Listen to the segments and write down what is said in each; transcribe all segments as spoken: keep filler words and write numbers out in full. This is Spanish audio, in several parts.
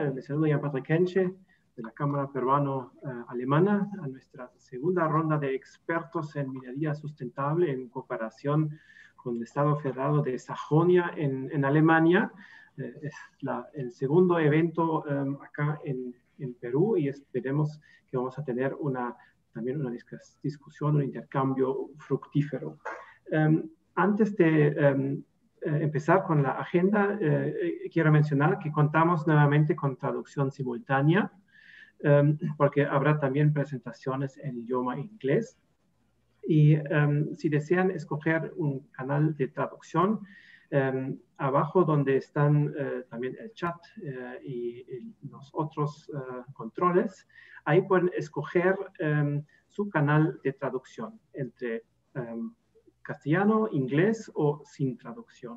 Me saludo Jan Patrick Henche de la Cámara Peruano-Alemana a nuestra segunda ronda de expertos en minería sustentable en cooperación con el Estado Federado de Sajonia en, en Alemania. Eh, es la, el segundo evento um, acá en, en Perú y esperemos que vamos a tener una, también una discusión, un intercambio fructífero. Um, antes de um, Eh, empezar con la agenda, eh, quiero mencionar que contamos nuevamente con traducción simultánea, eh, porque habrá también presentaciones en idioma inglés. Y um, si desean escoger un canal de traducción, um, abajo donde están uh, también el chat uh, y, y los otros uh, controles, ahí pueden escoger um, su canal de traducción entre um, castellano, inglés o sin traducción.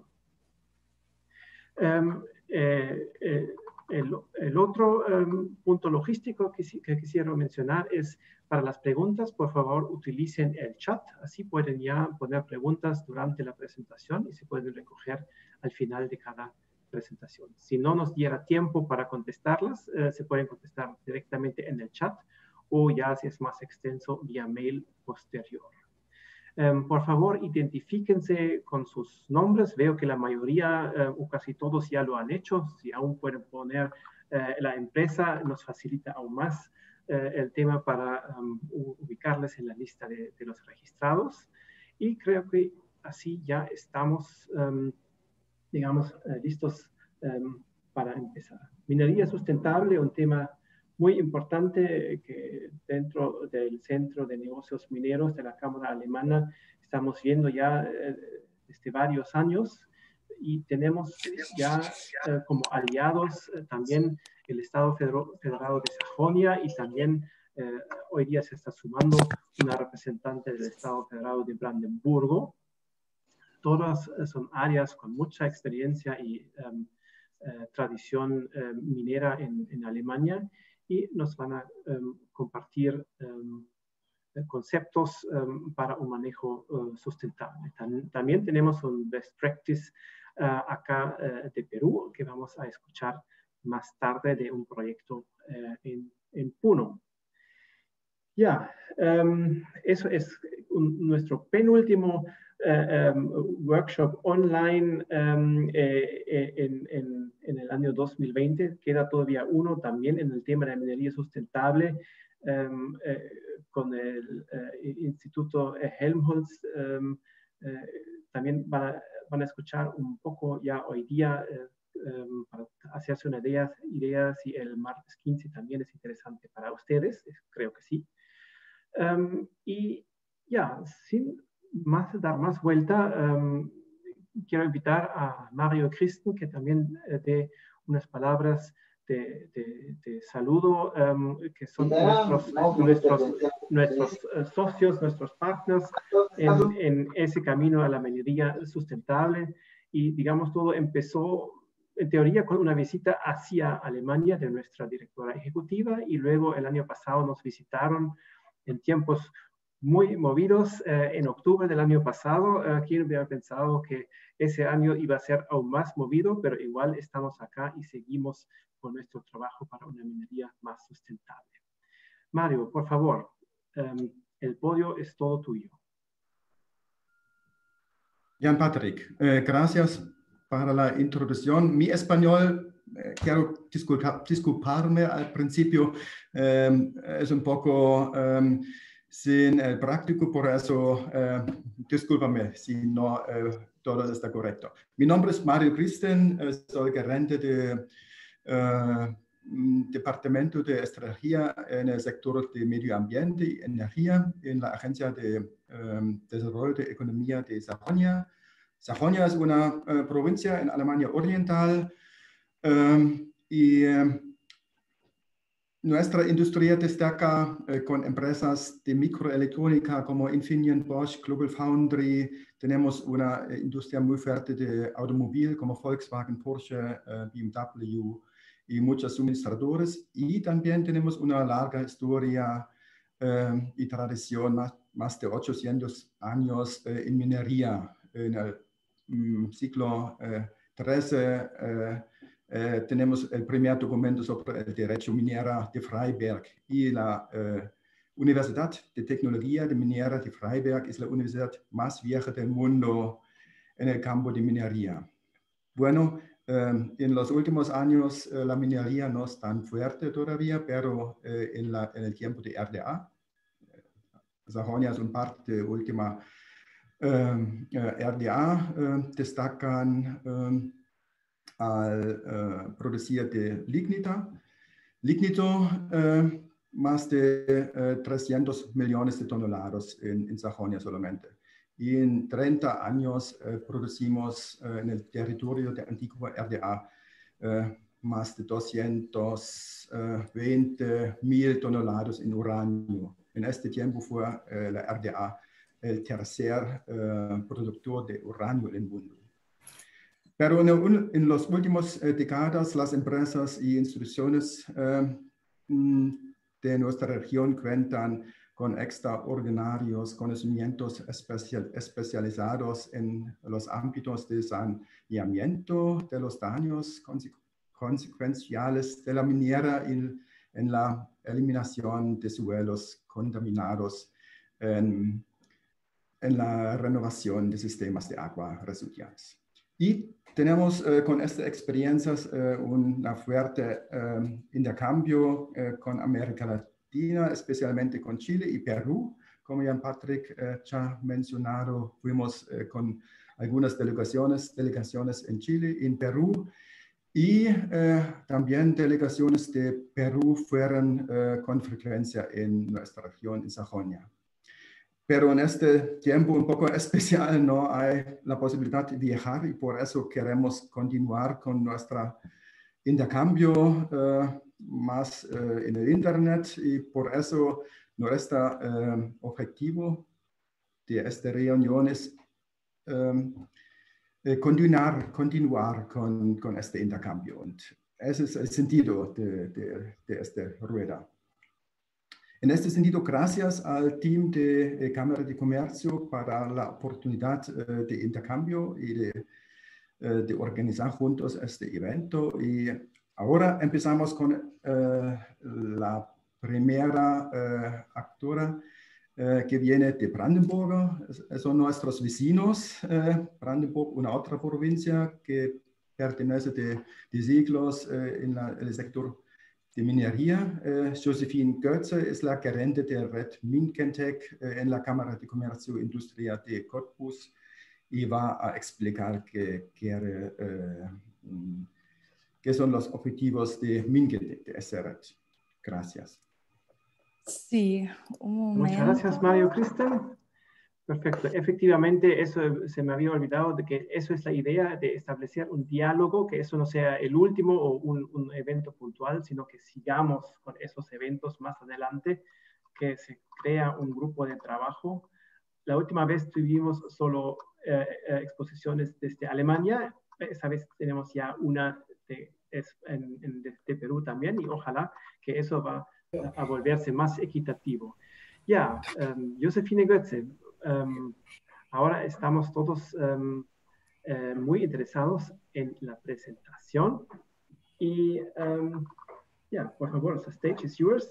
Um, eh, eh, el, el otro um, punto logístico que, que quisiera mencionar es para las preguntas, por favor, utilicen el chat. Así pueden ya poner preguntas durante la presentación y se pueden recoger al final de cada presentación. Si no nos diera tiempo para contestarlas, eh, se pueden contestar directamente en el chat o ya si es más extenso vía mail posterior. Um, por favor, identifíquense con sus nombres. Veo que la mayoría uh, o casi todos ya lo han hecho. Si aún pueden poner uh, la empresa, nos facilita aún más uh, el tema para um, ubicarles en la lista de, de los registrados. Y creo que así ya estamos, um, digamos, uh, listos um, para empezar. Minería sustentable, un tema muy importante que dentro del Centro de Negocios Mineros de la Cámara Alemana estamos viendo ya eh, desde varios años y tenemos ya eh, como aliados eh, también el Estado Federado de Sajonia y también eh, hoy día se está sumando una representante del Estado Federado de Brandenburgo. Todas eh, son áreas con mucha experiencia y um, eh, tradición eh, minera en, en Alemania y nos van a um, compartir um, conceptos um, para un manejo uh, sustentable. Tam también tenemos un best practice uh, acá uh, de Perú que vamos a escuchar más tarde de un proyecto uh, en, en Puno. Ya, um, eso es un, nuestro penúltimo uh, um, workshop online um, eh, en, en, en el año dos mil veinte. Queda todavía uno también en el tema de minería sustentable um, eh, con el uh, Instituto Helmholtz. Um, eh, también van a, van a escuchar un poco ya hoy día uh, um, para hacerse una idea, idea si el martes quince también es interesante para ustedes. Creo que sí. Um, y ya, sin más dar más vuelta, um, quiero invitar a Mario Christen que también eh, dé unas palabras de, de, de saludo, um, que son nuestros, nuestros, nuestros uh, socios, nuestros partners en, en ese camino a la minería sustentable. Y digamos, todo empezó en teoría con una visita hacia Alemania de nuestra directora ejecutiva y luego el año pasado nos visitaron en tiempos muy movidos. Eh, en octubre del año pasado, eh, ¿quién hubiera pensado que ese año iba a ser aún más movido? Pero igual estamos acá y seguimos con nuestro trabajo para una minería más sustentable. Mario, por favor, um, el podio es todo tuyo. Jan Patrick, eh, gracias para la introducción. Mi español, eh, quiero disculpa, disculparme al principio, eh, es un poco eh, sin el práctico, por eso eh, discúlpame si no eh, todo está correcto. Mi nombre es Mario Christen, eh, soy gerente de eh, Departamento de Estrategia en el sector de Medio Ambiente y Energía en la Agencia de eh, Desarrollo de Economía de Sajonia. Sajonia es una eh, provincia en Alemania Oriental eh, y eh, nuestra industria destaca eh, con empresas de microelectrónica como Infineon, Bosch, Global Foundry. Tenemos una eh, industria muy fuerte de automóvil como Volkswagen, Porsche, eh, B M W y muchos suministradores. Y también tenemos una larga historia eh, y tradición, más, más de ochocientos años eh, en minería. En el mm, siglo eh, trece eh, eh, tenemos el primer documento sobre el derecho minera de Freiberg y la eh, Universidad de Tecnología de Minera de Freiberg es la universidad más vieja del mundo en el campo de minería. Bueno, eh, en los últimos años eh, la minería no es tan fuerte todavía, pero eh, en, la, en el tiempo de R D A, Sajonia es una parte de última eh, R D A, eh, destacan eh, al eh, producir de lignita. Lignito, eh, más de eh, trescientos millones de toneladas en, en Sajonia solamente. Y en treinta años eh, producimos eh, en el territorio de antigua R D A eh, más de doscientos veinte mil toneladas en uranio. En este tiempo fue eh, la R D A el tercer eh, productor de uranio en el mundo. Pero en, en las últimas eh, décadas las empresas y instituciones eh, de nuestra región cuentan con extraordinarios conocimientos especial, especializados en los ámbitos de saneamiento de los daños conse consecuenciales de la minera y en la eliminación de suelos contaminados, en, en la renovación de sistemas de agua residuales. Y tenemos eh, con estas experiencias eh, una fuerte eh, intercambio eh, con América Latina, especialmente con Chile y Perú. Como Jan Patrick eh, ya ha mencionado, fuimos eh, con algunas delegaciones, delegaciones en Chile y en Perú. Y eh, también delegaciones de Perú fueron eh, con frecuencia en nuestra región, en Sajonia. Pero en este tiempo un poco especial no hay la posibilidad de viajar y por eso queremos continuar con nuestro intercambio eh, más eh, en el Internet y por eso nuestro eh, objetivo de esta reunión es eh, eh, continuar, continuar con, con este intercambio. Y ese es el sentido de, de, de esta rueda. En este sentido, gracias al team de eh, Cámara de Comercio para la oportunidad eh, de intercambio y de, eh, de organizar juntos este evento. Y ahora empezamos con eh, la primera eh, actora eh, que viene de Brandenburg. Son nuestros vecinos. Eh, Brandenburg, una otra provincia que pertenece de, de siglos eh, en, la, en el sector de minería. Eh, Josephine Götze es la gerente de Red Minkentec eh, en la Cámara de Comercio e Industria de Cottbus y va a explicar qué, qué, eh, qué son los objetivos de Minkentec, de esta red. Gracias. Sí, un momento. Muchas gracias, Mario Cristian. Perfecto. Efectivamente, eso se me había olvidado de que eso es la idea de establecer un diálogo, que eso no sea el último o un, un evento puntual, sino que sigamos con esos eventos más adelante, que se crea un grupo de trabajo. La última vez tuvimos solo eh, exposiciones desde Alemania, esa vez tenemos ya una de, es en, en, de, de Perú también y ojalá que eso va a, a volverse más equitativo. Ja, ähm, Josephine Götze, ähm, ahora estamos todos ähm, äh, muy interesados en la presentación y ähm, ja, por favor, the stage is yours.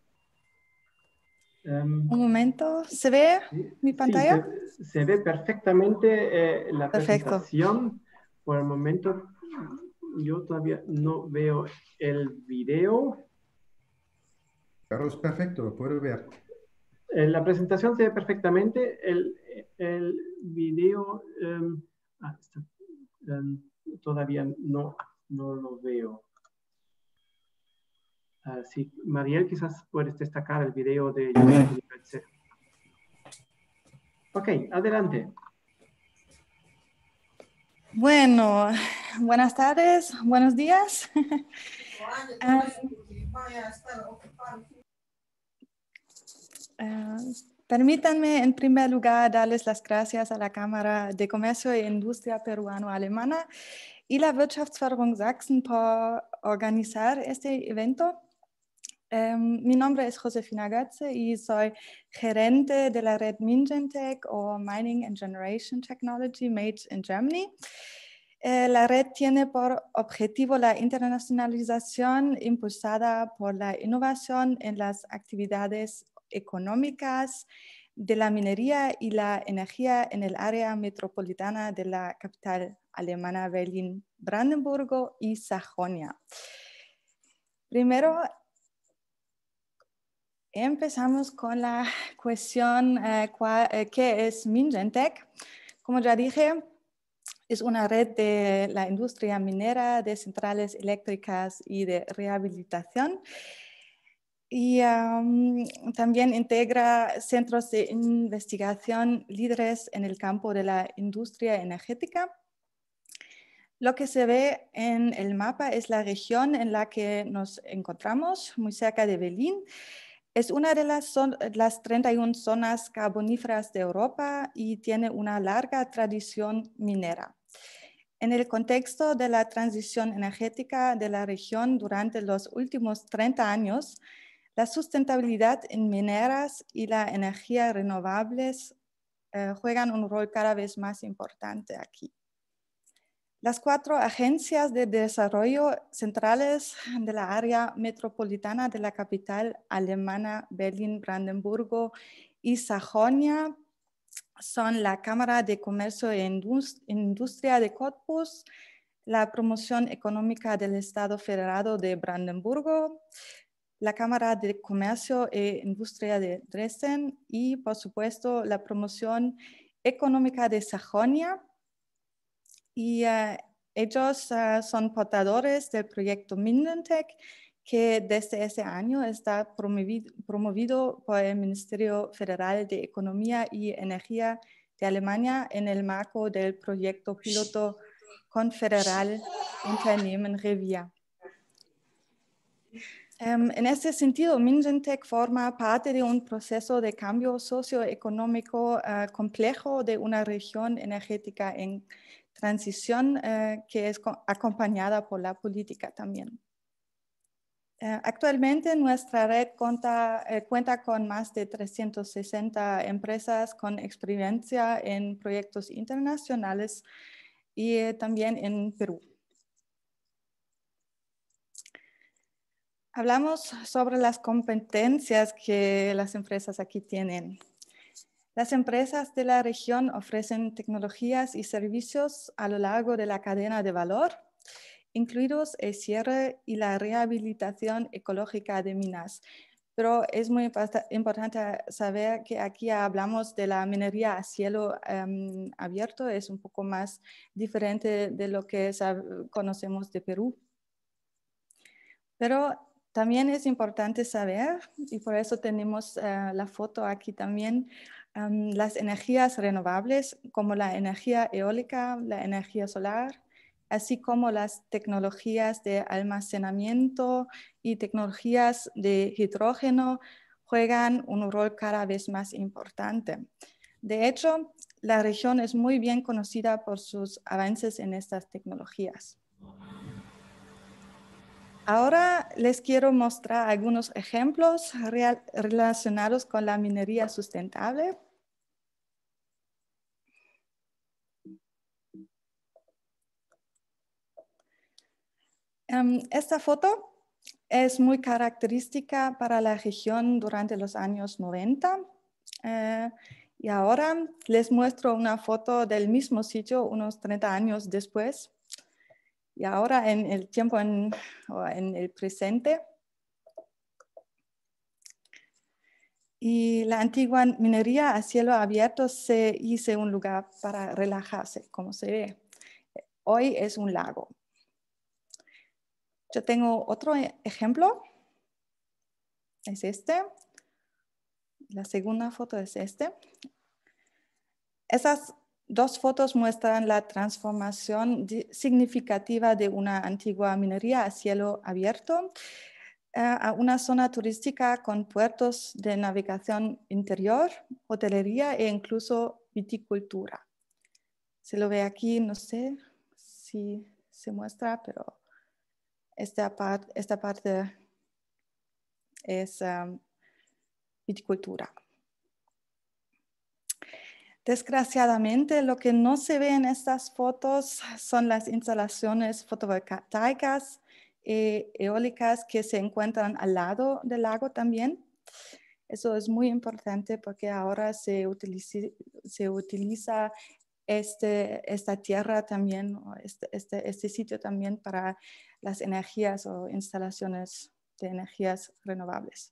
Um, Un momento, ¿se ve sí, mi pantalla? Sí, se, se ve perfectamente eh, la Perfecto. presentación. Por el momento yo todavía no veo el video. Pero es perfecto, lo puedo ver. La presentación se ve perfectamente, el, el video um, ah, está, um, todavía no, no lo veo. Uh, sí, Mariel, quizás puedes destacar el video de Josephine Götze. Ok, adelante. Bueno, buenas tardes, buenos días. um, Uh, permítanme en primer lugar darles las gracias a la Cámara de Comercio e Industria Peruano-Alemana y la Wirtschaftsförderung Sachsen por organizar este evento. Um, mi nombre es Josefina Götze y soy gerente de la red Minkentec o Mining and Generation Technology Made in Germany. Eh, la red tiene por objetivo la internacionalización impulsada por la innovación en las actividades económicas de la minería y la energía en el área metropolitana de la capital alemana Berlín, Brandenburgo y Sajonia. Primero, empezamos con la cuestión eh, cuál, eh, ¿qué es Minentec? Como ya dije, es una red de la industria minera, de centrales eléctricas y de rehabilitación. Y um, también integra centros de investigación líderes en el campo de la industria energética. Lo que se ve en el mapa es la región en la que nos encontramos, muy cerca de Berlín. Es una de las, las treinta y una zonas carboníferas de Europa y tiene una larga tradición minera. En el contexto de la transición energética de la región durante los últimos treinta años, la sustentabilidad en mineras y la energía renovables eh, juegan un rol cada vez más importante aquí. Las cuatro agencias de desarrollo centrales de la área metropolitana de la capital alemana Berlín, Brandenburgo y Sajonia son la Cámara de Comercio e Industria de Cottbus, la Promoción Económica del Estado Federado de Brandenburgo, la Cámara de Comercio e Industria de Dresden y, por supuesto, la Promoción Económica de Sajonia. Y uh, ellos uh, son portadores del proyecto Minentec, que desde ese año está promovido, promovido por el Ministerio Federal de Economía y Energía de Alemania en el marco del proyecto piloto Confederal Unternehmen Revia. Um, en ese sentido, Minentec forma parte de un proceso de cambio socioeconómico uh, complejo de una región energética en transición uh, que es acompañada por la política también. Uh, actualmente nuestra red cuenta, uh, cuenta con más de trescientas sesenta empresas con experiencia en proyectos internacionales y uh, también en Perú. Hablamos sobre las competencias que las empresas aquí tienen. Las empresas de la región ofrecen tecnologías y servicios a lo largo de la cadena de valor, incluidos el cierre y la rehabilitación ecológica de minas. Pero es muy importante saber que aquí hablamos de la minería a cielo um, abierto, es un poco más diferente de lo que conocemos de Perú. Pero también es importante saber, y por eso tenemos uh, la foto aquí también, um, las energías renovables como la energía eólica, la energía solar, así como las tecnologías de almacenamiento y tecnologías de hidrógeno juegan un rol cada vez más importante. De hecho, la región es muy bien conocida por sus avances en estas tecnologías. Ahora les quiero mostrar algunos ejemplos real, relacionados con la minería sustentable. Um, esta foto es muy característica para la región durante los años noventa. Uh, y ahora les muestro una foto del mismo sitio unos treinta años después. Y ahora en el tiempo, en, o en el presente. Y la antigua minería a cielo abierto se hizo un lugar para relajarse, como se ve. Hoy es un lago. Yo tengo otro ejemplo. Es este. La segunda foto es este. Esas dos fotos muestran la transformación significativa de una antigua minería a cielo abierto a una zona turística con puertos de navegación interior, hotelería e incluso viticultura. Se lo ve aquí, no sé si se muestra, pero esta, part, esta parte es um, viticultura. Desgraciadamente, lo que no se ve en estas fotos son las instalaciones fotovoltaicas e eólicas que se encuentran al lado del lago también. Eso es muy importante porque ahora se utiliza, se utiliza este, esta tierra también, este, este, este sitio también para las energías o instalaciones de energías renovables.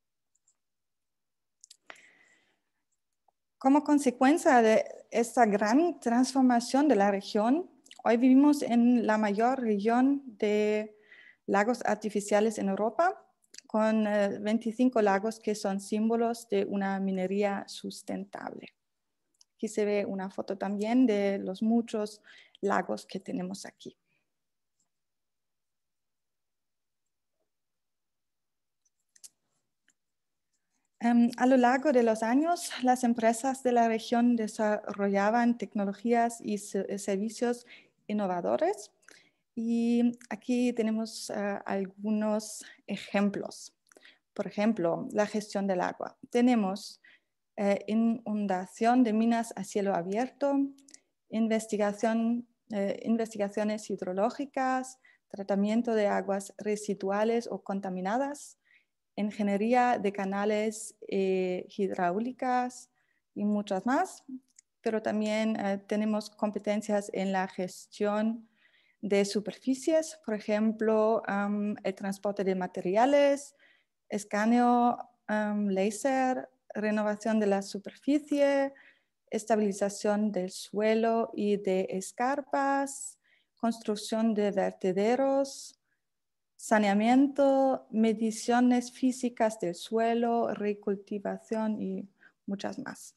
Como consecuencia de esta gran transformación de la región, hoy vivimos en la mayor región de lagos artificiales en Europa, con eh, veinticinco lagos que son símbolos de una minería sustentable. Aquí se ve una foto también de los muchos lagos que tenemos aquí. Um, a lo largo de los años, las empresas de la región desarrollaban tecnologías y servicios innovadores. Y aquí tenemos uh, algunos ejemplos. Por ejemplo, la gestión del agua. Tenemos eh, inundación de minas a cielo abierto, investigación, eh, investigaciones hidrológicas, tratamiento de aguas residuales o contaminadas, ingeniería de canales eh, hidráulicas y muchas más. Pero también eh, tenemos competencias en la gestión de superficies, por ejemplo, um, el transporte de materiales, escaneo um, láser, renovación de la superficie, estabilización del suelo y de escarpas, construcción de vertederos, saneamiento, mediciones físicas del suelo, recultivación y muchas más.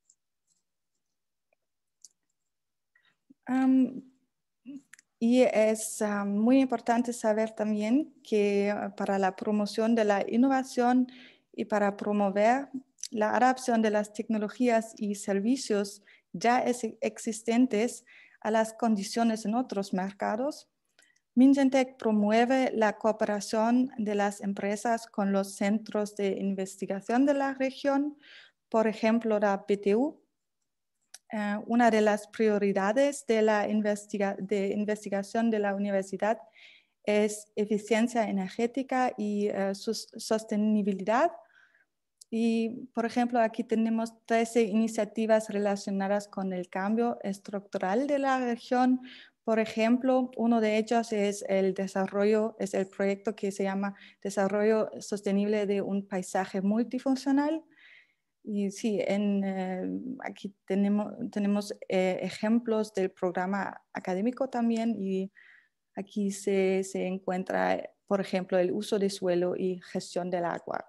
Um, y es uh, muy importante saber también que uh, para la promoción de la innovación y para promover la adaptación de las tecnologías y servicios ya existentes a las condiciones en otros mercados, Mingentech promueve la cooperación de las empresas con los centros de investigación de la región, por ejemplo, la B T U. Uh, una de las prioridades de la investiga de investigación de la universidad es eficiencia energética y uh, sostenibilidad. Y, por ejemplo, aquí tenemos trece iniciativas relacionadas con el cambio estructural de la región. Por ejemplo, uno de ellos es el desarrollo, es el proyecto que se llama Desarrollo Sostenible de un Paisaje Multifuncional. Y sí, en, eh, aquí tenemos, tenemos eh, ejemplos del programa académico también y aquí se, se encuentra, por ejemplo, el uso de suelo y gestión del agua.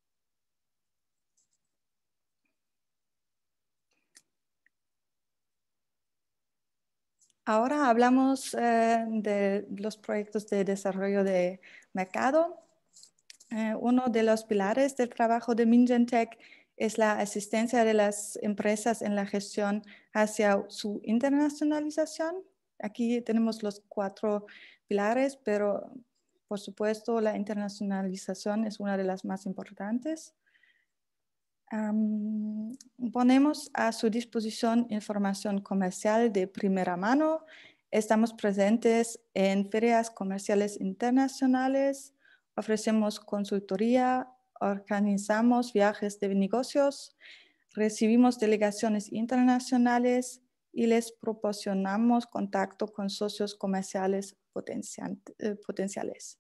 Ahora hablamos eh, de los proyectos de desarrollo de mercado. Eh, uno de los pilares del trabajo de Mingentech es la asistencia de las empresas en la gestión hacia su internacionalización. Aquí tenemos los cuatro pilares, pero por supuesto la internacionalización es una de las más importantes. Um, ponemos a su disposición información comercial de primera mano. Estamos presentes en ferias comerciales internacionales, ofrecemos consultoría, organizamos viajes de negocios, recibimos delegaciones internacionales y les proporcionamos contacto con socios comerciales potenciales.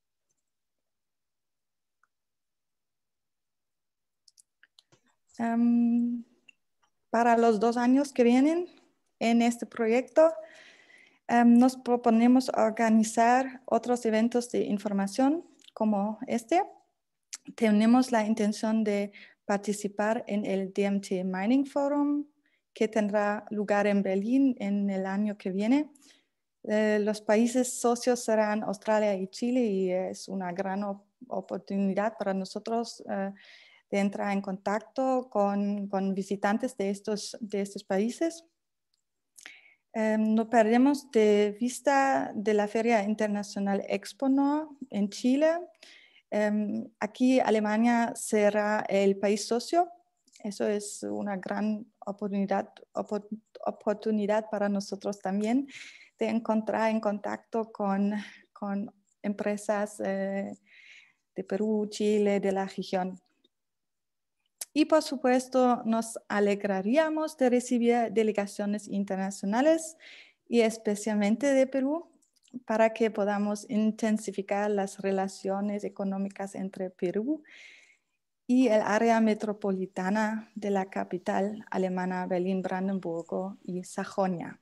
Um, para los dos años que vienen en este proyecto, um, nos proponemos organizar otros eventos de información como este. Tenemos la intención de participar en el D M T Mining Forum, que tendrá lugar en Berlín en el año que viene. Eh, los países socios serán Australia y Chile y es una gran op oportunidad para nosotros uh, de entrar en contacto con, con visitantes de estos, de estos países. Eh, no perdemos de vista de la Feria Internacional Expo en Chile. Eh, aquí Alemania será el país socio. Eso es una gran oportunidad, opor, oportunidad para nosotros también de encontrar en contacto con, con empresas eh, de Perú, Chile, de la región. Y por supuesto, nos alegraríamos de recibir delegaciones internacionales y especialmente de Perú para que podamos intensificar las relaciones económicas entre Perú y el área metropolitana de la capital alemana Berlín-Brandenburgo y Sajonia.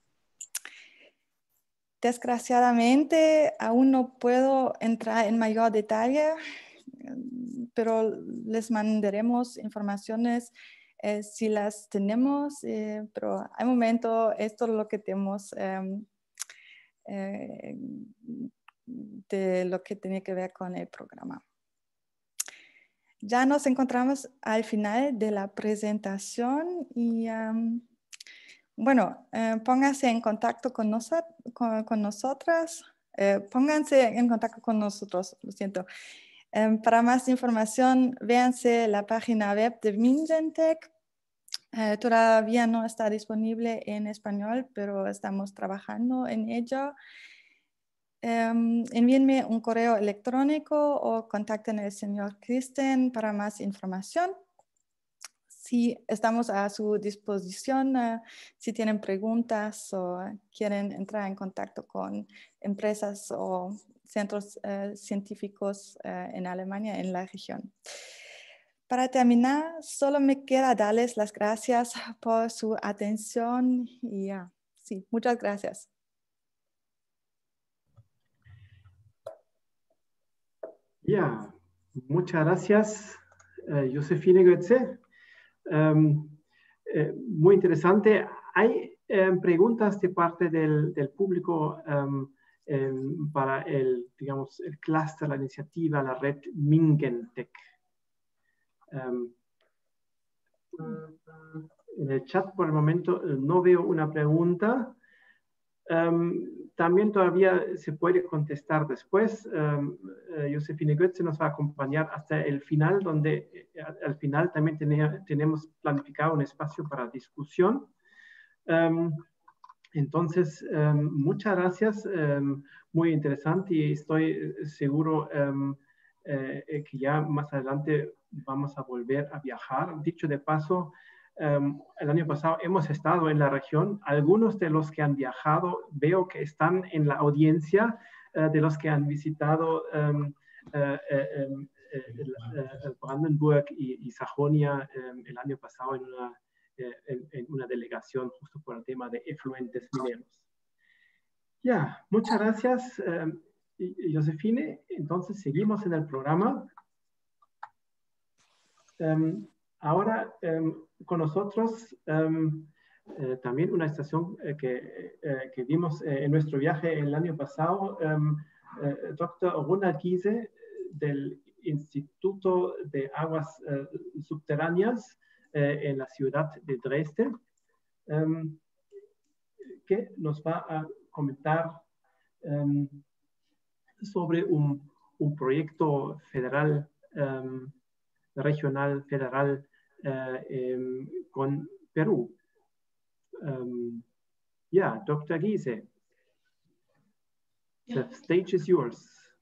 Desgraciadamente, aún no puedo entrar en mayor detalle, pero les mandaremos informaciones eh, si las tenemos, eh, pero al momento esto es lo que tenemos eh, eh, de lo que tiene que ver con el programa. Ya nos encontramos al final de la presentación y um, bueno, eh, pónganse en contacto con, nos con, con nosotras, eh, pónganse en contacto con nosotros, lo siento. Eh, para más información, véanse la página web de Mingentech. Eh, todavía no está disponible en español, pero estamos trabajando en ello. Um, envíenme un correo electrónico o contacten al señor Kristen para más información. Sí, estamos a su disposición uh, si tienen preguntas o quieren entrar en contacto con empresas o centros uh, científicos uh, en Alemania, en la región. Para terminar, solo me queda darles las gracias por su atención y uh, sí, muchas gracias. Ja, muchas gracias, uh, Josefine Götze. Um, eh, muy interesante. Hay um, preguntas de parte del, del público um, um, para el, digamos, el clúster, la iniciativa, la red Mingentech. Um, en el chat por el momento no veo una pregunta. Um, también todavía se puede contestar después. Um, uh, Josefine Götze nos va a acompañar hasta el final, donde eh, al final también tenía, tenemos planificado un espacio para discusión. Um, entonces, um, muchas gracias. Um, muy interesante y estoy seguro um, eh, que ya más adelante vamos a volver a viajar. Dicho de paso, Um, el año pasado hemos estado en la región. Algunos de los que han viajado veo que están en la audiencia uh, de los que han visitado um, uh, uh, um, uh, uh, Brandenburg y, y Sajonia um, el año pasado en una, uh, en, en una delegación justo por el tema de efluentes mineros. Ya, muchas gracias, um, Josefine. Entonces seguimos en el programa. Um, ahora um, con nosotros um, eh, también una estación eh, que, eh, que vimos eh, en nuestro viaje el año pasado, um, eh, doctor Ronald Giese del Instituto de Aguas eh, Subterráneas eh, en la ciudad de Dresde, um, que nos va a comentar um, sobre un, un proyecto federal, um, regional, federal, Uh, um, con Perú. Um, yeah, doctor Giese, the stage is yours.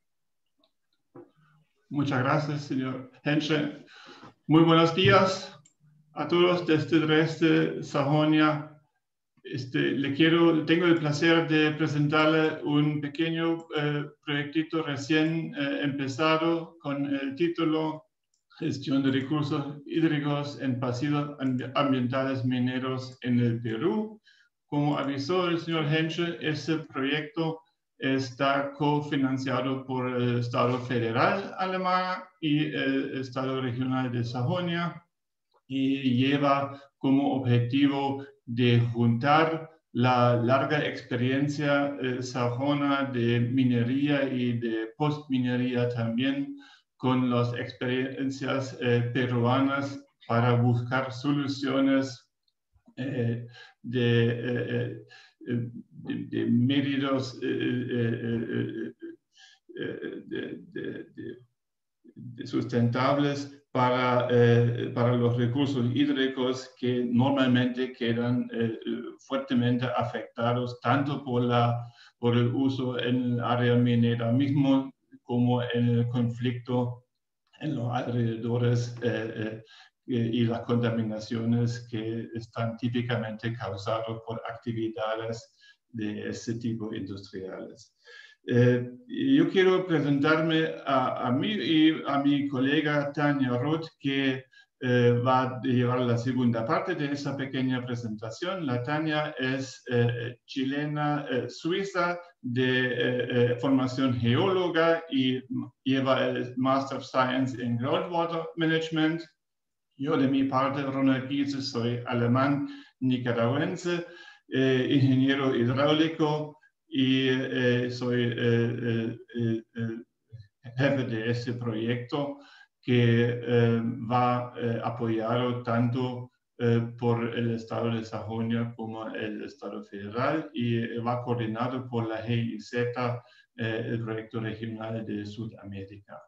Muchas gracias, señor Hensche. Muy buenos días a todos desde Dresde, Sajonia. Este, le quiero, tengo el placer de presentarle un pequeño eh, proyectito recién eh, empezado con el título Gestión de recursos hídricos en pasivos ambientales mineros en el Perú. Como avisó el señor Hensche, este proyecto está cofinanciado por el Estado federal alemán y el Estado regional de Sajonia y lleva como objetivo de juntar la larga experiencia eh, sajona de minería y de postminería también con las experiencias eh, peruanas para buscar soluciones eh, de, eh, de, de medios eh, eh, de, de, de, de sustentables para, eh, para los recursos hídricos que normalmente quedan eh, fuertemente afectados tanto por, la, por el uso en el área minera mismo como en el conflicto en los alrededores eh, eh, y las contaminaciones que están típicamente causadas por actividades de ese tipo industriales. Eh, yo quiero presentarme a, a mí y a mi colega Tania Roth, que eh, va a llevar la segunda parte de esa pequeña presentación. La Tania es eh, chilena, eh, suiza, de eh, eh, formación geóloga y lleva el Master of Science en Groundwater Management. Yo de mi parte, Ronald Giese, soy alemán nicaragüense, eh, ingeniero hidráulico, y eh, soy eh, eh, eh, jefe de este proyecto que eh, va eh, apoyado tanto eh, por el Estado de Sajonia como el Estado federal y eh, va coordinado por la G I Z, eh, el proyecto regional de Sudamérica.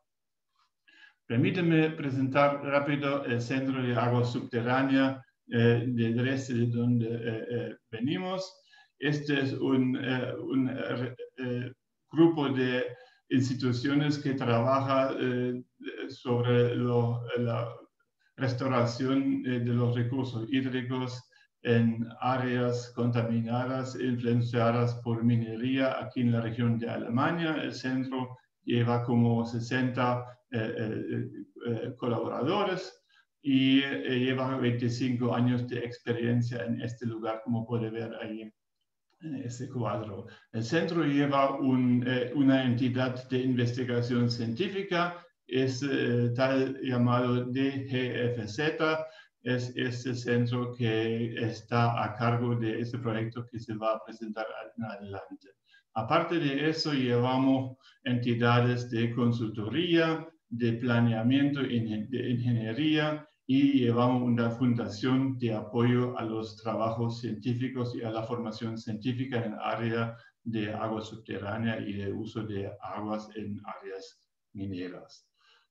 Permíteme presentar rápido el Centro de Agua Subterránea eh, de Dresde, de donde eh, eh, venimos. Este es un, eh, un eh, grupo de instituciones que trabaja eh, sobre lo, la restauración eh, de los recursos hídricos en áreas contaminadas, influenciadas por minería aquí en la región de Alemania. El centro lleva como sesenta eh, eh, eh, colaboradores y eh, lleva veinticinco años de experiencia en este lugar, como puede ver ahí en ese cuadro. El centro lleva un, eh, una entidad de investigación científica, es eh, tal llamado D G F Z, es este centro que está a cargo de este proyecto que se va a presentar en adelante. Aparte de eso, llevamos entidades de consultoría, de planeamiento, de ingeniería, y llevamos una fundación de apoyo a los trabajos científicos y a la formación científica en el área de agua subterránea y de uso de aguas en áreas mineras.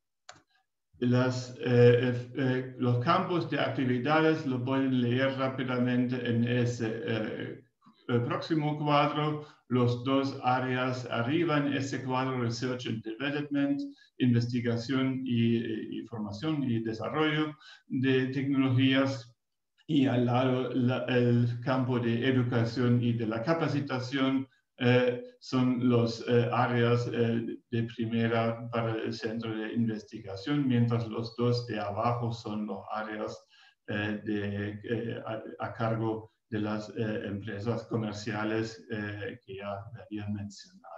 Las, eh, eh, los campos de actividades lo pueden leer rápidamente en ese eh, el próximo cuadro. Los dos áreas arriba en ese cuadro, Research and Development, investigación y, y formación y desarrollo de tecnologías, y al lado la, el campo de educación y de la capacitación eh, son los eh, áreas eh, de primera para el centro de investigación, mientras los dos de abajo son los áreas eh, de, eh, a, a cargo de las eh, empresas comerciales eh, que ya había mencionado.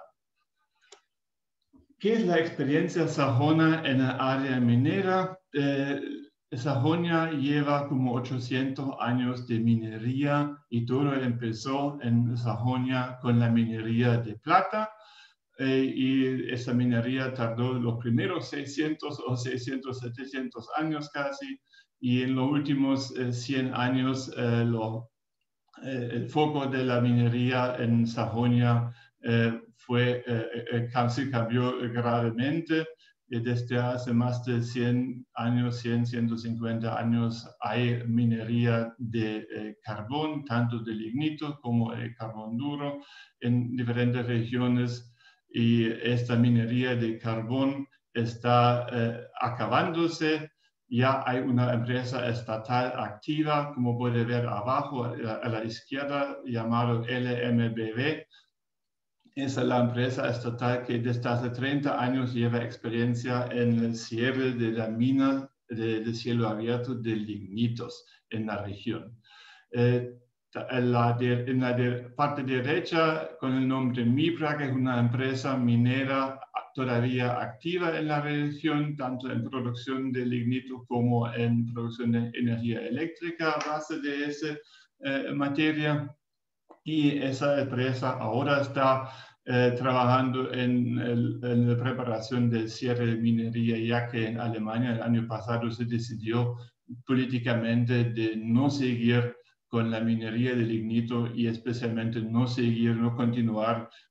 ¿Qué es la experiencia sajona en el área minera? Eh, Sajonia lleva como ochocientos años de minería y todo empezó en Sajonia con la minería de plata. Eh, y esa minería tardó los primeros seiscientos o seiscientos, setecientos años casi, y en los últimos eh, cien años eh, lo Eh, el foco de la minería en Sajonia eh, fue, eh, eh, casi cambió gravemente. Y desde hace más de cien años, cien, ciento cincuenta años, hay minería de eh, carbón, tanto de lignito como de carbón duro en diferentes regiones. Y esta minería de carbón está eh, acabándose. Ya hay una empresa estatal activa, como puede ver abajo a la, a la izquierda, llamado L M B V. Esa es la empresa estatal que desde hace treinta años lleva experiencia en el cierre de la mina de, de cielo abierto de lignitos en la región. Eh, en la, de, en la de, parte derecha, con el nombre Mibra, que es una empresa minera todavía activa en la región, tanto en producción de lignito como en producción de energía eléctrica a base de esa eh, materia. Y esa empresa ahora está eh, trabajando en, el, en la preparación del cierre de minería, ya que en Alemania el año pasado se decidió políticamente de no seguir con la minería de lignito y especialmente no seguir, no continuar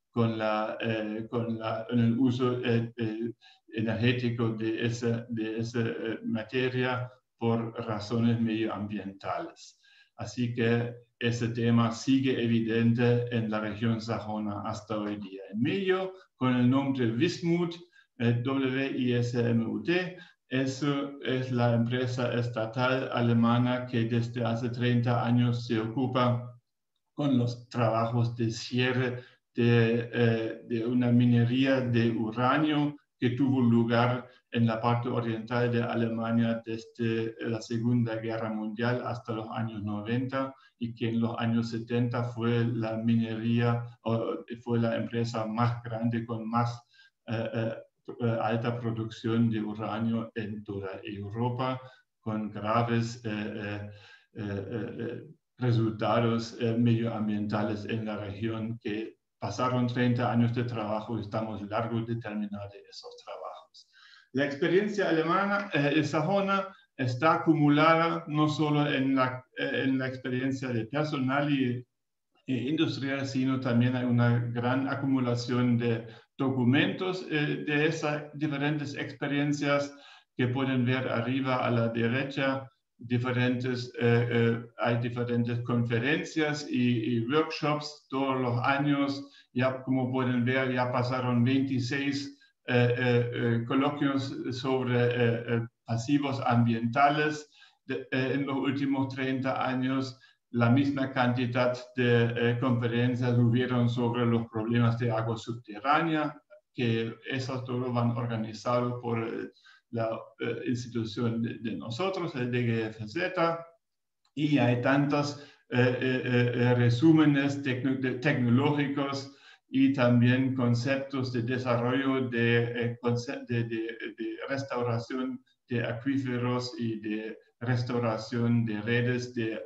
con, la, eh, con la, en el uso eh, eh, energético de esa, de esa eh, materia por razones medioambientales. Así que ese tema sigue evidente en la región sajona hasta hoy día. En medio, con el nombre Wismut, eh, W I S M U T, eso es la empresa estatal alemana que desde hace treinta años se ocupa con los trabajos de cierre de, eh, de una minería de uranio que tuvo lugar en la parte oriental de Alemania desde la Segunda Guerra Mundial hasta los años noventa y que en los años setenta fue la minería, o fue la empresa más grande con más eh, eh, alta producción de uranio en toda Europa, con graves eh, eh, eh, resultados eh, medioambientales en la región que pasaron treinta años de trabajo y estamos largos de terminar de esos trabajos. La experiencia alemana, eh, sajona, está acumulada no solo en la, eh, en la experiencia de personal y, e industrial, sino también hay una gran acumulación de documentos eh, de esas diferentes experiencias que pueden ver arriba a la derecha. Diferentes, eh, eh, hay diferentes conferencias y, y workshops todos los años. Ya como pueden ver, ya pasaron veintiséis eh, eh, eh, coloquios sobre eh, eh, pasivos ambientales de, eh, en los últimos treinta años. La misma cantidad de eh, conferencias hubieron sobre los problemas de agua subterránea, que esos todos van organizados por el, la eh, institución de, de nosotros, el D G F Z, y hay tantos eh, eh, eh, resúmenes tecno de tecnológicos y también conceptos de desarrollo de, de, de, de restauración de acuíferos y de restauración de redes de,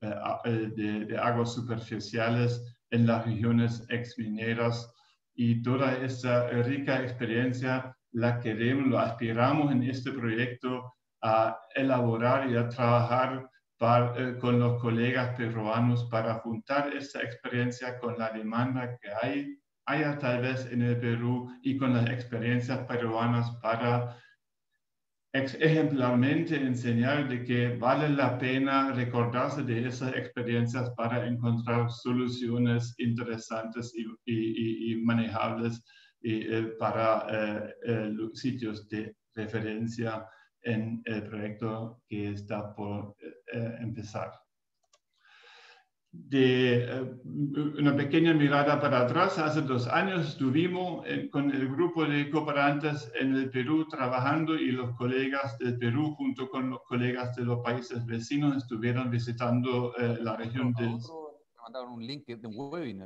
de, de aguas superficiales en las regiones exmineras. Y toda esta rica experiencia la queremos, lo aspiramos en este proyecto a elaborar y a trabajar para, eh, con los colegas peruanos para juntar esta experiencia con la demanda que hay, haya tal vez en el Perú y con las experiencias peruanas para ejemplarmente enseñar de que vale la pena recordarse de esas experiencias para encontrar soluciones interesantes y, y, y manejables y, eh, para eh, eh, sitios de referencia en el proyecto que está por eh, empezar. De eh, una pequeña mirada para atrás, hace dos años estuvimos en, con el grupo de cooperantes en el Perú trabajando y los colegas del Perú junto con los colegas de los países vecinos estuvieron visitando eh, la región del... Me mandaron un link de un webinar.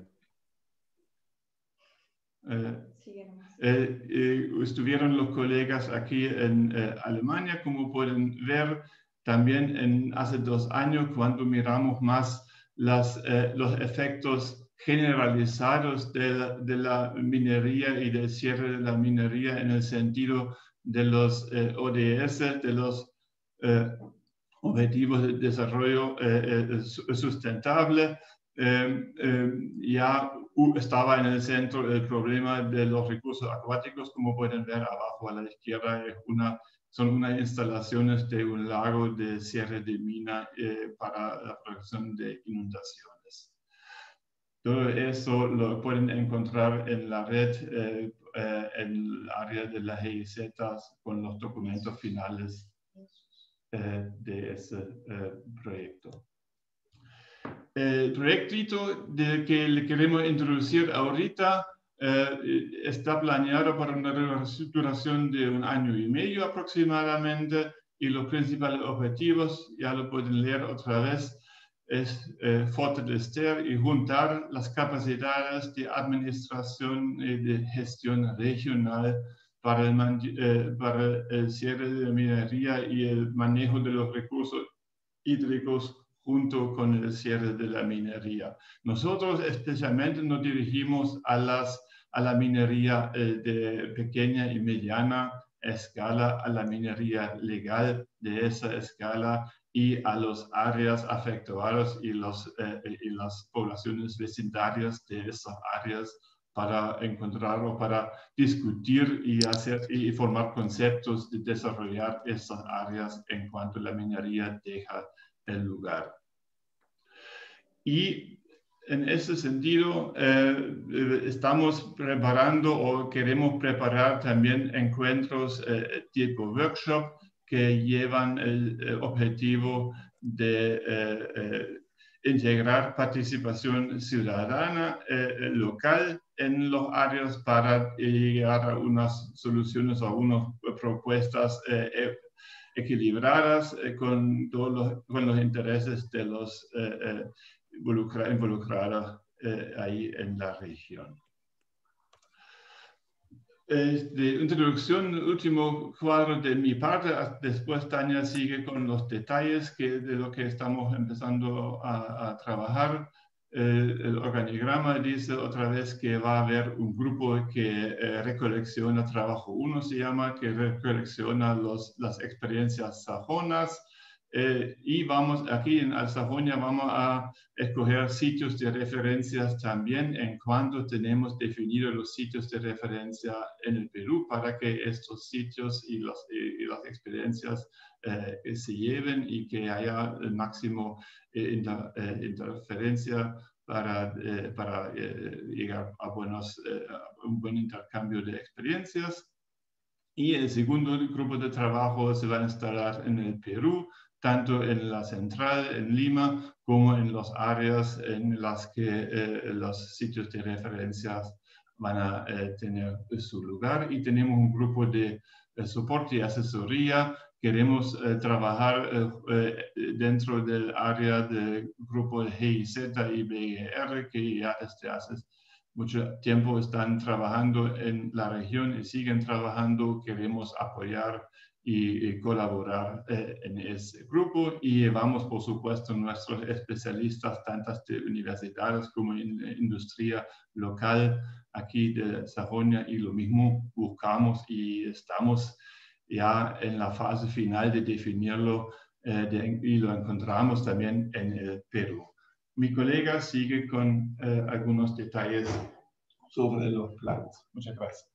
Eh, eh, eh, estuvieron los colegas aquí en eh, Alemania, como pueden ver, también en, hace dos años cuando miramos más Las, eh, los efectos generalizados de la, de la minería y del cierre de la minería en el sentido de los eh, O D S, de los eh, Objetivos de Desarrollo eh, eh, Sustentable. Eh, eh, ya estaba en el centro el problema de los recursos acuáticos, como pueden ver abajo a la izquierda, es una son unas instalaciones de un lago de cierre de mina eh, para la producción de inundaciones. Todo eso lo pueden encontrar en la red, eh, eh, en el área de la G I Z con los documentos finales eh, de ese eh, proyecto. El proyecto del que le queremos introducir ahorita Eh, está planeado para una duración de un año y medio aproximadamente y los principales objetivos, ya lo pueden leer otra vez, es eh, fortalecer y juntar las capacidades de administración y de gestión regional para el, eh, para el cierre de la minería y el manejo de los recursos hídricos junto con el cierre de la minería. Nosotros especialmente nos dirigimos a, las, a la minería eh, de pequeña y mediana escala, a la minería legal de esa escala y a las áreas afectadas y, los, eh, y las poblaciones vecindarias de esas áreas para encontrar o para discutir y, hacer, y formar conceptos de desarrollar estas áreas en cuanto la minería deja el lugar. Y en ese sentido, eh, estamos preparando o queremos preparar también encuentros eh, tipo workshop que llevan el, el objetivo de eh, eh, integrar participación ciudadana eh, local en los áreas para llegar a unas soluciones o a unas propuestas eh, equilibradas eh, con, todos los, con los intereses de los eh, eh, involucra, involucrados eh, ahí en la región. Eh, de introducción, último cuadro de mi parte, después Tania sigue con los detalles que, de lo que estamos empezando a, a trabajar. Eh, el organigrama dice otra vez que va a haber un grupo que eh, recolecciona trabajo uno, se llama, que recolecciona los, las experiencias sajonas. Eh, y vamos, aquí en Sajonia vamos a escoger sitios de referencias también en cuanto tenemos definidos los sitios de referencia en el Perú para que estos sitios y, los, y, y las experiencias eh, se lleven y que haya el máximo eh, inter, eh, interferencia para, eh, para eh, llegar a, buenos, eh, a un buen intercambio de experiencias. Y el segundo grupo de trabajo se va a instalar en el Perú, tanto en la central, en Lima, como en las áreas en las que eh, los sitios de referencia van a eh, tener su lugar. Y tenemos un grupo de eh, soporte y asesoría. Queremos eh, trabajar eh, dentro del área del grupo de G I Z y B G R, que ya desde hace mucho tiempo están trabajando en la región y siguen trabajando. Queremos apoyar y, y colaborar eh, en ese grupo, y llevamos, por supuesto, nuestros especialistas, tantas de universidades como en la industria local aquí de Sajonia, y lo mismo buscamos y estamos ya en la fase final de definirlo eh, de, y lo encontramos también en el Perú. Mi colega sigue con eh, algunos detalles sobre los planes. Muchas gracias.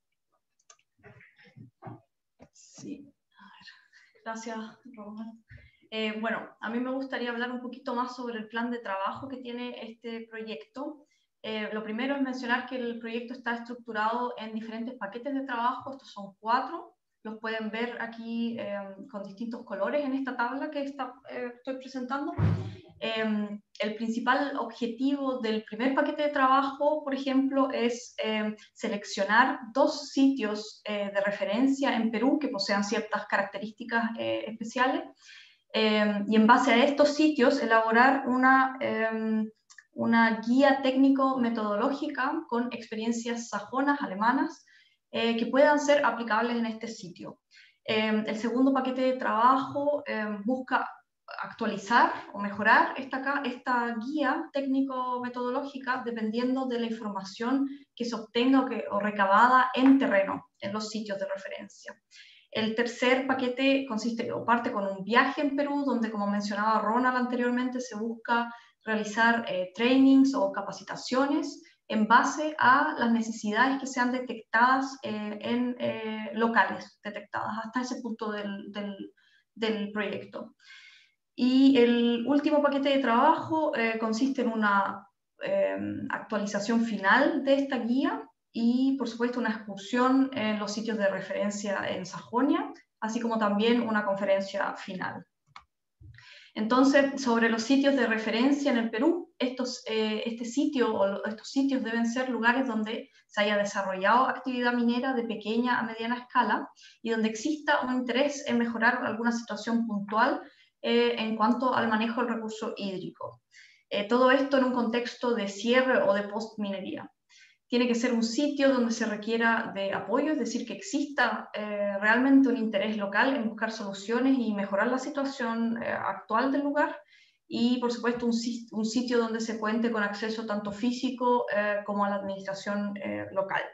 Sí. Gracias, Román. Eh, bueno, a mí me gustaría hablar un poquito más sobre el plan de trabajo que tiene este proyecto. Eh, lo primero es mencionar que el proyecto está estructurado en diferentes paquetes de trabajo. Estos son cuatro. Los pueden ver aquí eh, con distintos colores en esta tabla que está, eh, estoy presentando. Eh, el principal objetivo del primer paquete de trabajo, por ejemplo, es eh, seleccionar dos sitios eh, de referencia en Perú que posean ciertas características eh, especiales, eh, y en base a estos sitios elaborar una, eh, una guía técnico-metodológica con experiencias sajonas, alemanas, eh, que puedan ser aplicables en este sitio. Eh, el segundo paquete de trabajo eh, busca actualizar o mejorar esta, esta guía técnico-metodológica dependiendo de la información que se obtenga o, que, o recabada en terreno, en los sitios de referencia. El tercer paquete consiste o parte con un viaje en Perú, donde, como mencionaba Ronald anteriormente, se busca realizar eh, trainings o capacitaciones en base a las necesidades que sean detectadas eh, en eh, locales, detectadas hasta ese punto del, del, del proyecto. Y el último paquete de trabajo eh, consiste en una eh, actualización final de esta guía y, por supuesto, una excursión en los sitios de referencia en Sajonia, así como también una conferencia final. Entonces, sobre los sitios de referencia en el Perú, estos, eh, este sitio, o estos sitios deben ser lugares donde se haya desarrollado actividad minera de pequeña a mediana escala y donde exista un interés en mejorar alguna situación puntual Eh, en cuanto al manejo del recurso hídrico. Eh, todo esto en un contexto de cierre o de post-minería. Tiene que ser un sitio donde se requiera de apoyo, es decir, que exista eh, realmente un interés local en buscar soluciones y mejorar la situación eh, actual del lugar, y, por supuesto, un, un sitio donde se cuente con acceso tanto físico eh, como a la administración eh, local.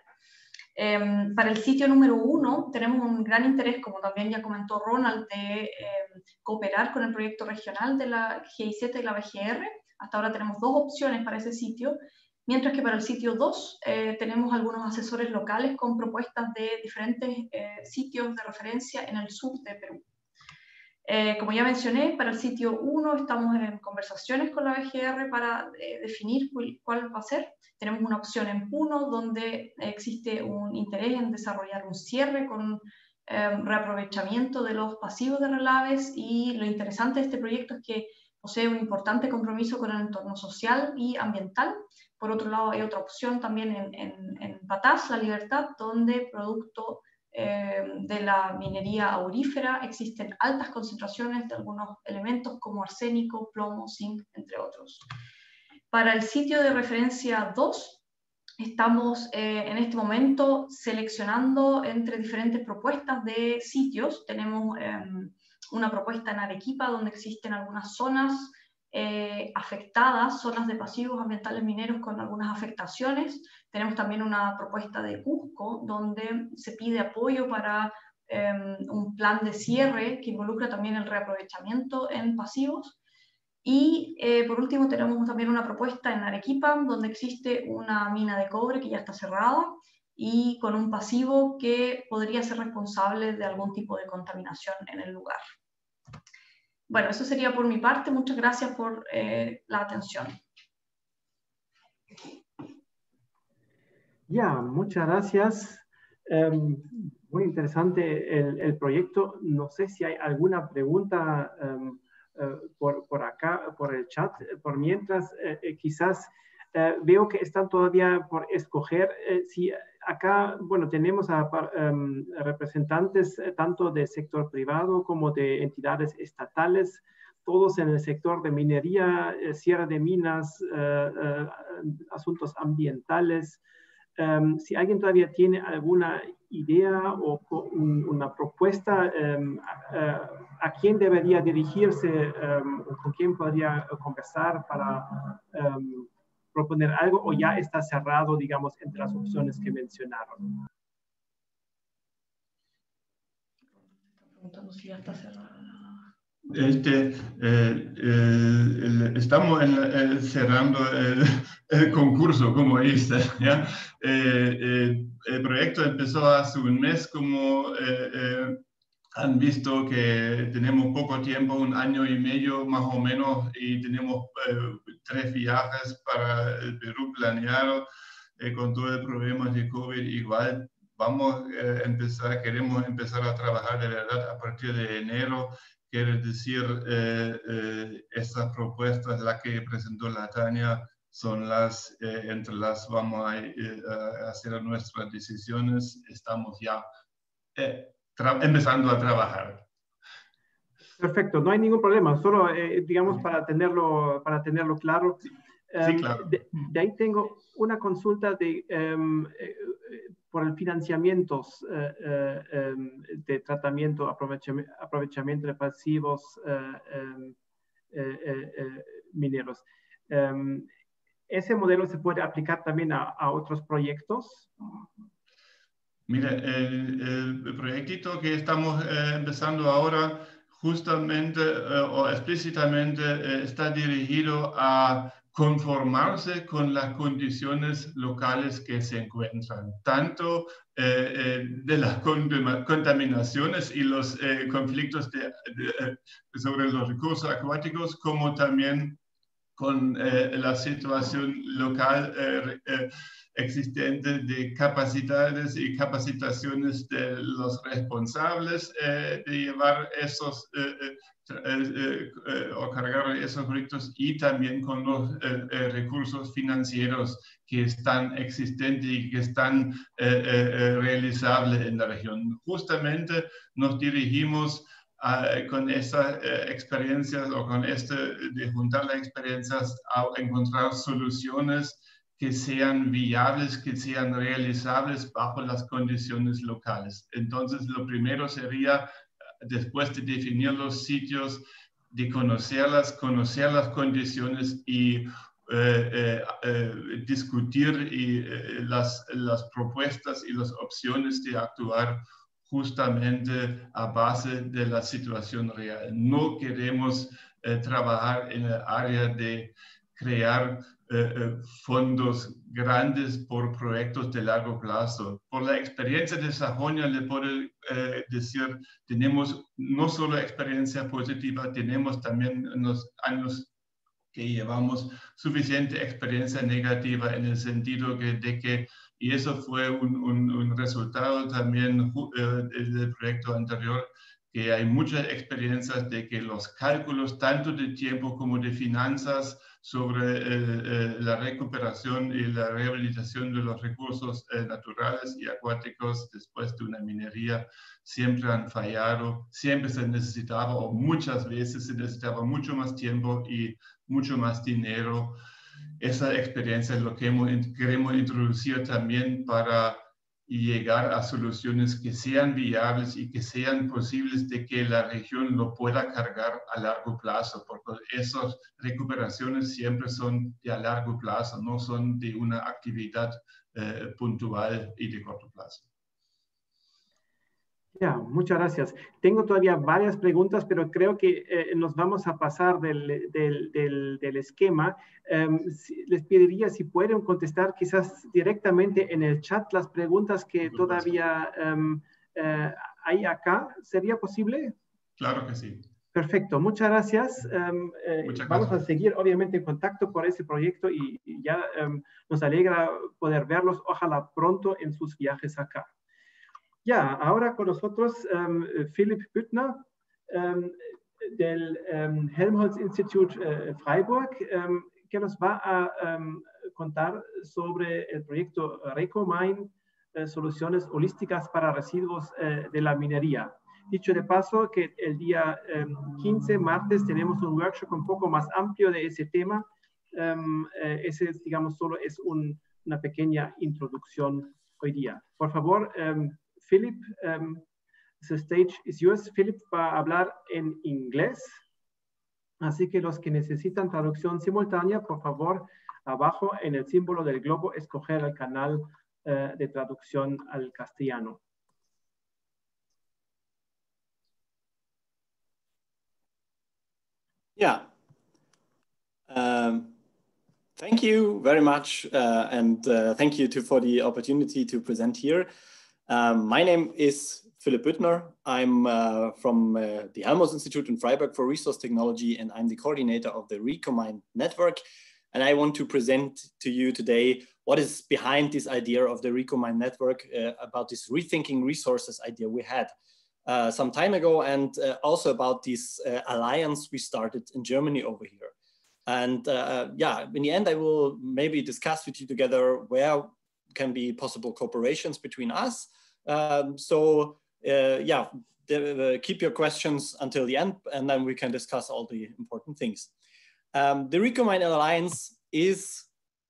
Eh, para el sitio número uno tenemos un gran interés, como también ya comentó Ronald, de eh, cooperar con el proyecto regional de la G I Z y la B G R. Hasta ahora tenemos dos opciones para ese sitio. Mientras que para el sitio dos eh, tenemos algunos asesores locales con propuestas de diferentes eh, sitios de referencia en el sur de Perú. Eh, como ya mencioné, para el sitio uno estamos en conversaciones con la B G R para eh, definir cuál, cuál va a ser. Tenemos una opción en Puno donde existe un interés en desarrollar un cierre con eh, reaprovechamiento de los pasivos de relaves, y lo interesante de este proyecto es que posee un importante compromiso con el entorno social y ambiental. Por otro lado, hay otra opción también en, en, en Patás, La Libertad, donde producto Eh, de la minería aurífera existen altas concentraciones de algunos elementos como arsénico, plomo, zinc, entre otros. Para el sitio de referencia dos, estamos eh, en este momento seleccionando entre diferentes propuestas de sitios. Tenemos eh, una propuesta en Arequipa donde existen algunas zonas eh, afectadas, zonas de pasivos ambientales mineros con algunas afectaciones. Tenemos también una propuesta de Cusco, donde se pide apoyo para eh, un plan de cierre que involucra también el reaprovechamiento en pasivos. Y eh, por último tenemos también una propuesta en Arequipa, donde existe una mina de cobre que ya está cerrada y con un pasivo que podría ser responsable de algún tipo de contaminación en el lugar. Bueno, eso sería por mi parte. Muchas gracias por eh, la atención. Ya, muchas gracias. Um, muy interesante el, el proyecto. No sé si hay alguna pregunta um, uh, por, por acá, por el chat. Por mientras, eh, quizás eh, veo que están todavía por escoger. Eh, si acá, bueno, tenemos a um, representantes eh, tanto del sector privado como de entidades estatales, todos en el sector de minería, eh, cierre de minas, eh, eh, asuntos ambientales. Um, si alguien todavía tiene alguna idea o un, una propuesta, um, a, a quién debería dirigirse um, o con quién podría conversar para um, proponer algo, o ya está cerrado, digamos, entre las opciones que mencionaron. Preguntando si ya está cerrado. Este, eh, eh, estamos en, eh, cerrando el, el concurso, como dice, ¿ya? Eh, eh, el proyecto empezó hace un mes, como eh, eh, han visto que tenemos poco tiempo, un año y medio más o menos, y tenemos eh, tres viajes para el Perú planeado, eh, con todo el problema de COVID. Igual vamos a eh, empezar, queremos empezar a trabajar de verdad a partir de enero. Quiere decir, eh, eh, estas propuestas, las que presentó la Tania, son las, eh, entre las vamos a, eh, a hacer nuestras decisiones. Estamos ya eh, empezando a trabajar. Perfecto, no hay ningún problema, solo eh, digamos para tenerlo, para tenerlo claro. Sí, sí, claro. Um, de, de ahí tengo una consulta de, um, eh, por el financiamiento eh, eh, de tratamiento, aprovechamiento, aprovechamiento de pasivos eh, eh, eh, eh, mineros. Um, ¿Ese modelo se puede aplicar también a, a otros proyectos? Mira, el, el proyectito que estamos eh, empezando ahora justamente eh, o explícitamente eh, está dirigido a conformarse con las condiciones locales que se encuentran, tanto eh, eh, de las contaminaciones y los eh, conflictos de, de, sobre los recursos acuáticos, como también con eh, la situación local eh, eh, existente de capacidades y capacitaciones de los responsables eh, de llevar esos eh, eh, eh, eh, o cargar esos proyectos, y también con los eh, eh, recursos financieros que están existentes y que están eh, eh, realizables en la región. Justamente nos dirigimos Uh, con esas uh, experiencias o con este de juntar las experiencias a encontrar soluciones que sean viables, que sean realizables bajo las condiciones locales. Entonces, lo primero sería, después de definir los sitios, de conocerlas, conocer las condiciones y uh, uh, uh, discutir y, las, las propuestas y las opciones de actuar justamente a base de la situación real. No queremos eh, trabajar en el área de crear eh, eh, fondos grandes por proyectos de largo plazo. Por la experiencia de Sajonia le puedo eh, decir, tenemos no solo experiencia positiva, tenemos también en los años que llevamos suficiente experiencia negativa en el sentido que, de que, y eso fue un, un, un resultado también eh, del proyecto anterior, que hay muchas experiencias de que los cálculos tanto de tiempo como de finanzas sobre eh, eh, la recuperación y la rehabilitación de los recursos eh, naturales y acuáticos después de una minería siempre han fallado, siempre se necesitaba o muchas veces se necesitaba mucho más tiempo y mucho más dinero. Esa experiencia es lo que hemos, queremos introducir también para llegar a soluciones que sean viables y que sean posibles de que la región lo pueda cargar a largo plazo, porque esas recuperaciones siempre son de a largo plazo, no son de una actividad eh, puntual y de corto plazo. Ya, muchas gracias. Tengo todavía varias preguntas, pero creo que eh, nos vamos a pasar del, del, del, del esquema. Um, si, les pediría si pueden contestar quizás directamente en el chat las preguntas que todavía um, uh, hay acá. ¿Sería posible? Claro que sí. Perfecto, muchas gracias. Um, eh, muchas vamos gracias. a seguir obviamente en contacto por ese proyecto y, y ya um, nos alegra poder verlos, ojalá pronto en sus viajes acá. Ya, ahora con nosotros um, Philipp Büttner um, del um, Helmholtz Institute uh, Freiburg, um, que nos va a um, contar sobre el proyecto RecoMine, uh, soluciones holísticas para residuos uh, de la minería. Dicho de paso que el día um, quince, martes, tenemos un workshop un poco más amplio de ese tema. Um, uh, ese, digamos, solo es un, una pequeña introducción hoy día. Por favor, um, Philipp, um, the stage is yours. Philipp va a hablar en inglés, así que los que necesitan traducción simultánea, por favor, abajo en el símbolo del globo, escoger el canal uh, de traducción al castellano. Yeah. Um, thank you very much, uh, and uh, thank you to, for the opportunity to present here. Um, my name is Philipp Büttner. I'm uh, from uh, the Helmholtz Institute in Freiburg for Resource Technology, and I'm the coordinator of the RecoMine network. And I want to present to you today what is behind this idea of the RecoMine network, uh, about this rethinking resources idea we had uh, some time ago, and uh, also about this uh, alliance we started in Germany over here. And uh, yeah, in the end, I will maybe discuss with you together where can be possible cooperations between us. Um, so uh, yeah, the, uh, keep your questions until the end, and then we can discuss all the important things. Um, the RecoMine Alliance is,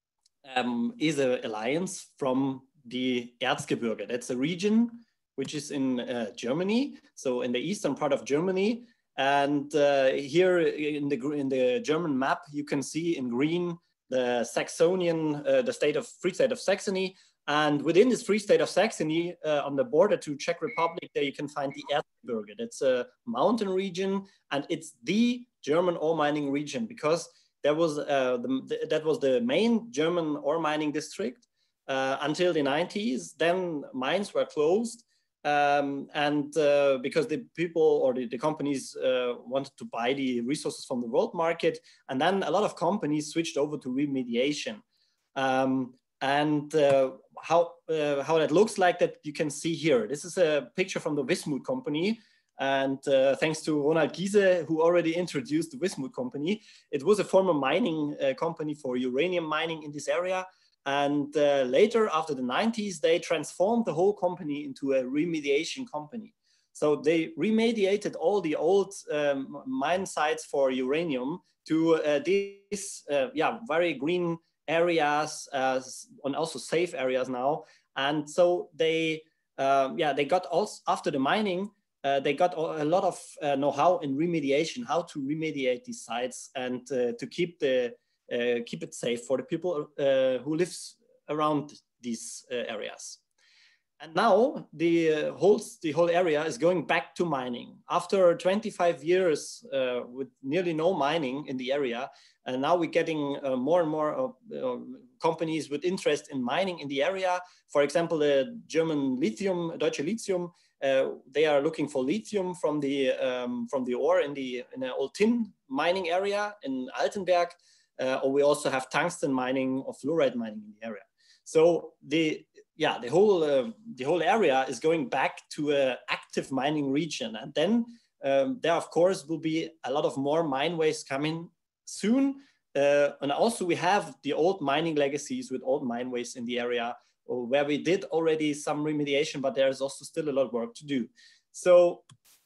um, is an alliance from the Erzgebirge. That's a region which is in uh, Germany, so in the eastern part of Germany. And uh, here in the, in the German map, you can see in green the Saxonian, uh, the state of Free State of Saxony. And within this Free State of Saxony, uh, on the border to Czech Republic, there you can find the Erzgebirge. That's a mountain region, and it's the German ore mining region, because there was, uh, the, that was the main German ore mining district uh, until the nineties. Then mines were closed, um, and uh, because the people or the, the companies uh, wanted to buy the resources from the world market, and then a lot of companies switched over to remediation. Um, And uh, how, uh, how that looks like, that you can see here. This is a picture from the Wismut company. And uh, thanks to Ronald Giese, who already introduced the Wismut company. It was a former mining uh, company for uranium mining in this area. And uh, later, after the nineties, they transformed the whole company into a remediation company. So they remediated all the old um, mine sites for uranium to uh, this uh, yeah, very green areas, uh, and also safe areas now. And so they, um, yeah, they got also, after the mining, uh, they got a lot of uh, know-how in remediation, how to remediate these sites and uh, to keep the uh, keep it safe for the people uh, who lives around these uh, areas. And now the uh, whole the whole area is going back to mining after twenty-five years uh, with nearly no mining in the area. And now we're getting uh, more and more uh, uh, companies with interest in mining in the area. For example, the German lithium, Deutsche Lithium, uh, they are looking for lithium from the um, from the ore in the in the old tin mining area in Altenberg, uh, or we also have tungsten mining or fluoride mining in the area. So the yeah the whole uh, the whole area is going back to an active mining region, and then um, there of course will be a lot of more mine waste coming soon. Uh, and also we have the old mining legacies with old mine waste in the area where we did already some remediation, but there's also still a lot of work to do. So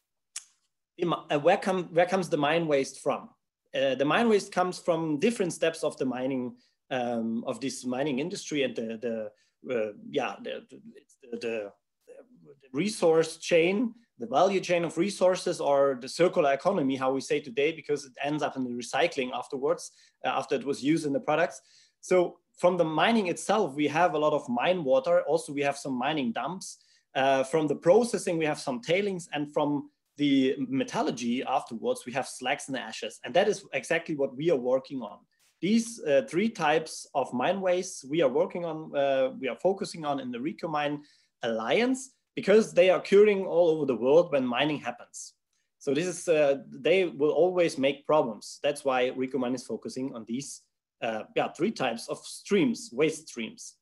uh, where, come, where comes the mine waste from? Uh, the mine waste comes from different steps of the mining, um, of this mining industry, and the, the uh, yeah, the, the, the, the resource chain, the value chain of resources, or the circular economy, how we say today, because it ends up in the recycling afterwards, uh, after it was used in the products. So from the mining itself, we have a lot of mine water. Also, we have some mining dumps. Uh, from the processing, we have some tailings. And from the metallurgy afterwards, we have slags and ashes. And that is exactly what we are working on. These uh, three types of mine waste we are working on, uh, we are focusing on in the RecoMine Alliance, because they are occurring all over the world when mining happens. So this is, uh, they will always make problems. That's why RecoMine is focusing on these uh, yeah, three types of streams, waste streams.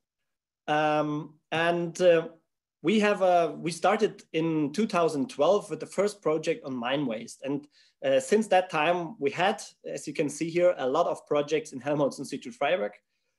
Um, and uh, we have, uh, we started in two thousand twelve with the first project on mine waste. And uh, since that time, we had, as you can see here, a lot of projects in Helmholtz Institute Freiberg,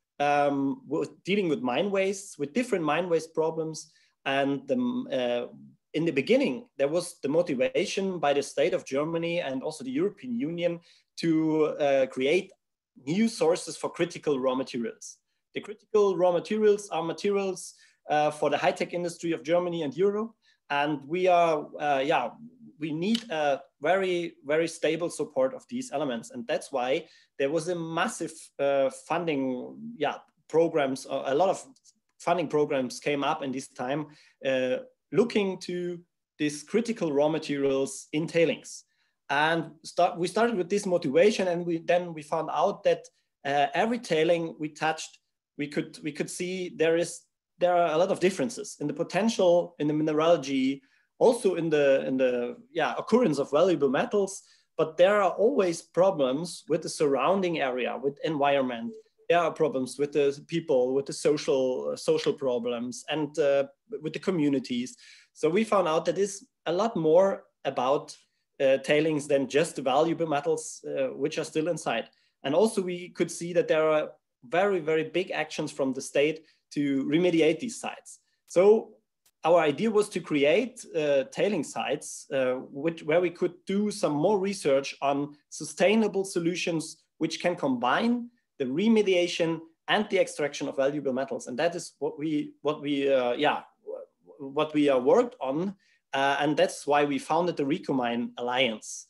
um, dealing with mine waste, with different mine waste problems. And the, uh, in the beginning, there was the motivation by the state of Germany and also the European Union to uh, create new sources for critical raw materials. The critical raw materials are materials uh, for the high-tech industry of Germany and Europe. And we are, uh, yeah, we need a very, very stable support of these elements. And that's why there was a massive uh, funding, yeah, programs, uh, a lot of funding programs came up in this time, uh, looking to these critical raw materials in tailings. And start, we started with this motivation, and we, then we found out that uh, every tailing we touched, we could, we could see there, is, there are a lot of differences in the potential, in the mineralogy, also in the, in the yeah, occurrence of valuable metals, but there are always problems with the surrounding area, with environment. There are problems with the people, with the social, uh, social problems, and uh, with the communities. So we found out that it's a lot more about uh, tailings than just the valuable metals, uh, which are still inside. And also we could see that there are very, very big actions from the state to remediate these sites. So our idea was to create uh, tailing sites uh, which, where we could do some more research on sustainable solutions which can combine the remediation and the extraction of valuable metals. And that is what we, what we, uh, yeah, what we uh, worked on. Uh, and that's why we founded the RecoMine Alliance.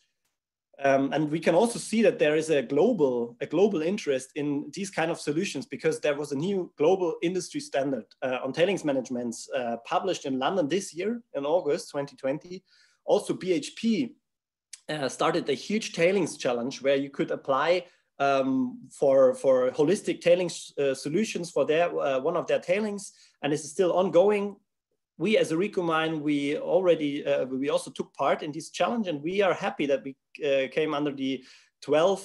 Um, and we can also see that there is a global, a global interest in these kind of solutions, because there was a new global industry standard uh, on tailings management uh, published in London this year in August twenty twenty. Also B H P uh, started a huge tailings challenge where you could apply Um, for, for holistic tailings uh, solutions for their, uh, one of their tailings, and this is still ongoing. We as a RecoMine, we already, uh, we also took part in this challenge, and we are happy that we uh, came under the twelve,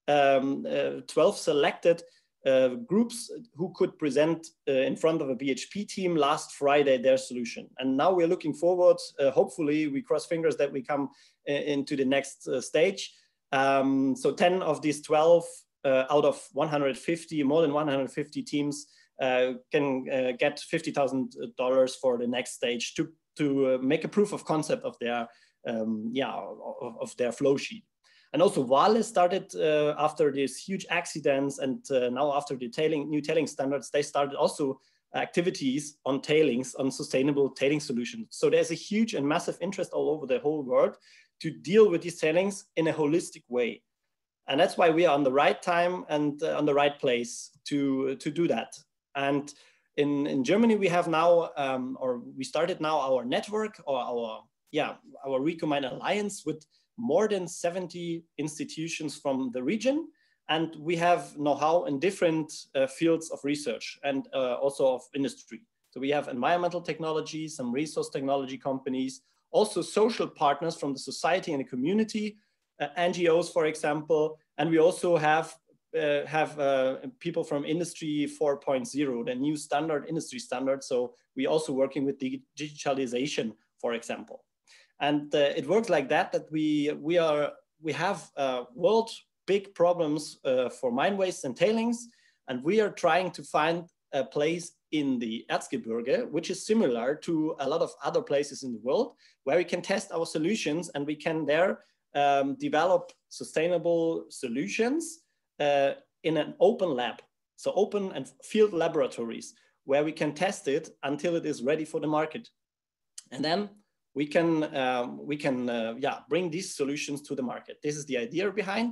um, uh, twelve selected uh, groups who could present uh, in front of a B H P team last Friday their solution. And now we're looking forward, uh, hopefully we cross fingers that we come uh, into the next uh, stage. Um, so ten of these twelve uh, out of one hundred fifty, more than one hundred fifty teams uh, can uh, get fifty thousand dollars for the next stage to, to uh, make a proof of concept of their, um, yeah, of, of their flow sheet. And also Vale started uh, after these huge accidents, and uh, now after the tailing, new tailing standards, they started also activities on tailings, on sustainable tailing solutions. So there's a huge and massive interest all over the whole world to deal with these tailings in a holistic way. And that's why we are on the right time and uh, on the right place to, to do that. And in, in Germany, we have now, um, or we started now our network, or our, yeah, our RecoMine Alliance with more than seventy institutions from the region. And we have know-how in different uh, fields of research and uh, also of industry. So we have environmental technology, some resource technology companies, also social partners from the society and the community, uh, N G Os, for example. And we also have, uh, have uh, people from Industry four point oh, the new standard, industry standard. So we also working with the digitalization, for example. And uh, it works like that, that we, we, are, we have uh, world big problems uh, for mine waste and tailings. And we are trying to find a place in the Erzgebirge, which is similar to a lot of other places in the world, where we can test our solutions and we can there um, develop sustainable solutions uh, in an open lab. So open and field laboratories, where we can test it until it is ready for the market. And then we can, um, we can uh, yeah, bring these solutions to the market. This is the idea behind.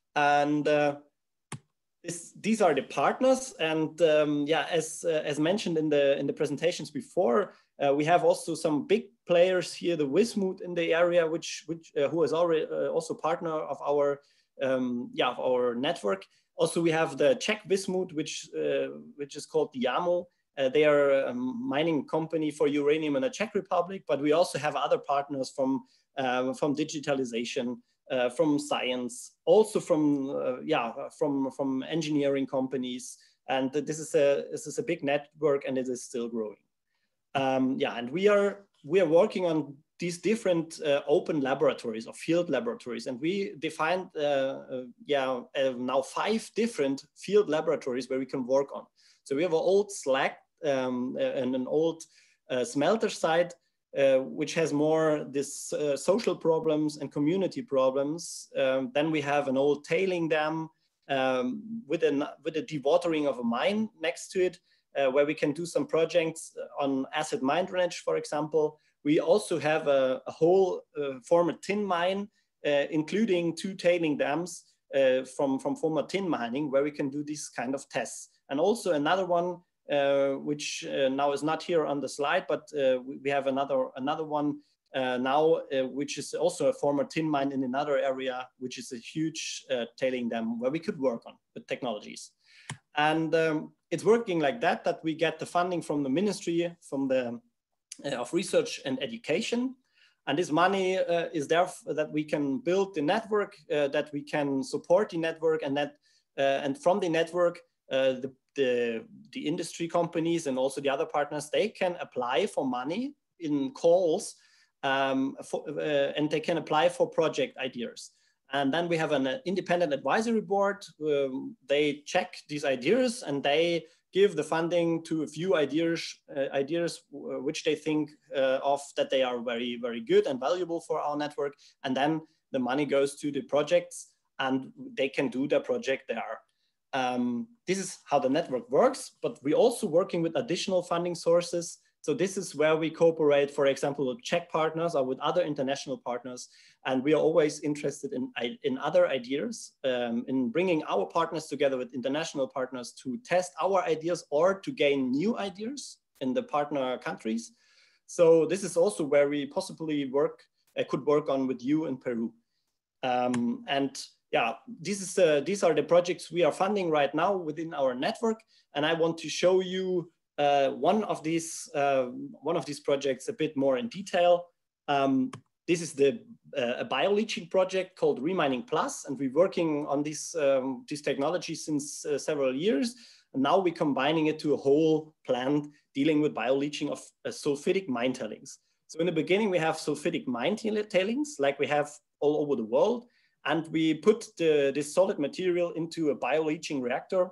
And uh, This, these are the partners, and um, yeah, as uh, as mentioned in the in the presentations before, uh, we have also some big players here, the Wismut in the area, which which uh, who is already uh, also partner of our um, yeah of our network. Also, we have the Czech Wismut, which uh, which is called Diamo. Uh, they are a mining company for uranium in the Czech Republic, but we also have other partners from uh, from digitalization. Uh, from science, also from uh, yeah, from from engineering companies, and this is a this is a big network, and it is still growing. Um, yeah, and we are we are working on these different uh, open laboratories or field laboratories, and we defined uh, uh, yeah uh, now five different field laboratories where we can work on. So we have an old slag um, and an old uh, smelter site. Uh, which has more this uh, social problems and community problems. Um, then we have an old tailing dam um, with, an, with a dewatering of a mine next to it, uh, where we can do some projects on acid mine drainage, for example. We also have a, a whole uh, former tin mine, uh, including two tailing dams uh, from, from former tin mining, where we can do these kind of tests. And also another one Uh, which uh, now is not here on the slide, but uh, we have another another one uh, now, uh, which is also a former tin mine in another area, which is a huge uh, tailing dam where we could work on with technologies. And um, it's working like that, that we get the funding from the Ministry from the uh, of Research and Education. And this money uh, is there that we can build the network, uh, that we can support the network, and that uh, and from the network, uh, the The, the industry companies and also the other partners, they can apply for money in calls um, for, uh, and they can apply for project ideas. And then we have an uh, independent advisory board. Um, they check these ideas and they give the funding to a few ideas, uh, ideas uh, which they think uh, of that they are very, very good and valuable for our network. And then the money goes to the projects and they can do the project there. Um, this is how the network works, but we're also working with additional funding sources. So this is where we cooperate, for example, with Czech partners or with other international partners. And we are always interested in, in other ideas, um, in bringing our partners together with international partners to test our ideas or to gain new ideas in the partner countries. So this is also where we possibly work, uh, could work on with you in Peru. Um, and Yeah, this is, uh, these are the projects we are funding right now within our network. And I want to show you uh, one of these uh, one of these projects a bit more in detail. Um, this is the uh, a bioleaching project called Remining Plus, and we're working on this, um, this technology since uh, several years. And now we're combining it to a whole plant dealing with bioleaching of uh, sulfidic mine tailings. So in the beginning, we have sulfidic mine tailings like we have all over the world. And we put the, this solid material into a bioleaching reactor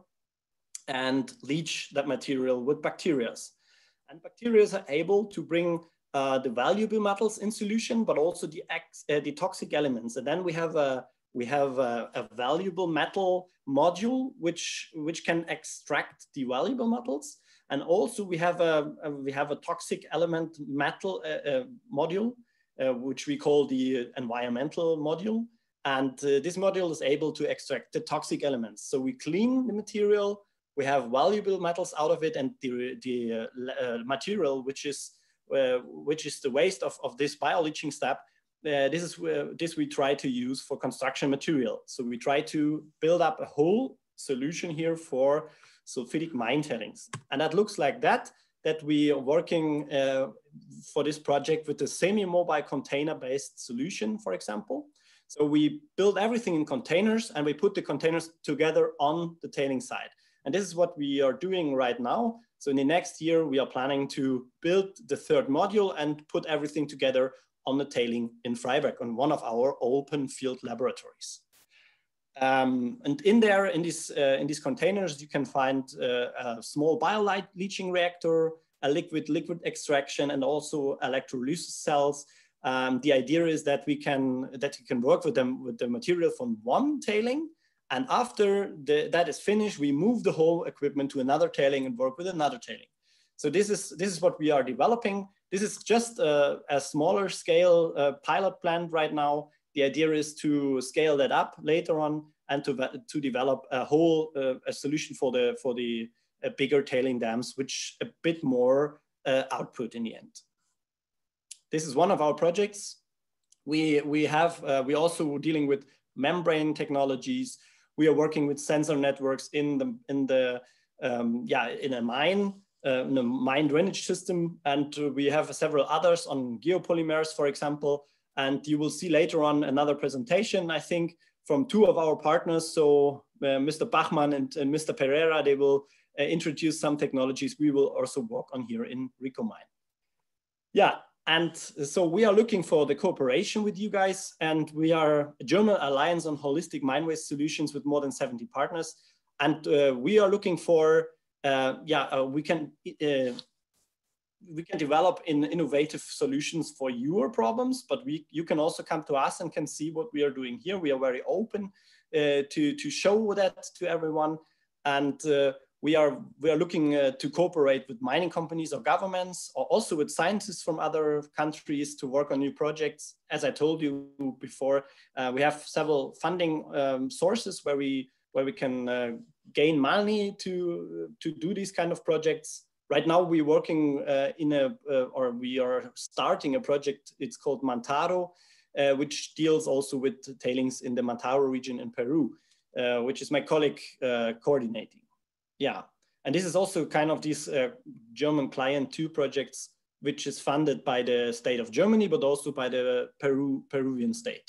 and leach that material with bacteria. And bacteria are able to bring uh, the valuable metals in solution, but also the, ex, uh, the toxic elements. And then we have a, we have a, a valuable metal module, which, which can extract the valuable metals. And also we have a, a, we have a toxic element metal uh, uh, module, uh, which we call the environmental module. And uh, this module is able to extract the toxic elements. So we clean the material, we have valuable metals out of it, and the, the uh, uh, material, which is, uh, which is the waste of, of this bioleaching step, uh, this is where this we try to use for construction material. So we try to build up a whole solution here for sulfidic mine tailings. And that looks like that, that we are working uh, for this project with a semi-mobile container-based solution, for example. So we build everything in containers and we put the containers together on the tailing side. And this is what we are doing right now. So in the next year, we are planning to build the third module and put everything together on the tailing in Freiberg on one of our open field laboratories. Um, and in there, in these, uh, in these containers, you can find uh, a small biolight leaching reactor, a liquid-liquid extraction, and also electrolysis cells. Um, the idea is that we can that you can work with them with the material from one tailing, and after the, that is finished, we move the whole equipment to another tailing and work with another tailing. So this is this is what we are developing. This is just a, a smaller scale uh, pilot plant right now. The idea is to scale that up later on and to to develop a whole uh, a solution for the for the uh, bigger tailing dams, which a bit more uh, output in the end. This is one of our projects. We, we have, uh, we're also dealing with membrane technologies. We are working with sensor networks in the, in the um, yeah, in a mine, uh, in a mine drainage system. And we have several others on geopolymers, for example. And you will see later on another presentation, I think, from two of our partners. So uh, Mister Bachmann and, and Mister Pereira, they will uh, introduce some technologies we will also work on here in Recomine. Yeah. And so we are looking for the cooperation with you guys, and we are a German Alliance on Holistic Mine Waste Solutions with more than seventy partners. And uh, we are looking for, uh, yeah, uh, we can uh, we can develop in innovative solutions for your problems, but we you can also come to us and can see what we are doing here. We are very open uh, to, to show that to everyone. And uh, We are, we are looking uh, to cooperate with mining companies or governments, or also with scientists from other countries to work on new projects. As I told you before, uh, we have several funding um, sources where we, where we can uh, gain money to, to do these kind of projects. Right now we're working uh, in a, uh, or we are starting a project, it's called Mantaro, uh, which deals also with tailings in the Mantaro region in Peru, uh, which is my colleague uh, coordinating. Yeah, and this is also kind of these uh, German Client two projects, which is funded by the state of Germany, but also by the Peru, Peruvian state.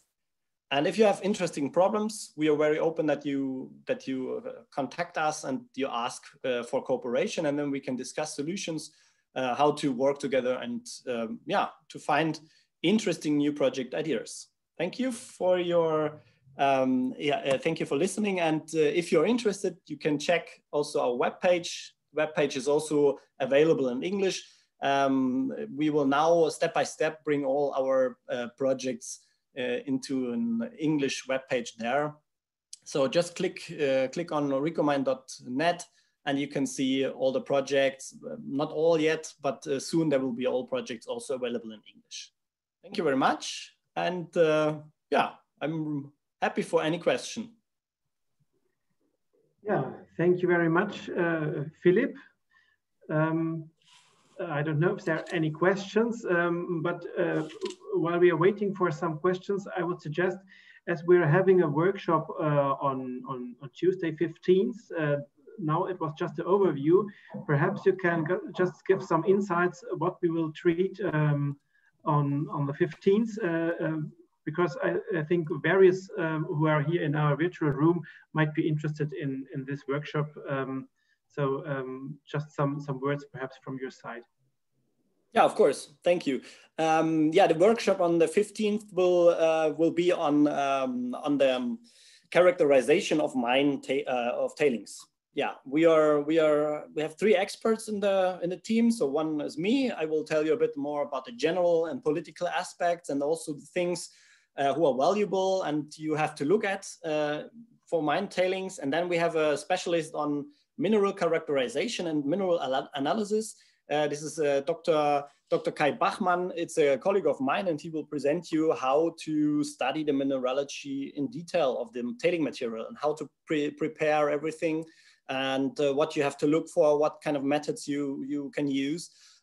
And if you have interesting problems, we are very open that you, that you uh, contact us and you ask uh, for cooperation, and then we can discuss solutions, uh, how to work together and um, yeah, to find interesting new project ideas. Thank you for your Um, yeah, uh, thank you for listening. And uh, if you're interested, you can check also our webpage. The webpage is also available in English. Um, we will now step by step bring all our uh, projects uh, into an English webpage there. So just click, uh, click on recomine dot net and you can see all the projects, not all yet, but uh, soon there will be all projects also available in English. Thank you very much. And uh, yeah, I'm happy for any question. Yeah, thank you very much, uh, Philip. Um, I don't know if there are any questions, um, but uh, while we are waiting for some questions, I would suggest, as we're having a workshop uh, on, on, on Tuesday fifteenth, uh, now it was just an overview, perhaps you can just give some insights what we will treat um, on, on the fifteenth. Uh, um, because I, I think various um, who are here in our virtual room might be interested in, in this workshop. Um, so um, just some, some words perhaps from your side. Yeah, of course. Thank you. Um, yeah, the workshop on the fifteenth will uh, will be on um, on the um, characterization of mine ta uh, of tailings. Yeah, we are we are we have three experts in the in the team. So one is me. I will tell you a bit more about the general and political aspects, and also the things Uh, who are valuable and you have to look at uh, for mine tailings. And then we have a specialist on mineral characterization and mineral analysis. Uh, this is uh, Doctor Doctor Kai Bachmann. It's a colleague of mine, and he will present you how to study the mineralogy in detail of the tailing material and how to pre prepare everything and uh, what you have to look for, what kind of methods you, you can use.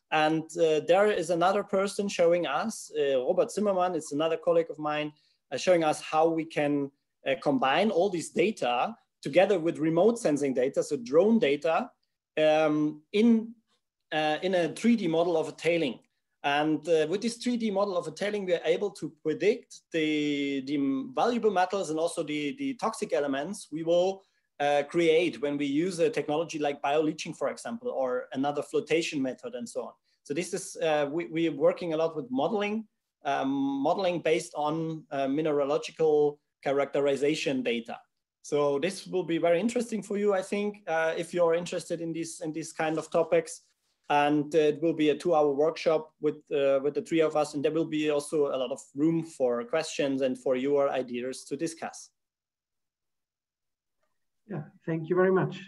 And uh, there is another person showing us, uh, Robert Zimmermann, it's another colleague of mine, uh, showing us how we can uh, combine all this data together with remote sensing data, so drone data, um, in, uh, in a three D model of a tailing. And uh, with this three D model of a tailing, we are able to predict the, the valuable metals and also the, the toxic elements we will uh, create when we use a technology like bioleaching, for example, or another flotation method and so on. So this is, uh, we, we are working a lot with modeling, um, modeling based on uh, mineralogical characterization data. So this will be very interesting for you, I think, uh, if you're interested in this, in these kind of topics. And uh, it will be a two-hour workshop with, uh, with the three of us, and there will be also a lot of room for questions and for your ideas to discuss. Yeah, thank you very much.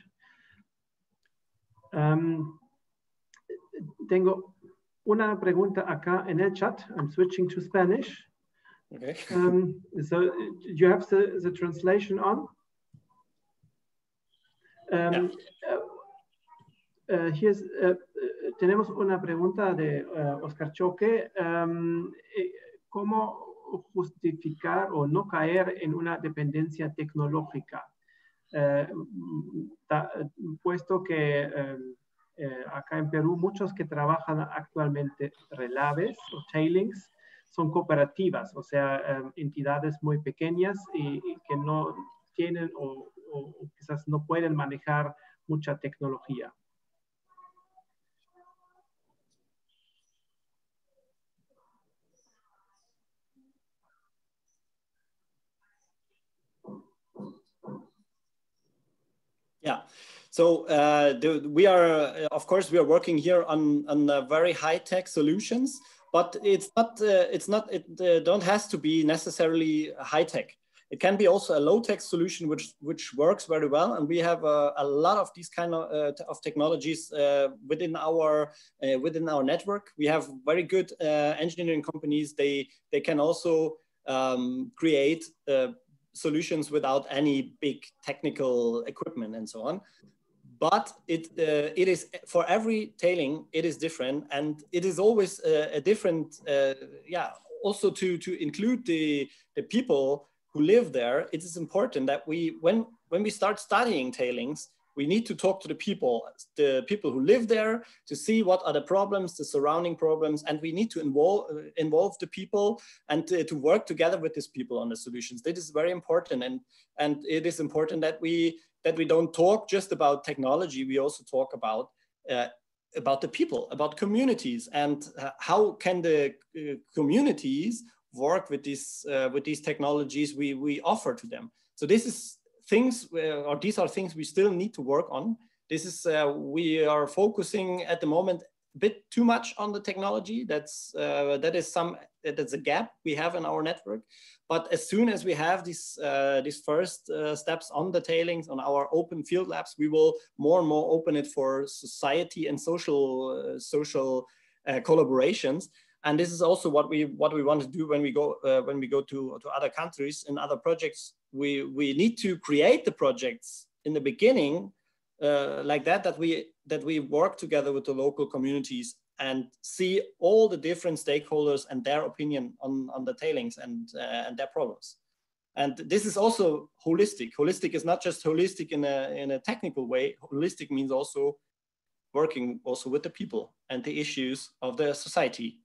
Um, tengo una pregunta acá en el chat. I'm switching to Spanish. Okay. um, so you have the, the translation on? Um, yeah. uh, Uh, here's, uh, tenemos una pregunta de uh, Oscar Choque. Um, eh, ¿Cómo justificar o no caer en una dependencia tecnológica? Uh, ta, puesto que um, eh, acá en Perú muchos que trabajan actualmente relaves o tailings son cooperativas, o sea, um, entidades muy pequeñas y, y que no tienen o, o, o quizás no pueden manejar mucha tecnología. Yeah, so uh, the, we are, uh, of course, we are working here on, on uh, very high-tech solutions, but it's not, uh, it's not, it uh, don't has to be necessarily high-tech. It can be also a low-tech solution which, which works very well. And we have uh, a lot of these kind of, uh, of technologies uh, within, our, uh, within our network. We have very good uh, engineering companies. They, they can also um, create uh, solutions without any big technical equipment and so on. But it, uh, it is, for every tailing, it is different. And it is always a, a different, uh, yeah, also to, to include the, the people who live there. It is important that we, when, when we start studying tailings, we need to talk to the people, the people who live there, to see what are the problems, the surrounding problems, and we need to involve, involve the people and to, to work together with these people on the solutions. That is very important, and, and it is important that we, that we don't talk just about technology, we also talk about, uh, about the people, about communities, and uh, how can the uh, communities work with these, uh, with these technologies we, we offer to them. So this is things, uh, or these are things we still need to work on. This is, uh, we are focusing at the moment a bit too much on the technology. That's, uh, that is some, that's a gap we have in our network. But as soon as we have these, uh, these first uh, steps on the tailings, on our open field labs, we will more and more open it for society and social, uh, social uh, collaborations. And this is also what we what we want to do when we go uh, when we go to to other countries and other projects. We we need to create the projects in the beginning uh, like that that we that we work together with the local communities and see all the different stakeholders and their opinion on on the tailings and uh, and their problems. And this is also holistic. Holistic is not just holistic in a in a technical way. Holistic means also working also with the people and the issues of the society.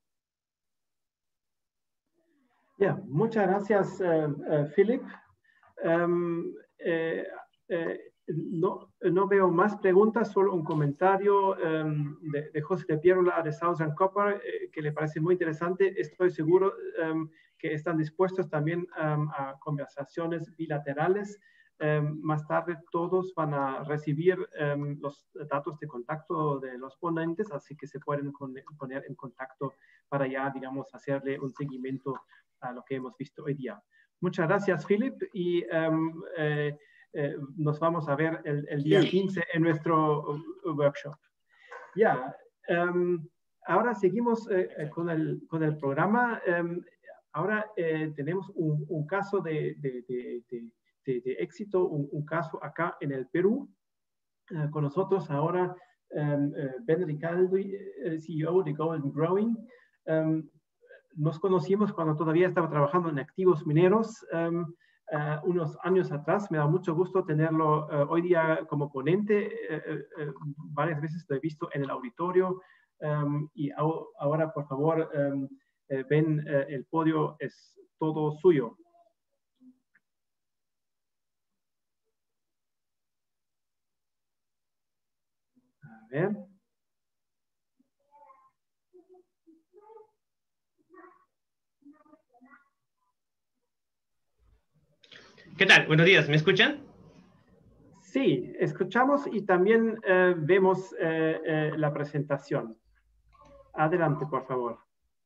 Yeah, muchas gracias, uh, uh, Philip. Um, eh, eh, no, no veo más preguntas, solo un comentario um, de, de José de Pierola de Southern Copper, eh, que le parece muy interesante. Estoy seguro um, que están dispuestos también um, a conversaciones bilaterales. Um, más tarde todos van a recibir um, los datos de contacto de los ponentes, así que se pueden poner en contacto para ya, digamos, hacerle un seguimiento a lo que hemos visto hoy día. Muchas gracias, Philip, y um, eh, eh, nos vamos a ver el, el día quince en nuestro workshop. Ya, yeah, um, ahora seguimos eh, con, el, con el programa. Um, ahora eh, tenemos un, un caso de, de, de, de, de, de éxito, un, un caso acá en el Perú. Uh, con nosotros ahora um, uh, Ben Ricaldi, uh, C E O de Golden Growing. Um, nos conocimos cuando todavía estaba trabajando en activos mineros, um, uh, unos años atrás. Me da mucho gusto tenerlo uh, hoy día como ponente. Uh, uh, varias veces lo he visto en el auditorio. Um, y au ahora, por favor, um, uh, Ben, uh, el podio es todo suyo. A ver. ¿Qué tal? Buenos días, ¿me escuchan? Sí, escuchamos y también eh, vemos eh, eh, la presentación. Adelante, por favor.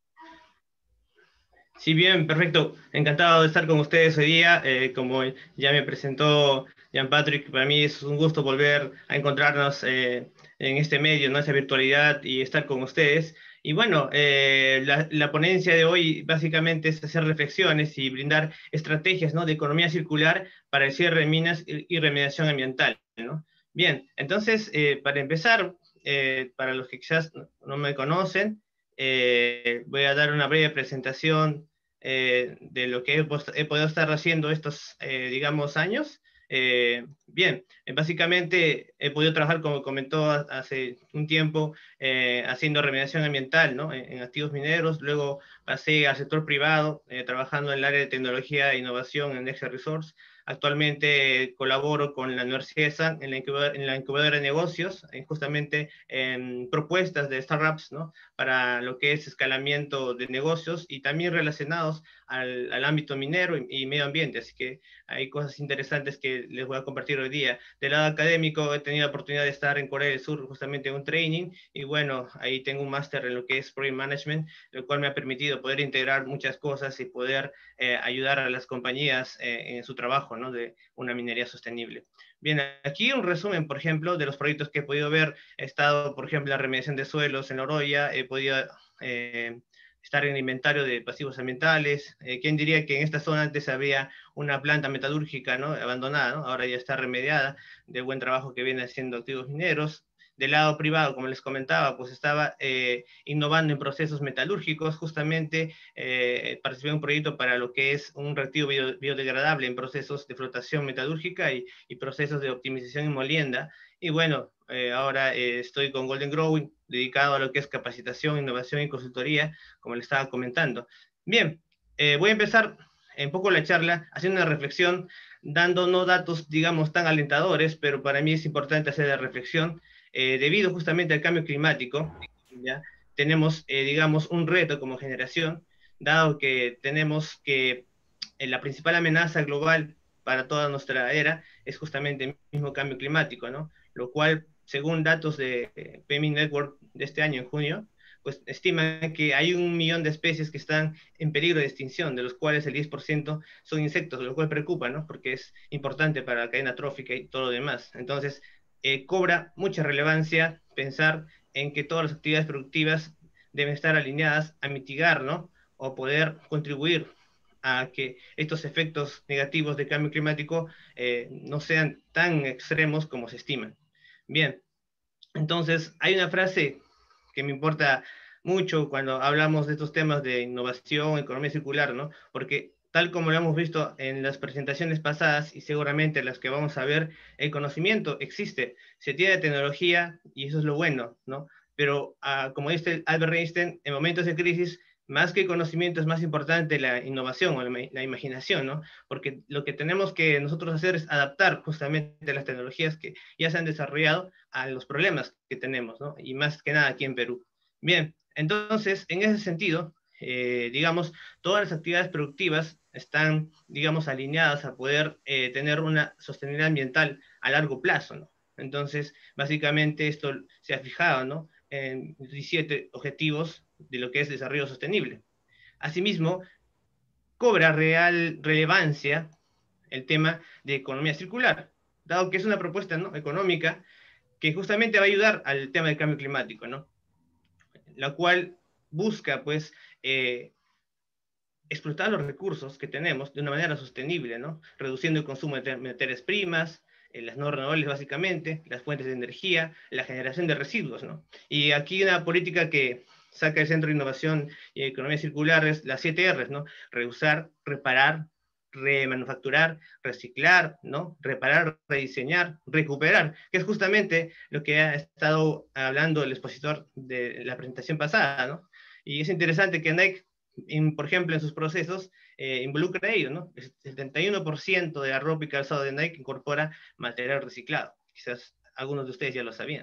Sí, bien, perfecto. Encantado de estar con ustedes hoy día. Eh, como ya me presentó Jean Patrick, para mí es un gusto volver a encontrarnos eh, en este medio, ¿no? Esa virtualidad y estar con ustedes. Y bueno, eh, la, la ponencia de hoy básicamente es hacer reflexiones y brindar estrategias, ¿no? De economía circular para el cierre de minas y, y remediación ambiental, ¿no? Bien, entonces, eh, para empezar, eh, para los que quizás no, no me conocen, eh, voy a dar una breve presentación eh, de lo que he, he podido estar haciendo estos, eh, digamos, años. Eh, bien, eh, básicamente he podido trabajar, como comentó hace un tiempo, eh, haciendo remediación ambiental, ¿no? en, en activos mineros. Luego pasé al sector privado, eh, trabajando en el área de tecnología e innovación en Nexia Resource. Actualmente eh, colaboro con la Universidad de San en la incubadora, en la incubadora de negocios, eh, justamente en propuestas de startups, ¿no? Para lo que es escalamiento de negocios y también relacionados al, al ámbito minero y, y medio ambiente. Así que hay cosas interesantes que les voy a compartir hoy día. Del lado académico he tenido la oportunidad de estar en Corea del Sur justamente en un training y bueno, ahí tengo un máster en lo que es Project Management, lo cual me ha permitido poder integrar muchas cosas y poder eh, ayudar a las compañías eh, en su trabajo, ¿no? De una minería sostenible. Bien, aquí un resumen, por ejemplo, de los proyectos que he podido ver. He estado, por ejemplo, en la remediación de suelos en La Oroya, he podido eh, estar en el inventario de pasivos ambientales. Eh, ¿Quién diría que en esta zona antes había una planta metalúrgica, ¿no? Abandonada, ¿no? Ahora ya está remediada, de buen trabajo que viene haciendo activos mineros. Del lado privado, como les comentaba, pues estaba eh, innovando en procesos metalúrgicos. Justamente eh, participé en un proyecto para lo que es un reactivo bio, biodegradable en procesos de flotación metalúrgica y, y procesos de optimización y molienda. Y bueno, eh, ahora eh, estoy con Golden Growing, dedicado a lo que es capacitación, innovación y consultoría, como les estaba comentando. Bien, eh, voy a empezar un poco la charla haciendo una reflexión, dando no datos, digamos, tan alentadores, pero para mí es importante hacer la reflexión. Eh, debido justamente al cambio climático, ¿ya? Tenemos, eh, digamos, un reto como generación, dado que tenemos que eh, la principal amenaza global para toda nuestra era es justamente el mismo cambio climático, ¿no? Lo cual, según datos de eh, P M I Network de este año, en junio, pues estima que hay un millón de especies que están en peligro de extinción, de los cuales el diez por ciento son insectos, lo cual preocupa, ¿no? Porque es importante para la cadena trófica y todo lo demás. Entonces, Eh, cobra mucha relevancia pensar en que todas las actividades productivas deben estar alineadas a mitigar, ¿no? O poder contribuir a que estos efectos negativos de cambio climático eh, no sean tan extremos como se estiman. Bien, entonces hay una frase que me importa mucho cuando hablamos de estos temas de innovación, economía circular, ¿no? Porque tal como lo hemos visto en las presentaciones pasadas y seguramente las que vamos a ver, el conocimiento existe, se tiene tecnología y eso es lo bueno, ¿no? Pero uh, como dice Albert Einstein, en momentos de crisis, más que conocimiento es más importante la innovación o la, la imaginación, ¿no? Porque lo que tenemos que nosotros hacer es adaptar justamente las tecnologías que ya se han desarrollado a los problemas que tenemos, ¿no? Y más que nada aquí en Perú. Bien, entonces, en ese sentido, eh, digamos, todas las actividades productivas están, digamos, alineadas a poder eh, tener una sostenibilidad ambiental a largo plazo, ¿no? Entonces, básicamente esto se ha fijado, ¿no? En diecisiete objetivos de lo que es desarrollo sostenible. Asimismo, cobra real relevancia el tema de economía circular, dado que es una propuesta, ¿no? económica que justamente va a ayudar al tema del cambio climático, ¿no? La cual busca, pues, eh, explotar los recursos que tenemos de una manera sostenible, ¿no? Reduciendo el consumo de materias primas, eh, las no renovables básicamente, las fuentes de energía, la generación de residuos, ¿no? Y aquí una política que saca el Centro de Innovación y Economía Circular es las siete erres, ¿no? Reusar, reparar, remanufacturar, reciclar, ¿no? Reparar, rediseñar, recuperar, que es justamente lo que ha estado hablando el expositor de la presentación pasada, ¿no? Y es interesante que Nike, en, por ejemplo, en sus procesos, eh, involucra ello, ¿no? El setenta y uno por ciento de la ropa y calzado de Nike incorpora material reciclado. Quizás algunos de ustedes ya lo sabían.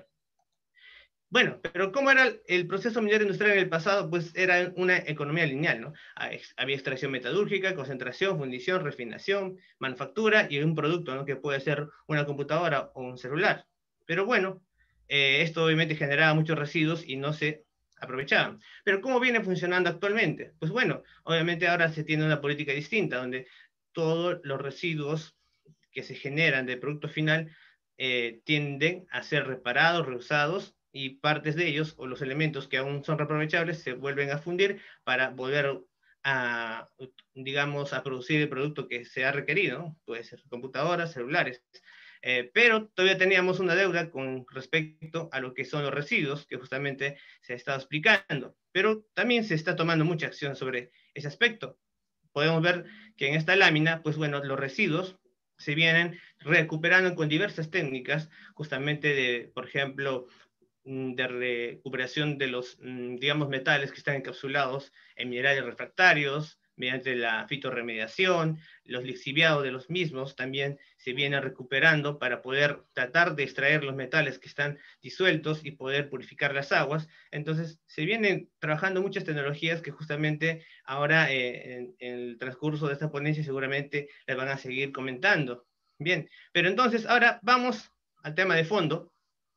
Bueno, pero ¿cómo era el proceso minero industrial en el pasado? Pues era una economía lineal, ¿no? Había extracción metalúrgica, concentración, fundición, refinación, manufactura y un producto, ¿no? Que puede ser una computadora o un celular. Pero bueno, eh, esto obviamente generaba muchos residuos y no se aprovechaban. Pero ¿cómo viene funcionando actualmente? Pues bueno, obviamente ahora se tiene una política distinta, donde todos los residuos que se generan del producto final eh, tienden a ser reparados, reusados, y partes de ellos, o los elementos que aún son reaprovechables, se vuelven a fundir para volver a, digamos, a producir el producto que se ha requerido, ¿no? Puede ser computadoras, celulares. Eh, pero todavía teníamos una deuda con respecto a lo que son los residuos, que justamente se ha estado explicando. Pero también se está tomando mucha acción sobre ese aspecto. Podemos ver que en esta lámina, pues bueno, los residuos se vienen recuperando con diversas técnicas, justamente de, por ejemplo, de recuperación de los, digamos, metales que están encapsulados en minerales refractarios, mediante la fitorremediación, los lixiviados de los mismos también se vienen recuperando para poder tratar de extraer los metales que están disueltos y poder purificar las aguas. Entonces, se vienen trabajando muchas tecnologías que justamente ahora eh, en, en el transcurso de esta ponencia seguramente les van a seguir comentando. Bien, pero entonces ahora vamos al tema de fondo.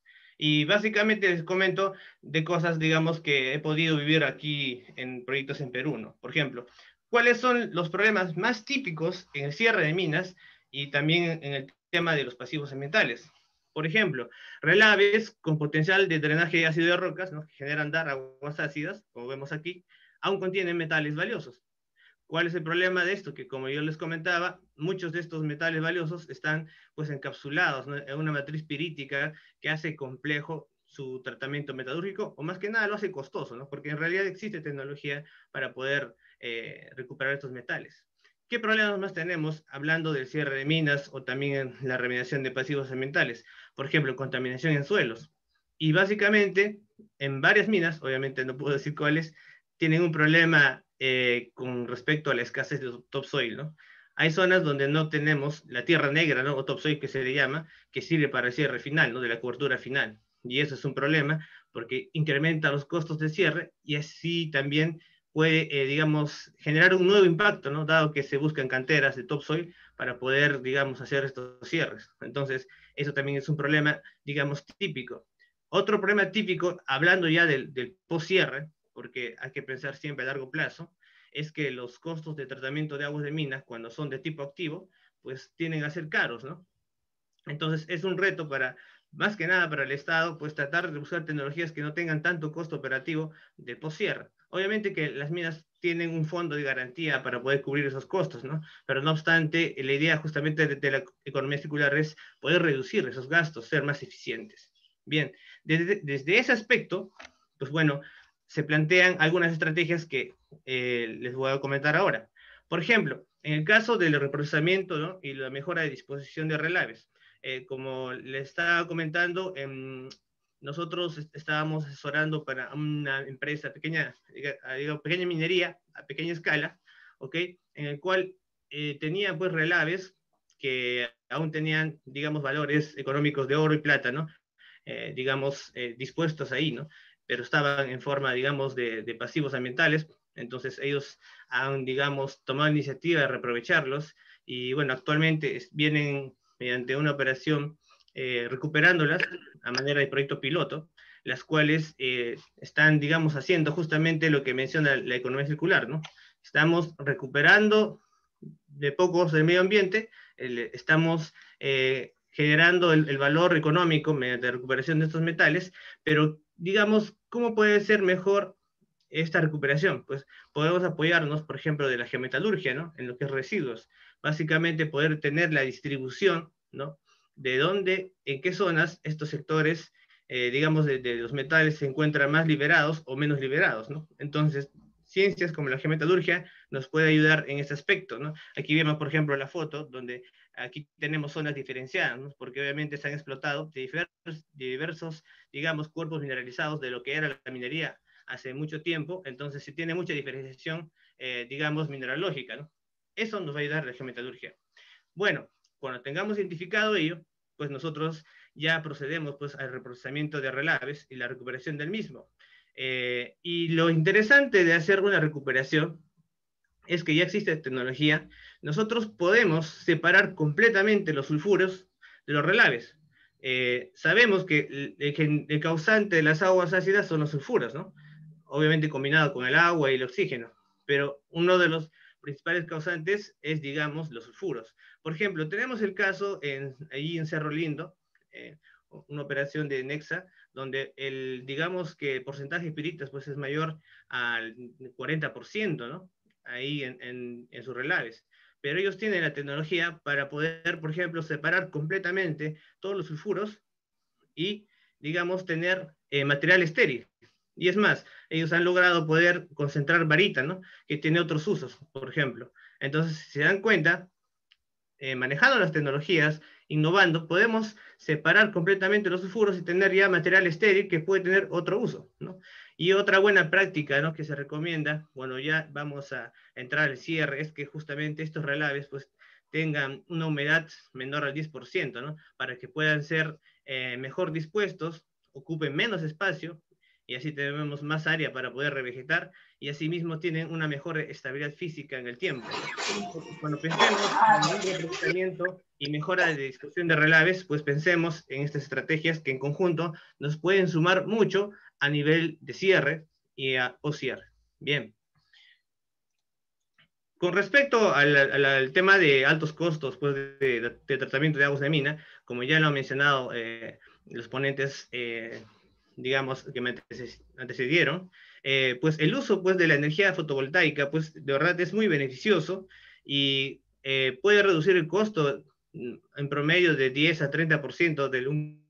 Y básicamente les comento de cosas, digamos, que he podido vivir aquí en proyectos en Perú, ¿no? Por ejemplo, ¿cuáles son los problemas más típicos en el cierre de minas y también en el tema de los pasivos ambientales? Por ejemplo, relaves con potencial de drenaje de ácido de rocas, ¿no? Que generan dar aguas ácidas, como vemos aquí, aún contienen metales valiosos. ¿Cuál es el problema de esto? Que como yo les comentaba, muchos de estos metales valiosos están pues encapsulados, ¿no?, en una matriz pirítica que hace complejo su tratamiento metalúrgico, o más que nada lo hace costoso, ¿no? Porque en realidad existe tecnología para poder eh, recuperar estos metales. ¿Qué problemas más tenemos hablando del cierre de minas o también en la remediación de pasivos ambientales? Por ejemplo, contaminación en suelos. Y básicamente, en varias minas, obviamente no puedo decir cuáles, tienen un problema eh, con respecto a la escasez de topsoil, ¿no? Hay zonas donde no tenemos la tierra negra, ¿no?, o topsoil que se le llama, que sirve para el cierre final, ¿no?, de la cobertura final. Y eso es un problema porque incrementa los costos de cierre y así también puede, eh, digamos, generar un nuevo impacto, ¿no?, dado que se buscan canteras de topsoil para poder, digamos, hacer estos cierres. Entonces, eso también es un problema, digamos, típico. Otro problema típico, hablando ya del, del post-cierre, porque hay que pensar siempre a largo plazo, es que los costos de tratamiento de aguas de minas, cuando son de tipo activo, pues tienden a ser caros, ¿no? Entonces es un reto para, más que nada para el Estado, pues tratar de buscar tecnologías que no tengan tanto costo operativo de poscierre. Obviamente que las minas tienen un fondo de garantía para poder cubrir esos costos, ¿no? Pero no obstante, la idea justamente de, de la economía circular es poder reducir esos gastos, ser más eficientes. Bien, desde, desde ese aspecto, pues bueno, se plantean algunas estrategias que eh, les voy a comentar ahora. Por ejemplo, en el caso del reprocesamiento, ¿no?, y la mejora de disposición de relaves, eh, como les estaba comentando, eh, nosotros estábamos asesorando para una empresa pequeña, digo, pequeña minería a pequeña escala, ¿ok?, en el cual eh, tenía pues relaves que aún tenían, digamos, valores económicos de oro y plata, ¿no?, eh, digamos, eh, dispuestos ahí, ¿no?, pero estaban en forma, digamos, de, de pasivos ambientales. Entonces ellos han, digamos, tomado la iniciativa de reaprovecharlos y, bueno, actualmente vienen mediante una operación eh, recuperándolas a manera de proyecto piloto, las cuales eh, están, digamos, haciendo justamente lo que menciona la economía circular, ¿no? Estamos recuperando de pocos del medio ambiente, el, estamos eh, generando el, el valor económico mediante la recuperación de estos metales, pero digamos, ¿cómo puede ser mejor esta recuperación? Pues podemos apoyarnos, por ejemplo, de la geometalurgia, ¿no?, en lo que es residuos. Básicamente poder tener la distribución, ¿no?, de dónde, en qué zonas estos sectores, eh, digamos, de, de los metales se encuentran más liberados o menos liberados, ¿no? Entonces, ciencias como la geometalurgia nos puede ayudar en ese aspecto, ¿no? Aquí vemos, por ejemplo, la foto, donde aquí tenemos zonas diferenciadas, ¿no? Porque obviamente se han explotado de diversos, de diversos, digamos, cuerpos mineralizados de lo que era la minería hace mucho tiempo, entonces se tiene mucha diferenciación, eh, digamos, mineralógica, ¿no? Eso nos va a ayudar la geometalurgia. Bueno, cuando tengamos identificado ello, pues nosotros ya procedemos pues, al reprocesamiento de relaves y la recuperación del mismo. Eh, y lo interesante de hacer una recuperación es que ya existe tecnología. Nosotros podemos separar completamente los sulfuros de los relaves. Eh, sabemos que el, el causante de las aguas ácidas son los sulfuros, ¿no? Obviamente combinado con el agua y el oxígeno, pero uno de los principales causantes es, digamos, los sulfuros. Por ejemplo, tenemos el caso en, ahí en Cerro Lindo, eh, una operación de Nexa, donde el, digamos que el porcentaje de piritas pues, es mayor al cuarenta por ciento, ¿no? Ahí en, en, en sus relaves. Pero ellos tienen la tecnología para poder, por ejemplo, separar completamente todos los sulfuros y, digamos, tener eh, material estéril. Y es más, ellos han logrado poder concentrar varita, ¿no? Que tiene otros usos, por ejemplo. Entonces, si se dan cuenta, eh, manejando las tecnologías, innovando, podemos separar completamente los sulfuros y tener ya material estéril que puede tener otro uso, ¿no? Y otra buena práctica, ¿no? Que se recomienda, bueno, ya vamos a entrar al cierre, es que justamente estos relaves, pues, tengan una humedad menor al diez por ciento, ¿no? Para que puedan ser eh, mejor dispuestos, ocupen menos espacio, y así tenemos más área para poder revegetar, y asimismo tienen una mejor estabilidad física en el tiempo. Cuando pensemos en un reprocesamiento y mejora de discusión de relaves, pues pensemos en estas estrategias que en conjunto nos pueden sumar mucho a nivel de cierre y a post-cierre. Bien. Con respecto al, al, al tema de altos costos pues, de, de, de tratamiento de aguas de mina, como ya lo han mencionado eh, los ponentes, eh, digamos, que me antecedieron, eh, pues el uso pues, de la energía fotovoltaica, pues de verdad es muy beneficioso y eh, puede reducir el costo en promedio de diez a treinta por ciento del un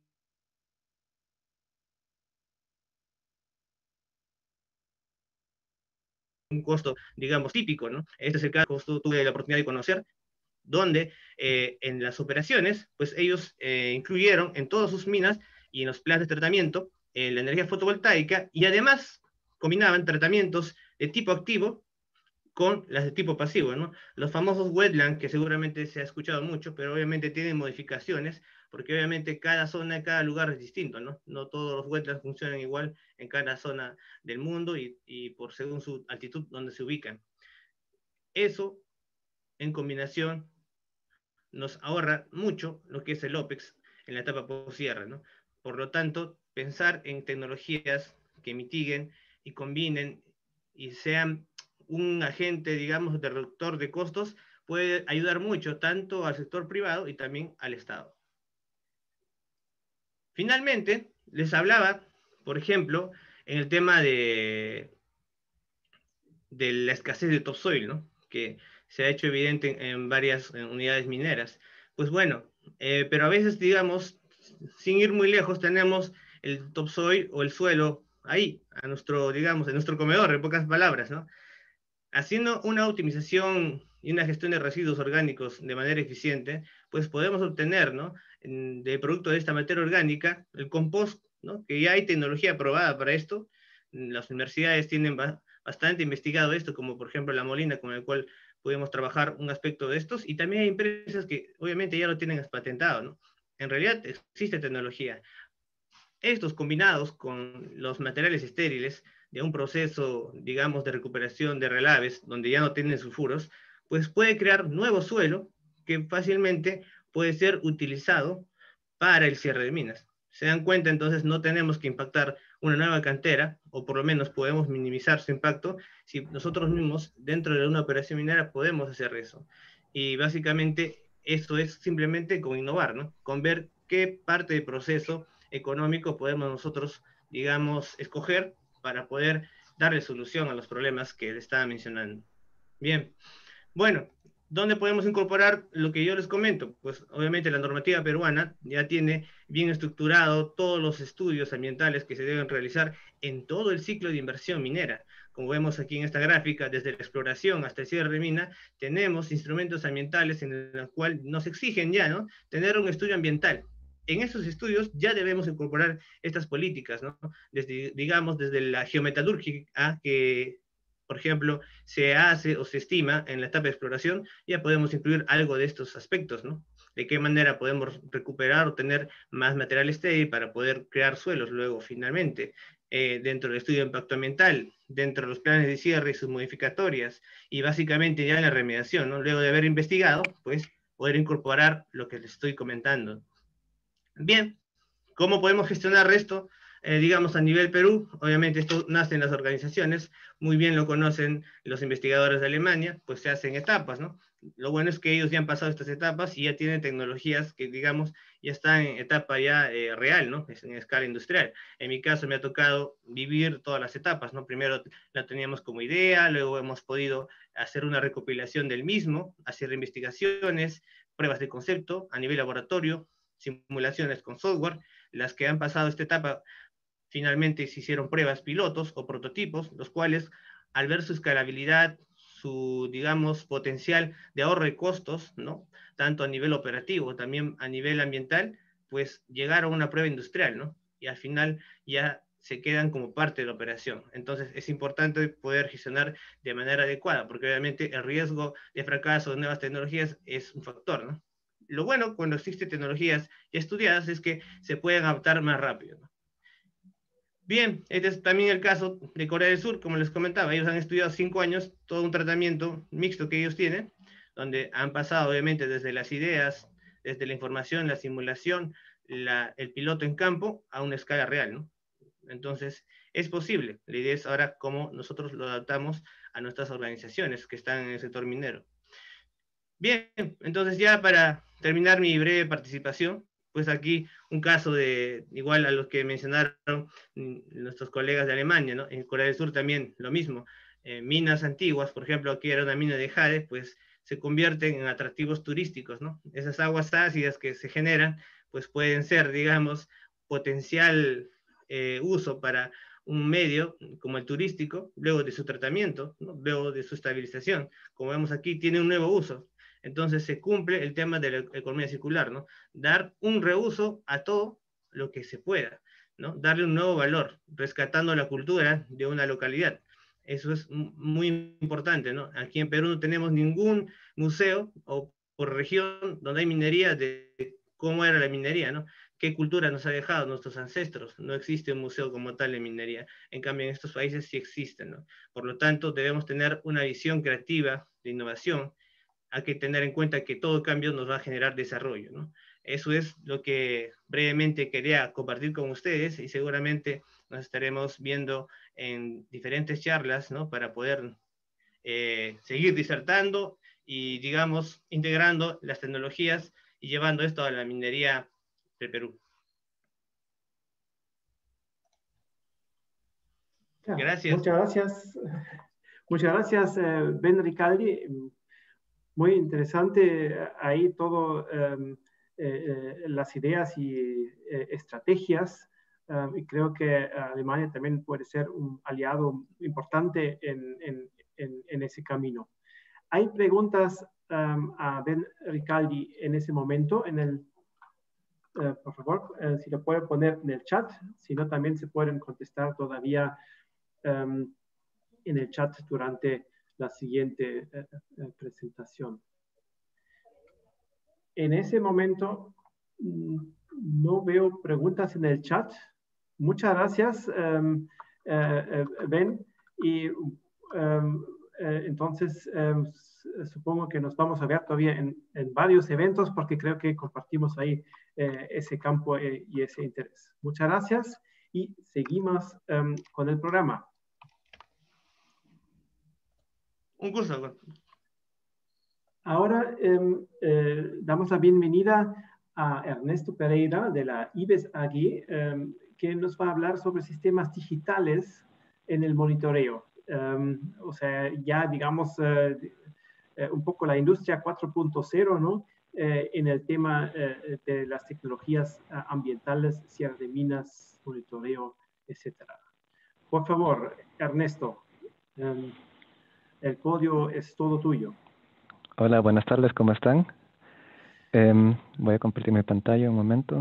un costo, digamos, típico, ¿no? Este es el caso que tuve la oportunidad de conocer, donde eh, en las operaciones, pues ellos eh, incluyeron en todas sus minas y en los planes de tratamiento eh, la energía fotovoltaica y además combinaban tratamientos de tipo activo con las de tipo pasivo, ¿no? Los famosos wetland, que seguramente se ha escuchado mucho, pero obviamente tienen modificaciones, porque obviamente cada zona, cada lugar es distinto, ¿no? No todos los wetlands funcionan igual en cada zona del mundo y, y por según su altitud donde se ubican. Eso, en combinación, nos ahorra mucho lo que es el OPEX en la etapa post-cierre, ¿no? Por lo tanto, pensar en tecnologías que mitiguen y combinen y sean un agente, digamos, de reductor de costos puede ayudar mucho tanto al sector privado y también al Estado. Finalmente, les hablaba, por ejemplo, en el tema de, de la escasez de topsoil, ¿no? Que se ha hecho evidente en, en varias en unidades mineras. Pues bueno, eh, pero a veces, digamos, sin ir muy lejos, tenemos el topsoil o el suelo ahí, a nuestro, digamos, en nuestro comedor, en pocas palabras, ¿no? Haciendo una optimización y una gestión de residuos orgánicos de manera eficiente, pues podemos obtener, ¿no? De producto de esta materia orgánica, el compost, ¿no? Que ya hay tecnología aprobada para esto. Las universidades tienen bastante investigado esto, como por ejemplo la Molina, con el cual podemos trabajar un aspecto de estos, y también hay empresas que obviamente ya lo tienen patentado, ¿no? En realidad existe tecnología. Estos combinados con los materiales estériles de un proceso, digamos, de recuperación de relaves, donde ya no tienen sulfuros, pues puede crear nuevo suelo que fácilmente puede ser utilizado para el cierre de minas. Se dan cuenta, entonces, no tenemos que impactar una nueva cantera, o por lo menos podemos minimizar su impacto, si nosotros mismos, dentro de una operación minera, podemos hacer eso. Y básicamente, eso es simplemente con innovar, ¿no? Con ver qué parte del proceso económico podemos nosotros, digamos, escoger para poder darle solución a los problemas que le estaba mencionando. Bien, bueno, ¿Dónde podemos incorporar lo que yo les comento? Pues obviamente la normativa peruana ya tiene bien estructurado todos los estudios ambientales que se deben realizar en todo el ciclo de inversión minera. Como vemos aquí en esta gráfica, desde la exploración hasta el cierre de mina, tenemos instrumentos ambientales en los cuales nos exigen ya, ¿no?, tener un estudio ambiental. En esos estudios ya debemos incorporar estas políticas, ¿no? Desde, digamos, desde la geometalúrgica, que por ejemplo, se hace o se estima en la etapa de exploración, ya podemos incluir algo de estos aspectos, ¿no? De qué manera podemos recuperar o tener más material estéril para poder crear suelos luego finalmente. Eh, dentro del estudio de impacto ambiental, dentro de los planes de cierre y sus modificatorias, y básicamente ya en la remediación, ¿no? Luego de haber investigado, pues poder incorporar lo que les estoy comentando. Bien, ¿cómo podemos gestionar esto? Eh, digamos, a nivel Perú, obviamente esto nace en las organizaciones, muy bien lo conocen los investigadores de Alemania, pues se hacen etapas, ¿no? Lo bueno es que ellos ya han pasado estas etapas y ya tienen tecnologías que, digamos, ya están en etapa ya eh, real, ¿no? Es en escala industrial. En mi caso me ha tocado vivir todas las etapas, ¿no? Primero la teníamos como idea, luego hemos podido hacer una recopilación del mismo, hacer investigaciones, pruebas de concepto a nivel laboratorio, simulaciones con software. Las que han pasado esta etapa finalmente se hicieron pruebas pilotos o prototipos, los cuales, al ver su escalabilidad, su, digamos, potencial de ahorro de costos, ¿no?, tanto a nivel operativo, también a nivel ambiental, pues llegaron a una prueba industrial, ¿no? Y al final ya se quedan como parte de la operación. Entonces es importante poder gestionar de manera adecuada, porque obviamente el riesgo de fracaso de nuevas tecnologías es un factor, ¿no? Lo bueno cuando existen tecnologías ya estudiadas es que se pueden adaptar más rápido, ¿no? Bien, este es también el caso de Corea del Sur, como les comentaba. Ellos han estudiado cinco años todo un tratamiento mixto que ellos tienen, donde han pasado obviamente desde las ideas, desde la información, la simulación, la, el piloto en campo, a una escala real, ¿no? Entonces, es posible. La idea es ahora cómo nosotros lo adaptamos a nuestras organizaciones que están en el sector minero. Bien, entonces ya para terminar mi breve participación, pues aquí un caso de, igual a los que mencionaron nuestros colegas de Alemania, ¿no? En Corea del Sur también lo mismo. Eh, minas antiguas, por ejemplo, aquí era una mina de jade, pues se convierten en atractivos turísticos, ¿no? Esas aguas ácidas que se generan, pues pueden ser, digamos, potencial eh, uso para un medio como el turístico, luego de su tratamiento, ¿no?, luego de su estabilización. Como vemos aquí, tiene un nuevo uso. Entonces se cumple el tema de la economía circular, ¿no? Dar un reuso a todo lo que se pueda, ¿no? Darle un nuevo valor, rescatando la cultura de una localidad. Eso es muy importante, ¿no? Aquí en Perú no tenemos ningún museo o por región donde hay minería de cómo era la minería, ¿no? ¿Qué cultura nos ha dejado nuestros ancestros? No existe un museo como tal de minería. En cambio, en estos países sí existen, ¿no? Por lo tanto, debemos tener una visión creativa de innovación. Hay que tener en cuenta que todo cambio nos va a generar desarrollo, ¿no? Eso es lo que brevemente quería compartir con ustedes y seguramente nos estaremos viendo en diferentes charlas, ¿no?, para poder eh, seguir disertando y, digamos, integrando las tecnologías y llevando esto a la minería del Perú. Gracias. Muchas gracias. Muchas gracias, eh, Ben Ricaldi. Muy interesante ahí todo, um, eh, las ideas y eh, estrategias. Um, y creo que Alemania también puede ser un aliado importante en, en, en, en ese camino. ¿Hay preguntas um, a Ben Ricaldi en ese momento? En el, uh, por favor, uh, si lo pueden poner en el chat, si no también se pueden contestar todavía um, en el chat durante la siguiente uh, uh, presentación. En ese momento no veo preguntas en el chat. Muchas gracias, um, uh, uh, Ben. Y um, uh, entonces um, supongo que nos vamos a ver todavía en, en varios eventos porque creo que compartimos ahí uh, ese campo uh, y ese interés. Muchas gracias y seguimos um, con el programa. Un gusto. Ahora eh, eh, damos la bienvenida a Ernesto Pereira de la I B E S A G, eh, que nos va a hablar sobre sistemas digitales en el monitoreo. Um, o sea, ya digamos, uh, eh, un poco la industria cuatro punto cero, ¿no? Eh, en el tema eh, de las tecnologías uh, ambientales, cierre de minas, monitoreo, etcétera. Por favor, Ernesto, um, el podio es todo tuyo. Hola, buenas tardes, ¿cómo están? Um, voy a compartir mi pantalla un momento.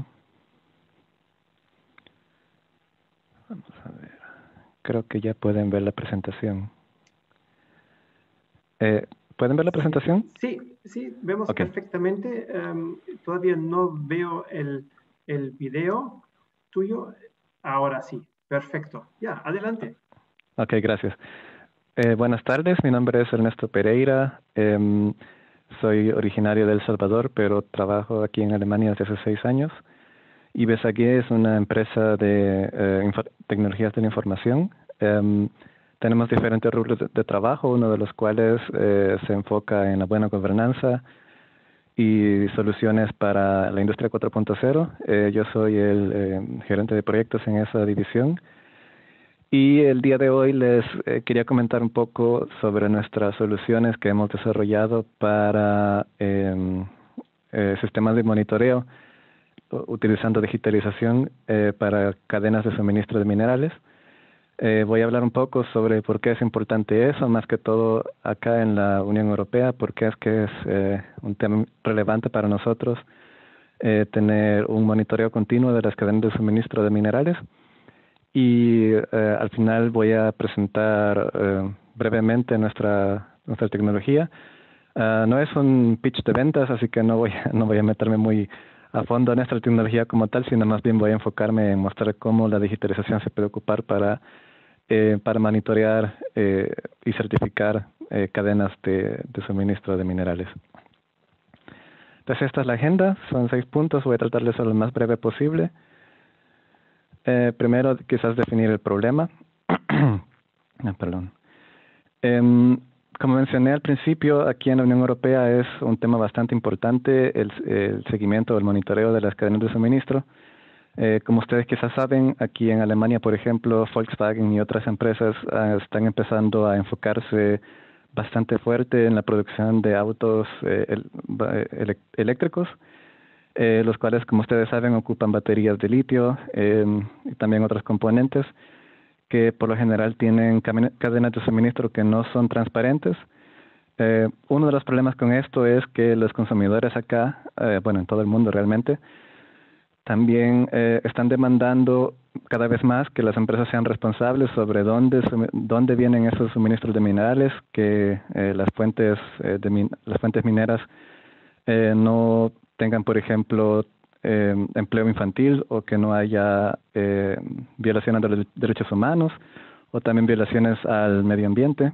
Vamos a ver. Creo que ya pueden ver la presentación. Eh, ¿Pueden ver la presentación? Sí, sí, vemos okay. perfectamente. Um, todavía no veo el, el video tuyo. Ahora sí, perfecto. Ya, adelante. Ok, gracias. Eh, buenas tardes, mi nombre es Ernesto Pereira. Eh, soy originario de El Salvador, pero trabajo aquí en Alemania desde hace seis años. I B S A G es una empresa de eh, tecnologías de la información. Eh, Tenemos diferentes rubros de, de trabajo, uno de los cuales eh, se enfoca en la buena gobernanza y soluciones para la industria cuatro punto cero. Eh, yo soy el eh, gerente de proyectos en esa división. Y el día de hoy les eh, quería comentar un poco sobre nuestras soluciones que hemos desarrollado para eh, eh, sistemas de monitoreo utilizando digitalización eh, para cadenas de suministro de minerales. Eh, voy a hablar un poco sobre por qué es importante eso, más que todo acá en la Unión Europea, porque es que es eh, un tema relevante para nosotros eh, tener un monitoreo continuo de las cadenas de suministro de minerales. Y eh, al final voy a presentar eh, brevemente nuestra, nuestra tecnología. Uh, no es un pitch de ventas, así que no voy, no voy a meterme muy a fondo en nuestra tecnología como tal, sino más bien voy a enfocarme en mostrar cómo la digitalización se puede ocupar para Eh, para monitorear eh, y certificar eh, cadenas de, de suministro de minerales. Entonces esta es la agenda, son seis puntos, voy a tratar de ser lo más breve posible. Eh, primero quizás definir el problema. ah, perdón. Eh, como mencioné al principio, aquí en la Unión Europea es un tema bastante importante el, el seguimiento o el monitoreo de las cadenas de suministro. Eh, como ustedes quizás saben, aquí en Alemania, por ejemplo, Volkswagen y otras empresas uh, están empezando a enfocarse bastante fuerte en la producción de autos eh, el, ele eléctricos, eh, los cuales, como ustedes saben, ocupan baterías de litio eh, y también otros componentes que por lo general tienen cadenas de suministro que no son transparentes. Eh, uno de los problemas con esto es que los consumidores acá, eh, bueno, en todo el mundo realmente, también eh, están demandando cada vez más que las empresas sean responsables sobre dónde, dónde vienen esos suministros de minerales, que eh, las, fuentes, eh, de min las fuentes mineras eh, no tengan, por ejemplo, eh, empleo infantil o que no haya eh, violaciones de los derechos humanos o también violaciones al medio ambiente,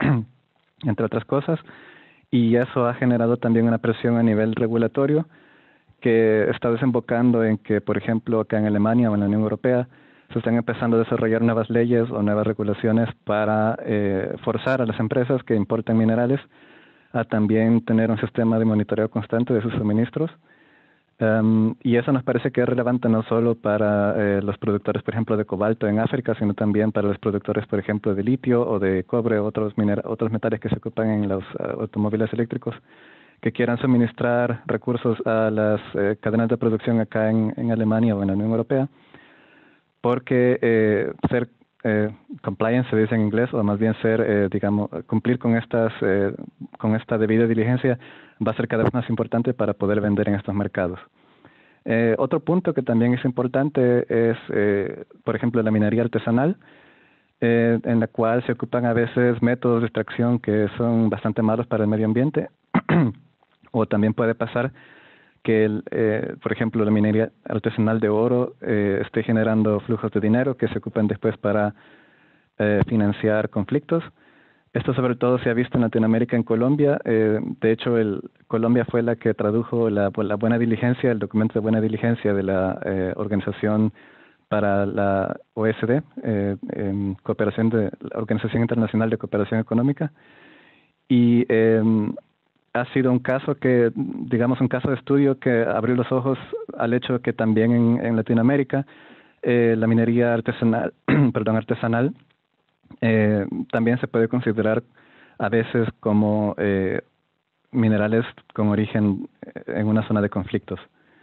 entre otras cosas. Y eso ha generado también una presión a nivel regulatorio que está desembocando en que, por ejemplo, acá en Alemania o en la Unión Europea, se están empezando a desarrollar nuevas leyes o nuevas regulaciones para eh, forzar a las empresas que importan minerales a también tener un sistema de monitoreo constante de sus suministros. Um, y eso nos parece que es relevante no solo para eh, los productores, por ejemplo, de cobalto en África, sino también para los productores, por ejemplo, de litio o de cobre o otros, otros metales que se ocupan en los uh, automóviles eléctricos, que quieran suministrar recursos a las eh, cadenas de producción acá en, en Alemania o en la Unión Europea, porque eh, ser eh, compliant, se dice en inglés, o más bien ser, eh, digamos, cumplir con estas, eh, con esta debida diligencia va a ser cada vez más importante para poder vender en estos mercados. Eh, otro punto que también es importante es, eh, por ejemplo, la minería artesanal, eh, en la cual se ocupan a veces métodos de extracción que son bastante malos para el medio ambiente. O también puede pasar que, el, eh, por ejemplo, la minería artesanal de oro eh, esté generando flujos de dinero que se ocupan después para eh, financiar conflictos. Esto sobre todo se ha visto en Latinoamérica, en Colombia. Eh, de hecho, el, Colombia fue la que tradujo la, la buena diligencia, el documento de buena diligencia de la eh, Organización para la O E C D, eh, en cooperación de la Organización Internacional de Cooperación Económica. Y eh, ha sido un caso que, digamos, un caso de estudio que abrió los ojos al hecho de que también en, en Latinoamérica eh, la minería artesanal, perdón, artesanal eh, también se puede considerar a veces como eh, minerales con origen en una zona de conflictos.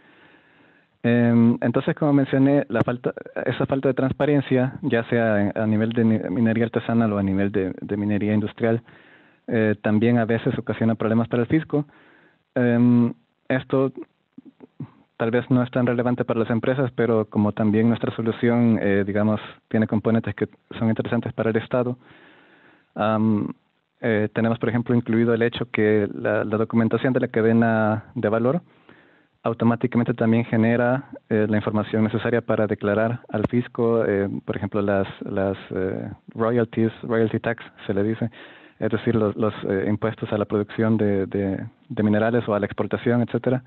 Entonces, como mencioné, la falta, esa falta de transparencia, ya sea a nivel de minería artesanal o a nivel de, de minería industrial, eh, también a veces ocasiona problemas para el fisco. Eh, esto tal vez no es tan relevante para las empresas, pero como también nuestra solución, eh, digamos, tiene componentes que son interesantes para el Estado, um, eh, tenemos, por ejemplo, incluido el hecho que la, la documentación de la cadena de valor automáticamente también genera eh, la información necesaria para declarar al fisco, eh, por ejemplo, las, las eh, royalties, royalty tax se le dice, es decir, los, los eh, impuestos a la producción de, de, de minerales o a la exportación, etcétera.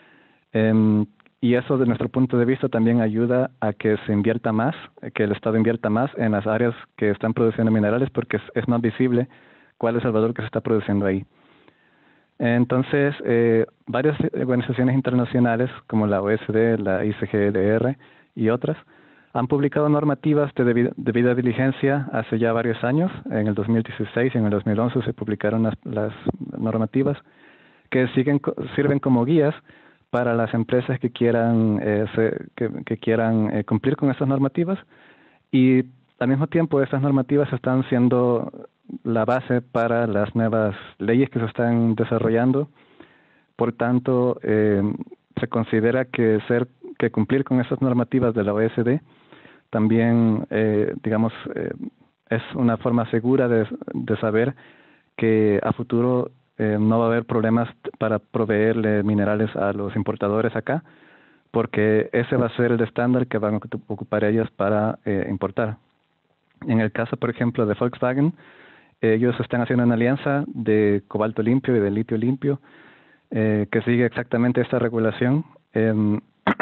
Eh, y eso, de nuestro punto de vista, también ayuda a que se invierta más, que el Estado invierta más en las áreas que están produciendo minerales, porque es, es más visible cuál es el valor que se está produciendo ahí. Entonces, eh, varias organizaciones internacionales como la O E C D, la I C G L R y otras han publicado normativas de debida, debida diligencia hace ya varios años. En el dos mil dieciséis y en el dos mil once se publicaron las, las normativas que siguen, sirven como guías para las empresas que quieran, eh, se, que, que quieran eh, cumplir con estas normativas, y al mismo tiempo estas normativas están siendo la base para las nuevas leyes que se están desarrollando. Por tanto, eh, se considera que ser que cumplir con esas normativas de la O E C D también, eh, digamos, eh, es una forma segura de, de saber que a futuro eh, no va a haber problemas para proveerle minerales a los importadores acá, porque ese va a ser el estándar que van a ocupar ellos para eh, importar. En el caso, por ejemplo, de Volkswagen, ellos están haciendo una alianza de cobalto limpio y de litio limpio eh, que sigue exactamente esta regulación, eh,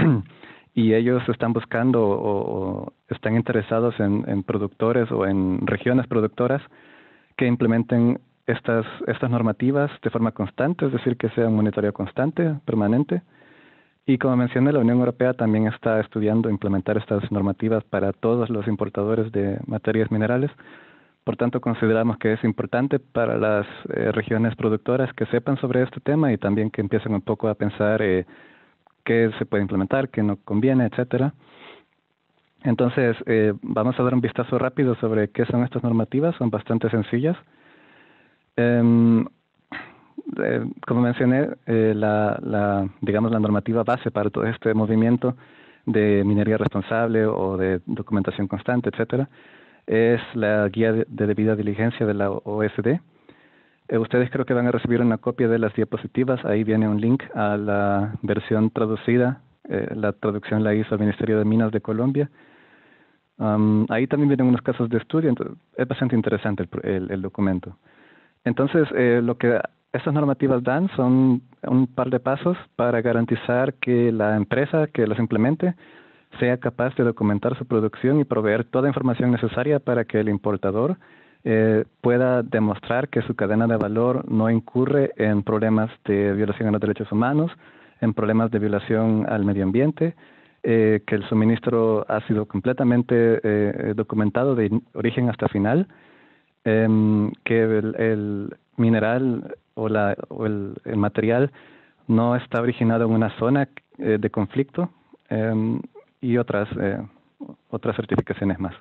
y ellos están buscando o, o están interesados en, en productores o en regiones productoras que implementen estas, estas normativas de forma constante, es decir, que sea un monitoreo constante, permanente. Y como mencioné, la Unión Europea también está estudiando implementar estas normativas para todos los importadores de materias minerales. Por tanto, consideramos que es importante para las eh, regiones productoras que sepan sobre este tema y también que empiecen un poco a pensar eh, qué se puede implementar, qué no conviene, etcétera. Entonces, eh, vamos a dar un vistazo rápido sobre qué son estas normativas. Son bastante sencillas. Eh, eh, como mencioné, eh, la, la, digamos, la normativa base para todo este movimiento de minería responsable o de documentación constante, etcétera, es la guía de, de debida diligencia de la O E C D. Eh, ustedes creo que van a recibir una copia de las diapositivas. Ahí viene un link a la versión traducida. Eh, la traducción la hizo el Ministerio de Minas de Colombia. Um, ahí también vienen unos casos de estudio. Entonces, es bastante interesante el, el, el documento. Entonces, eh, lo que estas normativas dan son un par de pasos para garantizar que la empresa que los implemente sea capaz de documentar su producción y proveer toda información necesaria para que el importador eh, pueda demostrar que su cadena de valor no incurre en problemas de violación a los derechos humanos, en problemas de violación al medio ambiente, eh, que el suministro ha sido completamente eh, documentado de origen hasta final, eh, que el, el mineral o, la, o el, el material no está originado en una zona eh, de conflicto, eh, y otras, eh, otras certificaciones más.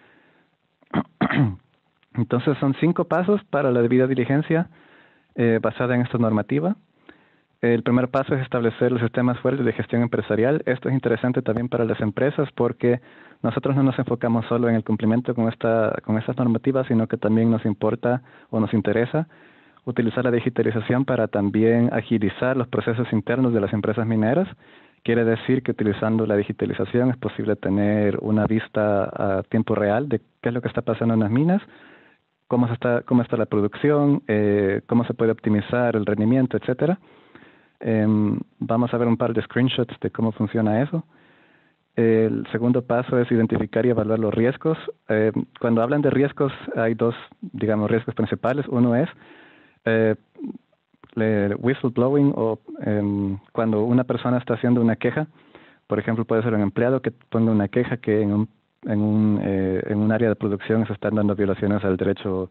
Entonces, son cinco pasos para la debida diligencia eh, basada en esta normativa. El primer paso es establecer los sistemas fuertes de gestión empresarial. Esto es interesante también para las empresas porque nosotros no nos enfocamos solo en el cumplimiento con, esta, con estas normativas, sino que también nos importa o nos interesa utilizar la digitalización para también agilizar los procesos internos de las empresas mineras. Quiere decir que utilizando la digitalización es posible tener una vista a tiempo real de qué es lo que está pasando en las minas, cómo, se está, cómo está la producción, eh, cómo se puede optimizar el rendimiento, etcétera. Eh, vamos a ver un par de screenshots de cómo funciona eso. El segundo paso es identificar y evaluar los riesgos. Eh, cuando hablan de riesgos, hay dos, digamos, riesgos principales. Uno es eh, whistleblowing, o eh, cuando una persona está haciendo una queja. Por ejemplo, puede ser un empleado que ponga una queja que en un, en un, eh, en un área de producción se están dando violaciones al derecho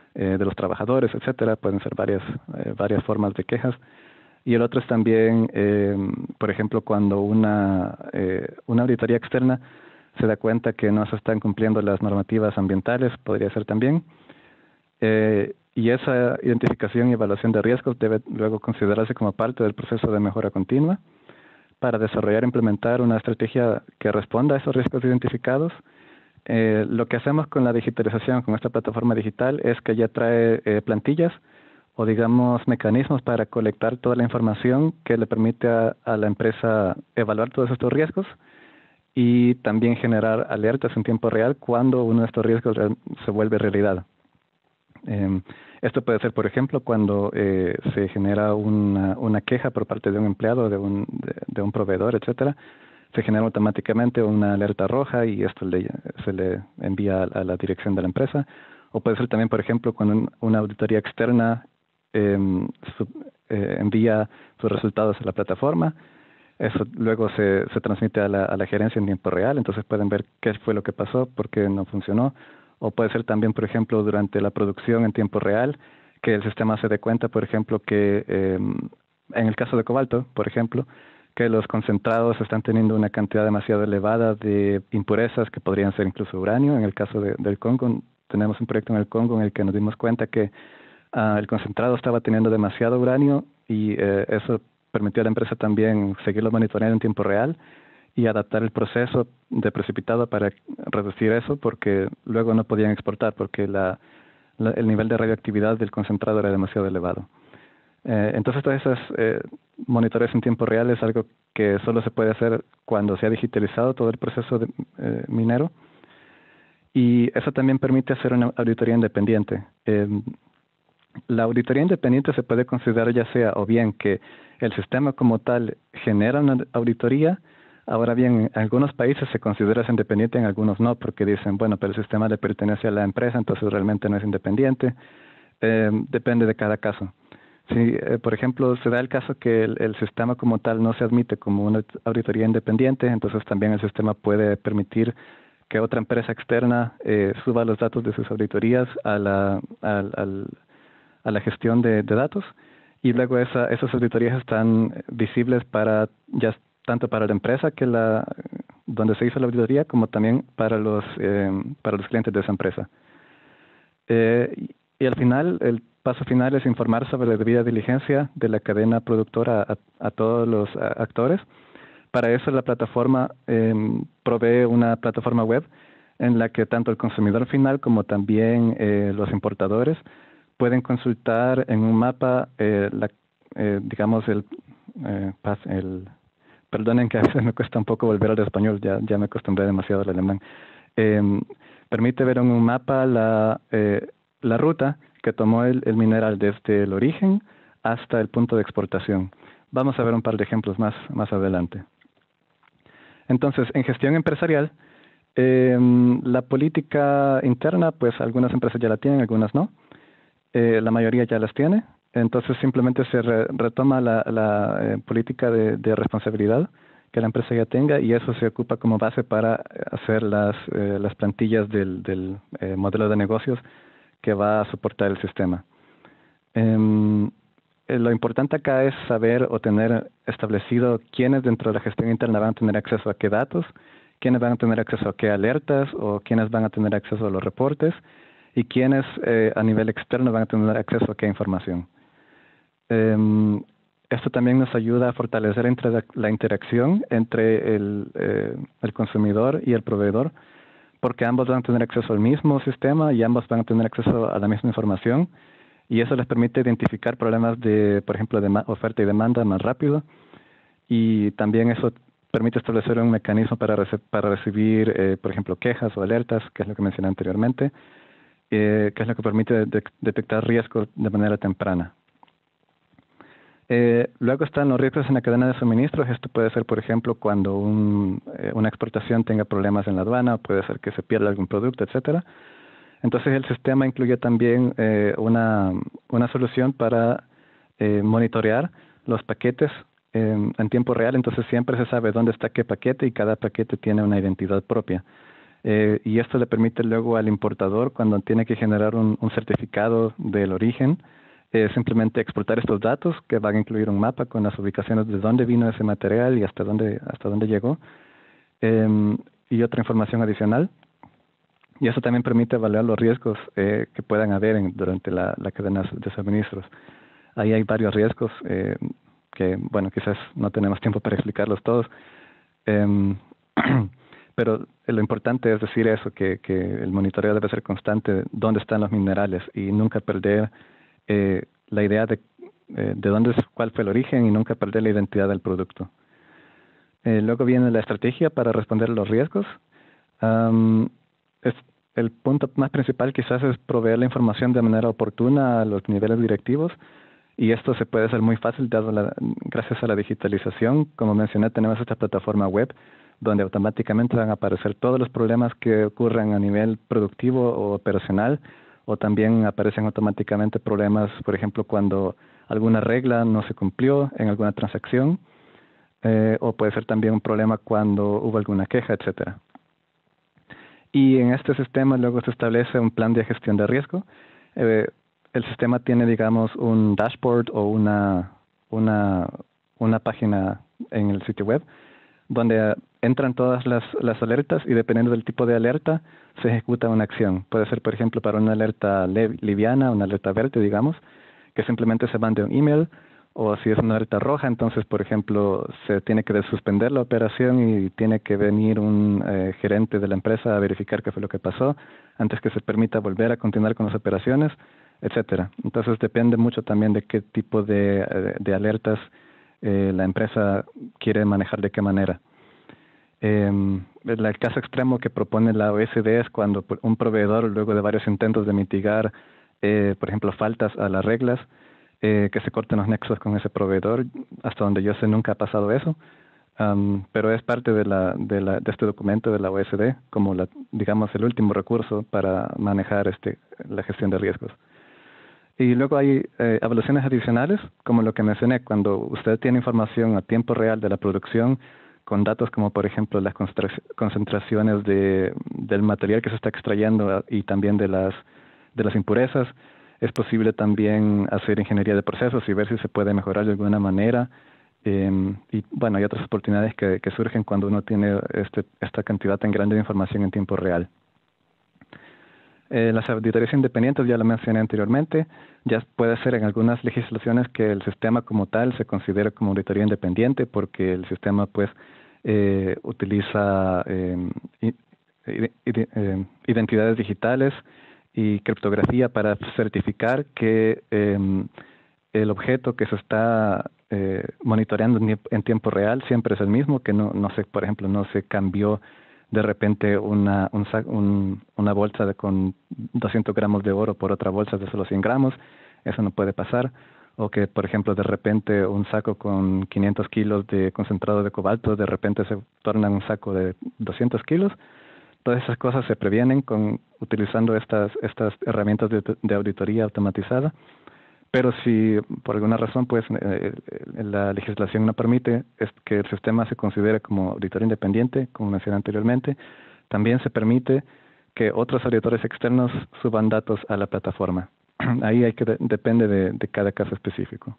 eh, de los trabajadores, etcétera. Pueden ser varias, eh, varias formas de quejas. Y el otro es también, eh, por ejemplo, cuando una, eh, una auditoría externa se da cuenta que no se están cumpliendo las normativas ambientales, podría ser también. Eh, y esa identificación y evaluación de riesgos debe luego considerarse como parte del proceso de mejora continua para desarrollar e implementar una estrategia que responda a esos riesgos identificados. Eh, lo que hacemos con la digitalización, con esta plataforma digital, es que ya trae eh, plantillas o digamos mecanismos para colectar toda la información que le permite a, a la empresa evaluar todos estos riesgos y también generar alertas en tiempo real cuando uno de estos riesgos se vuelve realidad. Eh, esto puede ser, por ejemplo, cuando eh, se genera una, una queja por parte de un empleado, de un, de, de un proveedor, etcétera. Se genera automáticamente una alerta roja y esto le, se le envía a la dirección de la empresa. O puede ser también, por ejemplo, cuando un, una auditoría externa eh, su, eh, envía sus resultados a la plataforma. Eso luego se, se transmite a la, a la gerencia en tiempo real, entonces pueden ver qué fue lo que pasó, por qué no funcionó. O puede ser también, por ejemplo, durante la producción en tiempo real, que el sistema se dé cuenta, por ejemplo, que eh, en el caso de cobalto, por ejemplo, que los concentrados están teniendo una cantidad demasiado elevada de impurezas que podrían ser incluso uranio. En el caso de, del Congo, tenemos un proyecto en el Congo en el que nos dimos cuenta que uh, el concentrado estaba teniendo demasiado uranio y eh, eso permitió a la empresa también seguirlo monitoreando en tiempo real y adaptar el proceso de precipitado para reducir eso, porque luego no podían exportar porque la, la, el nivel de radioactividad del concentrado era demasiado elevado. Eh, entonces, todas esas eh, monitoreos en tiempo real es algo que solo se puede hacer cuando se ha digitalizado todo el proceso de, eh, minero, y eso también permite hacer una auditoría independiente. Eh, la auditoría independiente se puede considerar ya sea o bien que el sistema como tal genera una auditoría. Ahora bien, en algunos países se considera independiente, en algunos no, porque dicen, bueno, pero el sistema le pertenece a la empresa, entonces realmente no es independiente. Eh, depende de cada caso. Si, eh, por ejemplo, se da el caso que el, el sistema como tal no se admite como una auditoría independiente, entonces también el sistema puede permitir que otra empresa externa eh, suba los datos de sus auditorías a la, al, al, a la gestión de, de datos, y luego esa, esas auditorías están visibles para ya tanto para la empresa que la donde se hizo la auditoría como también para los eh, para los clientes de esa empresa. Eh, y, y al final, el paso final es informar sobre la debida diligencia de la cadena productora a, a todos los a, actores. Para eso la plataforma eh, provee una plataforma web en la que tanto el consumidor final como también eh, los importadores pueden consultar en un mapa, eh, la, eh, digamos, el, eh, el perdonen que a veces me cuesta un poco volver al español, ya, ya me acostumbré demasiado al alemán. Eh, permite ver en un mapa la, eh, la ruta que tomó el, el mineral desde el origen hasta el punto de exportación. Vamos a ver un par de ejemplos más, más adelante. Entonces, en gestión empresarial, eh, la política interna, pues algunas empresas ya la tienen, algunas no. Eh, la mayoría ya las tiene. Entonces simplemente se re, retoma la, la eh, política de, de responsabilidad que la empresa ya tenga, y eso se ocupa como base para hacer las, eh, las plantillas del, del eh, modelo de negocios que va a soportar el sistema. Eh, lo importante acá es saber o tener establecido quiénes dentro de la gestión interna van a tener acceso a qué datos, quiénes van a tener acceso a qué alertas o quiénes van a tener acceso a los reportes y quiénes eh, a nivel externo van a tener acceso a qué información. Um, esto también nos ayuda a fortalecer entre la interacción entre el, eh, el consumidor y el proveedor, porque ambos van a tener acceso al mismo sistema y ambos van a tener acceso a la misma información, y eso les permite identificar problemas de, por ejemplo, de oferta y demanda más rápido, y también eso permite establecer un mecanismo para, rece para recibir, eh, por ejemplo, quejas o alertas, que es lo que mencioné anteriormente, eh, que es lo que permite de detectar riesgos de manera temprana. Eh, luego están los riesgos en la cadena de suministros. Esto puede ser, por ejemplo, cuando un, eh, una exportación tenga problemas en la aduana, puede ser que se pierda algún producto, etcétera. Entonces el sistema incluye también eh, una, una solución para eh, monitorear los paquetes eh, en tiempo real. Entonces siempre se sabe dónde está qué paquete y cada paquete tiene una identidad propia. Eh, y esto le permite luego al importador, cuando tiene que generar un, un certificado del origen, eh, simplemente exportar estos datos que van a incluir un mapa con las ubicaciones de dónde vino ese material y hasta dónde, hasta dónde llegó, eh, y otra información adicional. Y eso también permite evaluar los riesgos eh, que puedan haber en, durante la, la cadena de suministros. Ahí hay varios riesgos eh, que, bueno, quizás no tenemos tiempo para explicarlos todos. Eh, Pero lo importante es decir eso, que, que el monitoreo debe ser constante, dónde están los minerales y nunca perder eh, la idea de, eh, de dónde, cuál fue el origen y nunca perder la identidad del producto. Eh, luego viene la estrategia para responder a los riesgos. Um, es, el punto más principal quizás es proveer la información de manera oportuna a los niveles directivos, y esto se puede hacer muy fácil dado la, gracias a la digitalización. Como mencioné, tenemos esta plataforma web donde automáticamente van a aparecer todos los problemas que ocurren a nivel productivo o operacional, o también aparecen automáticamente problemas, por ejemplo, cuando alguna regla no se cumplió en alguna transacción, eh, o puede ser también un problema cuando hubo alguna queja, etcétera. Y en este sistema luego se establece un plan de gestión de riesgo. Eh, el sistema tiene, digamos, un dashboard o una, una, una página en el sitio web donde entran todas las, las alertas, y dependiendo del tipo de alerta se ejecuta una acción. Puede ser, por ejemplo, para una alerta liviana, una alerta verde, digamos, que simplemente se mande un email, o si es una alerta roja, entonces, por ejemplo, se tiene que suspender la operación y tiene que venir un eh, gerente de la empresa a verificar qué fue lo que pasó antes que se permita volver a continuar con las operaciones, etcétera. Entonces depende mucho también de qué tipo de, de alertas eh, la empresa quiere manejar, de qué manera. Eh, el caso extremo que propone la O S D es cuando un proveedor, luego de varios intentos de mitigar, eh, por ejemplo, faltas a las reglas, eh, que se corten los nexos con ese proveedor. Hasta donde yo sé, nunca ha pasado eso, um, pero es parte de, la, de, la, de este documento de la O S D, como, la, digamos, el último recurso para manejar este, la gestión de riesgos. Y luego hay eh, evaluaciones adicionales, como lo que mencioné, cuando usted tiene información a tiempo real de la producción, con datos como, por ejemplo, las concentraciones de, del material que se está extrayendo y también de las, de las impurezas. Es posible también hacer ingeniería de procesos y ver si se puede mejorar de alguna manera. Eh, y bueno, hay otras oportunidades que, que surgen cuando uno tiene este, esta cantidad tan grande de información en tiempo real. Eh, las auditorías independientes, ya lo mencioné anteriormente, ya puede ser en algunas legislaciones que el sistema como tal se considere como auditoría independiente, porque el sistema pues eh, utiliza eh, eh, identidades digitales y criptografía para certificar que eh, el objeto que se está eh, monitoreando en tiempo real siempre es el mismo, que no, no se, por ejemplo, no se cambió de repente una, un, un, una bolsa de, con doscientos gramos de oro por otra bolsa de solo cien gramos. Eso no puede pasar. O que, por ejemplo, de repente un saco con quinientos kilos de concentrado de cobalto de repente se torna en un saco de doscientos kilos. Todas esas cosas se previenen con, utilizando estas, estas herramientas de, de auditoría automatizada. Pero si por alguna razón pues eh, la legislación no permite es que el sistema se considere como auditor independiente, como mencioné anteriormente, también se permite que otros auditores externos suban datos a la plataforma. Ahí hay que de, depende de, de cada caso específico.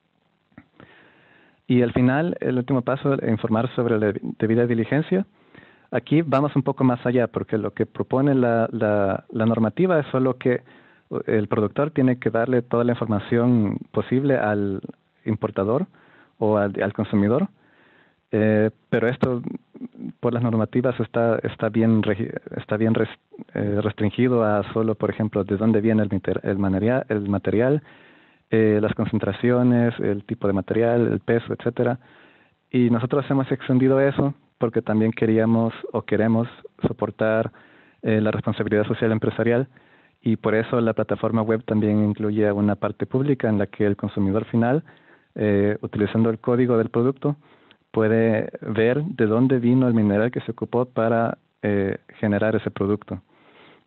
Y al final, el último paso es informar sobre la debida diligencia. Aquí vamos un poco más allá, porque lo que propone la, la, la normativa es solo que el productor tiene que darle toda la información posible al importador o al, al consumidor, eh, pero esto por las normativas está está bien está bien res, eh, restringido a solo, por ejemplo, de dónde viene el, el material, el material eh, las concentraciones, el tipo de material, el peso, etcétera. Y nosotros hemos extendido eso porque también queríamos o queremos soportar eh, la responsabilidad social empresarial. Y por eso la plataforma web también incluye una parte pública en la que el consumidor final, eh, utilizando el código del producto, puede ver de dónde vino el mineral que se ocupó para eh, generar ese producto.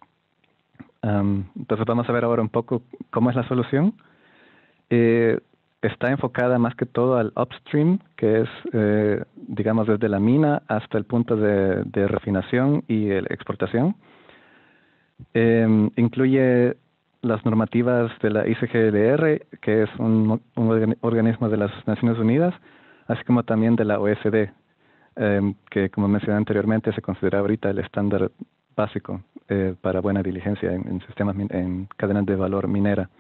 Um, entonces vamos a ver ahora un poco cómo es la solución. Eh, está enfocada más que todo al upstream, que es, eh, digamos, desde la mina hasta el punto de, de refinación y el, exportación. Eh, incluye las normativas de la I C G L R, que es un, un organismo de las Naciones Unidas, así como también de la O E C D, eh, que como mencioné anteriormente se considera ahorita el estándar básico eh, para buena diligencia en, en sistemas, en cadenas de valor minera.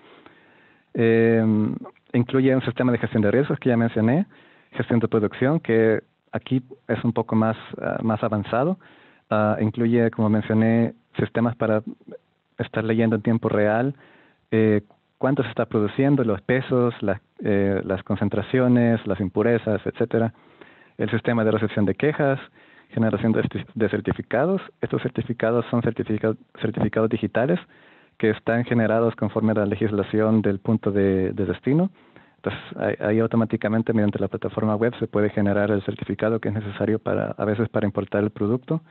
Eh, incluye un sistema de gestión de riesgos que ya mencioné, gestión de producción, que aquí es un poco más, uh, más avanzado. Uh, incluye, como mencioné, sistemas para estar leyendo en tiempo real eh, cuánto se está produciendo, los pesos, las, eh, las concentraciones, las impurezas, etcétera. El sistema de recepción de quejas, generación de, de certificados. Estos certificados son certificados, certificados digitales que están generados conforme a la legislación del punto de, de destino. Entonces, ahí, ahí automáticamente, mediante la plataforma web, se puede generar el certificado que es necesario para, a veces para importar el producto.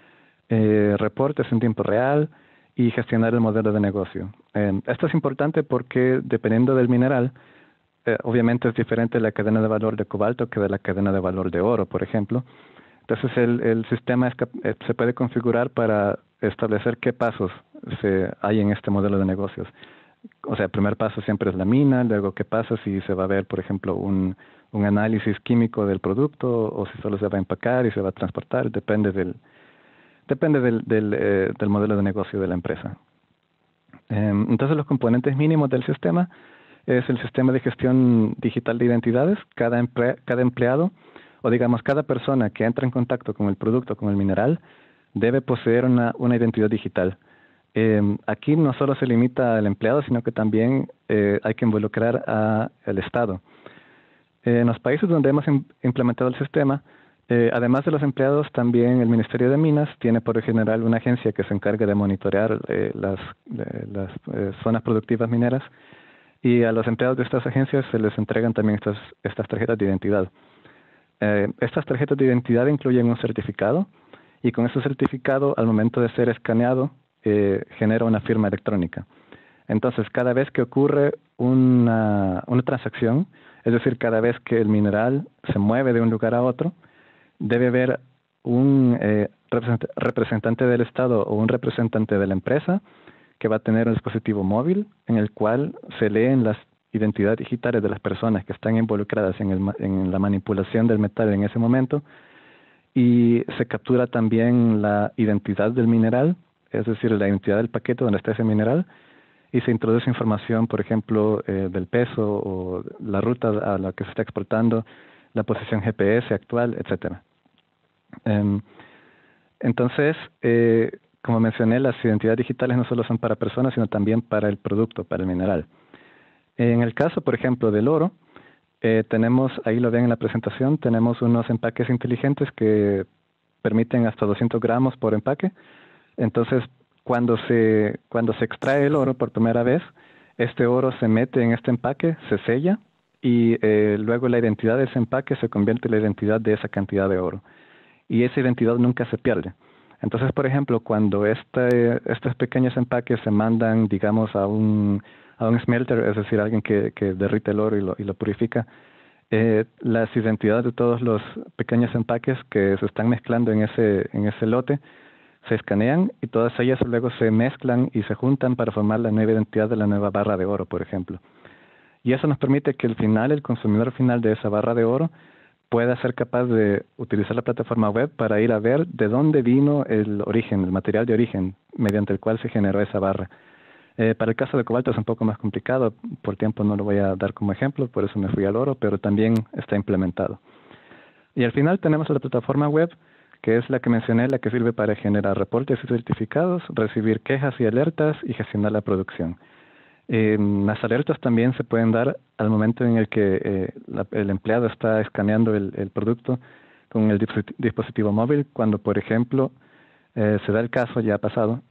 Eh, reportes en tiempo real y gestionar el modelo de negocio. Eh, esto es importante porque, dependiendo del mineral, eh, obviamente es diferente la cadena de valor de cobalto que de la cadena de valor de oro, por ejemplo. Entonces, el, el sistema es, eh, se puede configurar para establecer qué pasos se hay en este modelo de negocios. O sea, el primer paso siempre es la mina, luego qué pasa si se va a ver, por ejemplo, un, un análisis químico del producto o si solo se va a empacar y se va a transportar, depende del, depende del, del, eh, del modelo de negocio de la empresa. Eh, entonces, los componentes mínimos del sistema es el sistema de gestión digital de identidades. Cada, emple cada empleado, o digamos, cada persona que entra en contacto con el producto, con el mineral, debe poseer una, una identidad digital. Eh, aquí no solo se limita al empleado, sino que también eh, hay que involucrar al Estado. Eh, en los países donde hemos im implementado el sistema, eh, además de los empleados, también el Ministerio de Minas tiene por lo general una agencia que se encarga de monitorear eh, las, eh, las eh, zonas productivas mineras, y a los empleados de estas agencias se les entregan también estas, estas tarjetas de identidad. Eh, estas tarjetas de identidad incluyen un certificado, y con ese certificado, al momento de ser escaneado, eh, genera una firma electrónica. Entonces, cada vez que ocurre una, una transacción, es decir, cada vez que el mineral se mueve de un lugar a otro, debe haber un eh, representante del Estado o un representante de la empresa que va a tener un dispositivo móvil en el cual se leen las identidades digitales de las personas que están involucradas en, el, en la manipulación del metal en ese momento, y se captura también la identidad del mineral, es decir, la identidad del paquete donde está ese mineral, y se introduce información, por ejemplo, eh, del peso o la ruta a la que se está exportando, la posición G P S actual, etcétera. Um, entonces, eh, como mencioné, las identidades digitales no solo son para personas, sino también para el producto, para el mineral. En el caso, por ejemplo, del oro, eh, tenemos, ahí lo ven en la presentación, tenemos unos empaques inteligentes que permiten hasta doscientos gramos por empaque. Entonces, cuando se, cuando se extrae el oro por primera vez, este oro se mete en este empaque, se sella, y eh, luego la identidad de ese empaque se convierte en la identidad de esa cantidad de oro. Y esa identidad nunca se pierde. Entonces, por ejemplo, cuando este, estos pequeños empaques se mandan, digamos, a un, a un smelter, es decir, alguien que, que derrite el oro y lo, y lo purifica, eh, las identidades de todos los pequeños empaques que se están mezclando en ese, en ese lote se escanean, y todas ellas luego se mezclan y se juntan para formar la nueva identidad de la nueva barra de oro, por ejemplo. Y eso nos permite que al final, el consumidor final de esa barra de oro pueda ser capaz de utilizar la plataforma web para ir a ver de dónde vino el origen, el material de origen, mediante el cual se generó esa barra. Eh, para el caso de cobalto es un poco más complicado, por tiempo no lo voy a dar como ejemplo, por eso me fui al oro, pero también está implementado. Y al final tenemos la plataforma web, que es la que mencioné, la que sirve para generar reportes y certificados, recibir quejas y alertas y gestionar la producción. Eh, las alertas también se pueden dar al momento en el que eh, la, el empleado está escaneando el, el producto con el dispositivo móvil, cuando, por ejemplo, eh, se da el caso, ya ha pasado,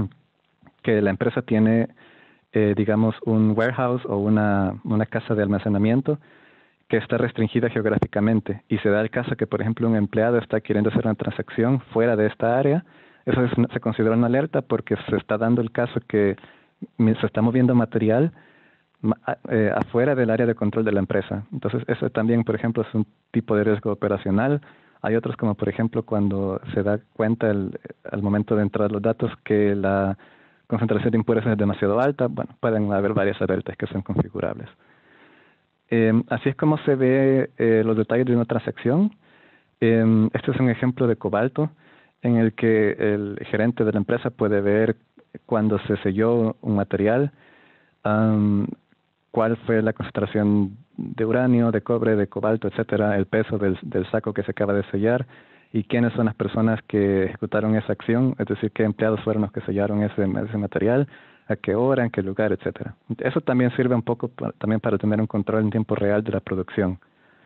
que la empresa tiene, eh, digamos, un warehouse o una, una casa de almacenamiento que está restringida geográficamente, y se da el caso que, por ejemplo, un empleado está queriendo hacer una transacción fuera de esta área. Eso es, se considera una alerta porque se está dando el caso que se está moviendo material eh, afuera del área de control de la empresa. Entonces, eso también, por ejemplo, es un tipo de riesgo operacional. Hay otros como, por ejemplo, cuando se da cuenta el, al momento de entrar los datos que la concentración de impurezas es demasiado alta. Bueno, pueden haber varias alertas que son configurables. Eh, así es como se ve eh, los detalles de una transacción. Eh, este es un ejemplo de cobalto en el que el gerente de la empresa puede ver cuando se selló un material, um, cuál fue la concentración de uranio, de cobre, de cobalto, etcétera, el peso del, del saco que se acaba de sellar y quiénes son las personas que ejecutaron esa acción, es decir, qué empleados fueron los que sellaron ese, ese material, a qué hora, en qué lugar, etcétera. Eso también sirve un poco para, también para tener un control en tiempo real de la producción.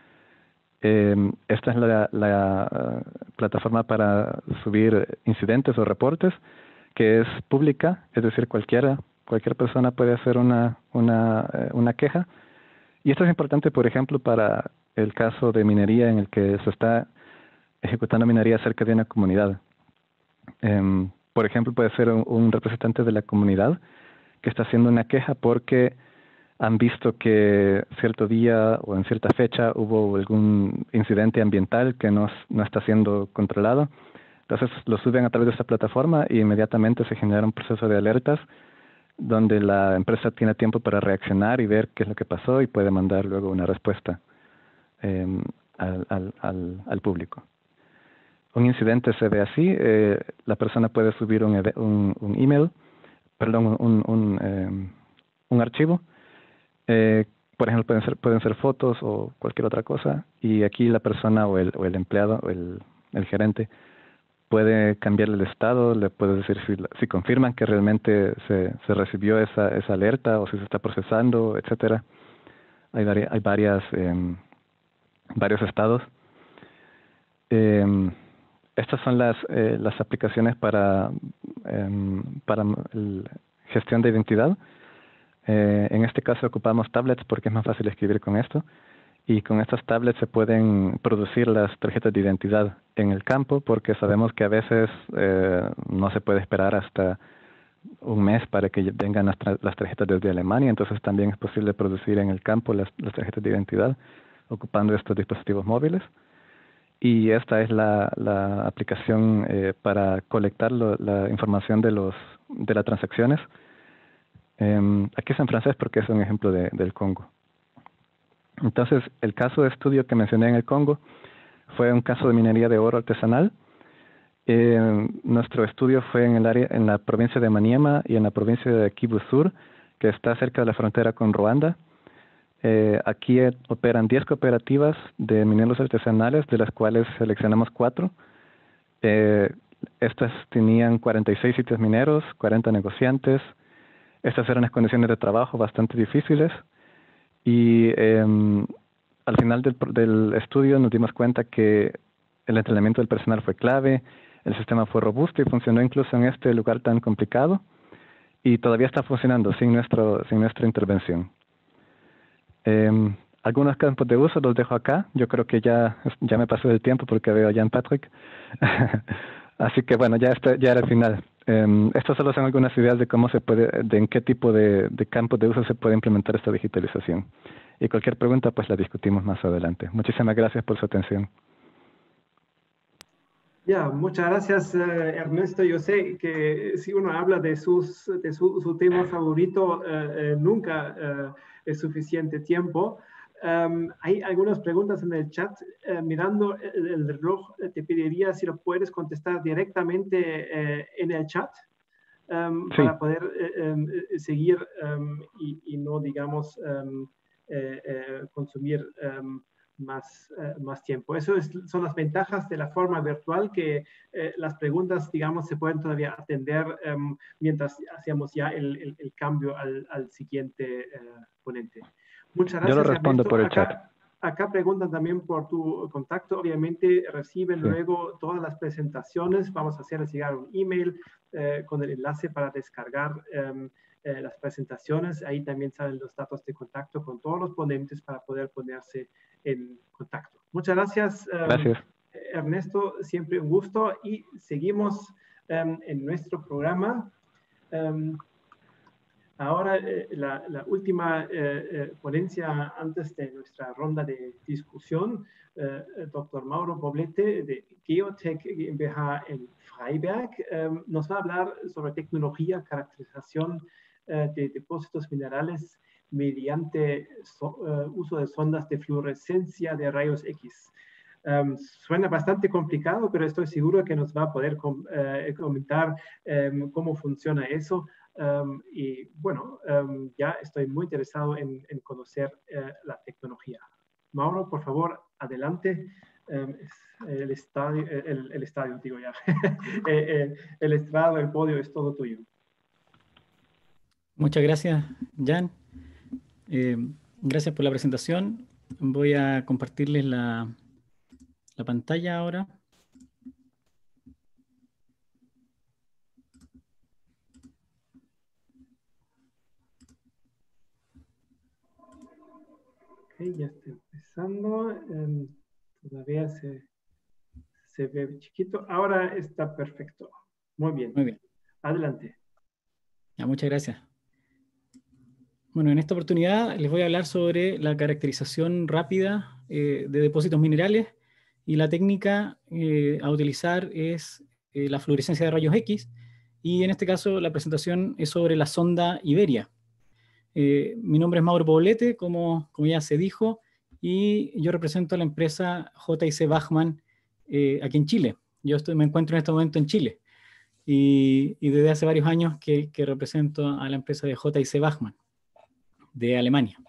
Eh, esta es la, la uh, plataforma para subir incidentes o reportes, que es pública, es decir, cualquiera, cualquier persona puede hacer una, una, eh, una queja. Y esto es importante, por ejemplo, para el caso de minería en el que se está ejecutando minería cerca de una comunidad. Eh, por ejemplo, puede ser un, un representante de la comunidad que está haciendo una queja porque han visto que cierto día o en cierta fecha hubo algún incidente ambiental que no, no está siendo controlado. Entonces lo suben a través de esta plataforma y inmediatamente se genera un proceso de alertas donde la empresa tiene tiempo para reaccionar y ver qué es lo que pasó y puede mandar luego una respuesta eh, al, al, al, al público. Un incidente se ve así, eh, la persona puede subir un, un, un email, perdón, un, un, eh, un archivo. Eh, por ejemplo, pueden ser, pueden ser fotos o cualquier otra cosa, y aquí la persona o el, o el empleado o el, el gerente puede cambiarle el estado, le puede decir si, si confirman que realmente se, se recibió esa, esa alerta o si se está procesando, etcétera. Hay, vari, hay varias, eh, varios estados. Eh, estas son las, eh, las aplicaciones para, eh, para el, gestión de identidad. Eh, en este caso ocupamos tablets porque es más fácil escribir con esto. Y con estas tablets se pueden producir las tarjetas de identidad en el campo porque sabemos que a veces eh, no se puede esperar hasta un mes para que vengan las, las tarjetas desde Alemania. Entonces también es posible producir en el campo las, las tarjetas de identidad ocupando estos dispositivos móviles. Y esta es la, la aplicación eh, para colectar lo, la información de, los, de las transacciones. Eh, aquí es en francés porque es un ejemplo de, del Congo. Entonces, el caso de estudio que mencioné en el Congo fue un caso de minería de oro artesanal. Eh, nuestro estudio fue en, el área, en la provincia de Maniema y en la provincia de Kivu Sur, que está cerca de la frontera con Ruanda. Eh, aquí eh, operan diez cooperativas de mineros artesanales, de las cuales seleccionamos cuatro. Eh, estas tenían cuarenta y seis sitios mineros, cuarenta negociantes. Estas eran las condiciones de trabajo bastante difíciles. Y eh, al final del, del estudio nos dimos cuenta que el entrenamiento del personal fue clave, el sistema fue robusto y funcionó incluso en este lugar tan complicado y todavía está funcionando sin, nuestro, sin nuestra intervención. Eh, algunos campos de uso los dejo acá. Yo creo que ya, ya me pasó el tiempo porque veo a Jan Patrick. Así que bueno, ya, está, ya era el final. Um, estos solo son algunas ideas de cómo se puede, de en qué tipo de, de campos de uso se puede implementar esta digitalización. Y cualquier pregunta pues la discutimos más adelante. Muchísimas gracias por su atención. Ya, muchas gracias uh, Ernesto. Yo sé que si uno habla de, sus, de su, su tema favorito, uh, uh, nunca uh, es suficiente tiempo. Um, hay algunas preguntas en el chat. Uh, mirando el, el reloj, te pediría si lo puedes contestar directamente uh, en el chat um, sí. para poder uh, um, seguir um, y, y no, digamos, um, uh, uh, consumir um, más, uh, más tiempo. Eso es, son las ventajas de la forma virtual, que uh, las preguntas, digamos, se pueden todavía atender um, mientras hacemos ya el, el, el cambio al, al siguiente uh, ponente. Muchas gracias. Yo lo respondo Ernesto. por el acá, chat. Acá preguntan también por tu contacto. Obviamente reciben sí. luego todas las presentaciones. Vamos a hacer llegar un email eh, con el enlace para descargar eh, eh, las presentaciones. Ahí también salen los datos de contacto con todos los ponentes para poder ponerse en contacto. Muchas gracias, eh, gracias. Ernesto. Siempre un gusto. Y seguimos eh, en nuestro programa. Eh, Ahora, eh, la, la última eh, eh, ponencia antes de nuestra ronda de discusión, eh, el doctor Mauro Poblete de Geotech GmbH en Freiberg eh, nos va a hablar sobre tecnología, caracterización eh, de depósitos minerales mediante so, uh, uso de sondas de fluorescencia de rayos X. Um, suena bastante complicado, pero estoy seguro que nos va a poder com uh, comentar um, cómo funciona eso. Um, y bueno, um, ya estoy muy interesado en, en conocer uh, la tecnología. Mauro, por favor, adelante. Um, el, estadio, el, el estadio, digo ya. el, el estrado, el podio es todo tuyo. Muchas gracias, Jan. Eh, gracias por la presentación. Voy a compartirles la, la pantalla ahora. Ok, ya está empezando. Um, todavía se, se ve chiquito. Ahora está perfecto. Muy bien. Muy bien. Adelante. Ya, muchas gracias. Bueno, en esta oportunidad les voy a hablar sobre la caracterización rápida eh, de depósitos minerales, y la técnica eh, a utilizar es eh, la fluorescencia de rayos X, y en este caso la presentación es sobre la sonda Iberia. Eh, mi nombre es Mauro Poblete, como, como ya se dijo, y yo represento a la empresa J I C Bachmann eh, aquí en Chile. Yo estoy, me encuentro en este momento en Chile, y, y desde hace varios años que, que represento a la empresa de J I C Bachmann de Alemania.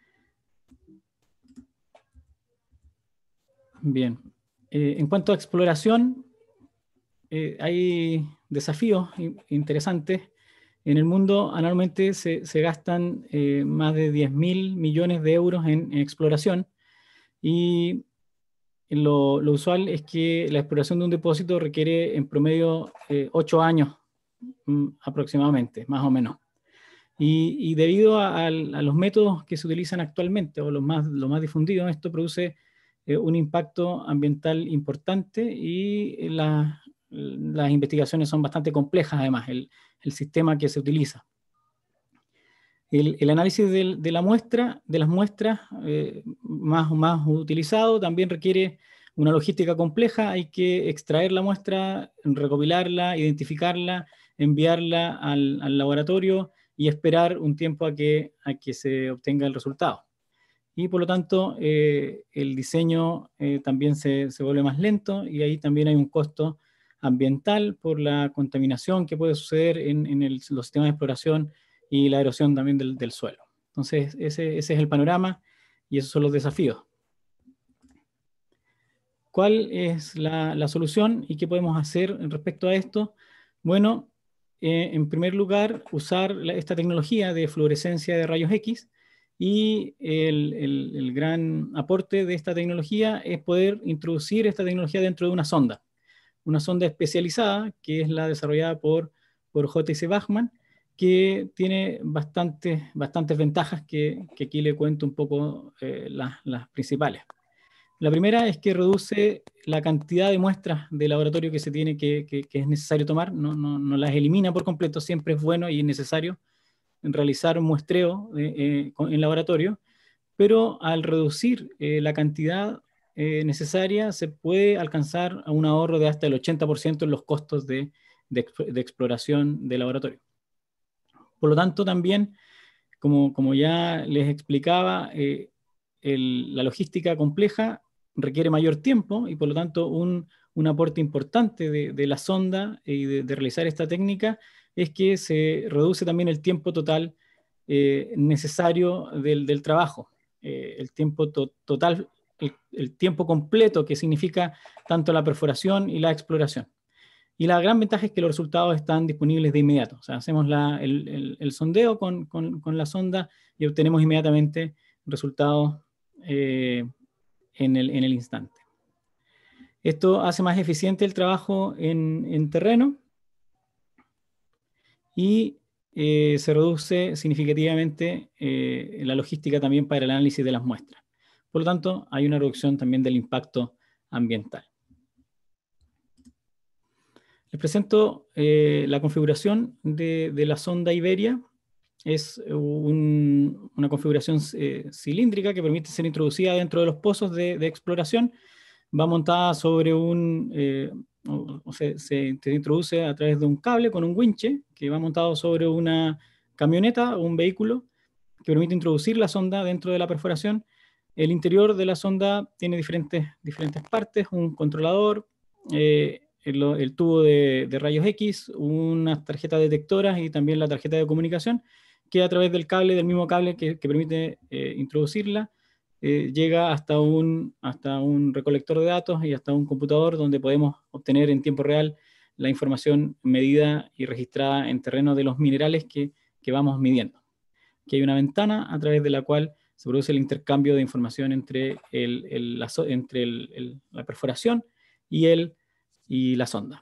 Bien, eh, en cuanto a exploración, eh, hay desafíos interesantes. En el mundo anualmente se, se gastan eh, más de diez mil millones de euros en, en exploración, y lo, lo usual es que la exploración de un depósito requiere en promedio eh, ocho años mm, aproximadamente, más o menos. Y, y debido a, a, a los métodos que se utilizan actualmente, o los más, los más difundidos, esto produce eh, un impacto ambiental importante, y la, las investigaciones son bastante complejas además, el, el sistema que se utiliza. El, el análisis de, de, la muestra, de las muestras eh, más, más utilizado también requiere una logística compleja. Hay que extraer la muestra, recopilarla, identificarla, enviarla al, al laboratorio y esperar un tiempo a que, a que se obtenga el resultado. Y por lo tanto, eh, el diseño eh, también se, se vuelve más lento, y ahí también hay un costo ambiental por la contaminación que puede suceder en, en el, los sistemas de exploración y la erosión también del, del suelo. Entonces, ese, ese es el panorama y esos son los desafíos. ¿Cuál es la, la solución y qué podemos hacer respecto a esto? Bueno, eh, en primer lugar, usar la, esta tecnología de fluorescencia de rayos X, y el, el, el gran aporte de esta tecnología es poder introducir esta tecnología dentro de una sonda. Una sonda especializada, que es la desarrollada por, por J I C Bachmann, que tiene bastantes, bastantes ventajas que, que aquí le cuento un poco eh, las, las principales. La primera es que reduce la cantidad de muestras de laboratorio que se tiene que, que, que es necesario tomar, no, no, no las elimina por completo, siempre es bueno y necesario realizar un muestreo eh, eh, en laboratorio, pero al reducir eh, la cantidad eh, necesaria se puede alcanzar a un ahorro de hasta el ochenta por ciento en los costos de, de, de exploración de laboratorio. Por lo tanto, también, como, como ya les explicaba, eh, el, la logística compleja requiere mayor tiempo, y por lo tanto un, un aporte importante de, de la sonda y de, de realizar esta técnica es que se reduce también el tiempo total eh, necesario del, del trabajo, eh, el tiempo to total, el, el tiempo completo que significa tanto la perforación y la exploración. Y la gran ventaja es que los resultados están disponibles de inmediato. O sea, hacemos la, el, el, el sondeo con, con, con la sonda y obtenemos inmediatamente resultados eh, en, el, en el instante. Esto hace más eficiente el trabajo en, en terreno, y eh, se reduce significativamente eh, la logística también para el análisis de las muestras. Por lo tanto, hay una reducción también del impacto ambiental. Les presento eh, la configuración de, de la sonda Iberia. es un, una configuración eh, cilíndrica que permite ser introducida dentro de los pozos de, de exploración. Va montada sobre un, eh, o, o se, se, se introduce a través de un cable con un winche que va montado sobre una camioneta o un vehículo que permite introducir la sonda dentro de la perforación. El interior de la sonda tiene diferentes, diferentes partes, un controlador, eh, el, el tubo de, de rayos X, unas tarjetas detectoras y también la tarjeta de comunicación, que a través del cable, del mismo cable que, que permite eh, introducirla, eh, llega hasta un, hasta un recolector de datos y hasta un computador donde podemos obtener en tiempo real la información medida y registrada en terreno de los minerales que, que vamos midiendo. Aquí hay una ventana a través de la cual se produce el intercambio de información entre, el, el, la, entre el, el, la perforación y, el, y la sonda.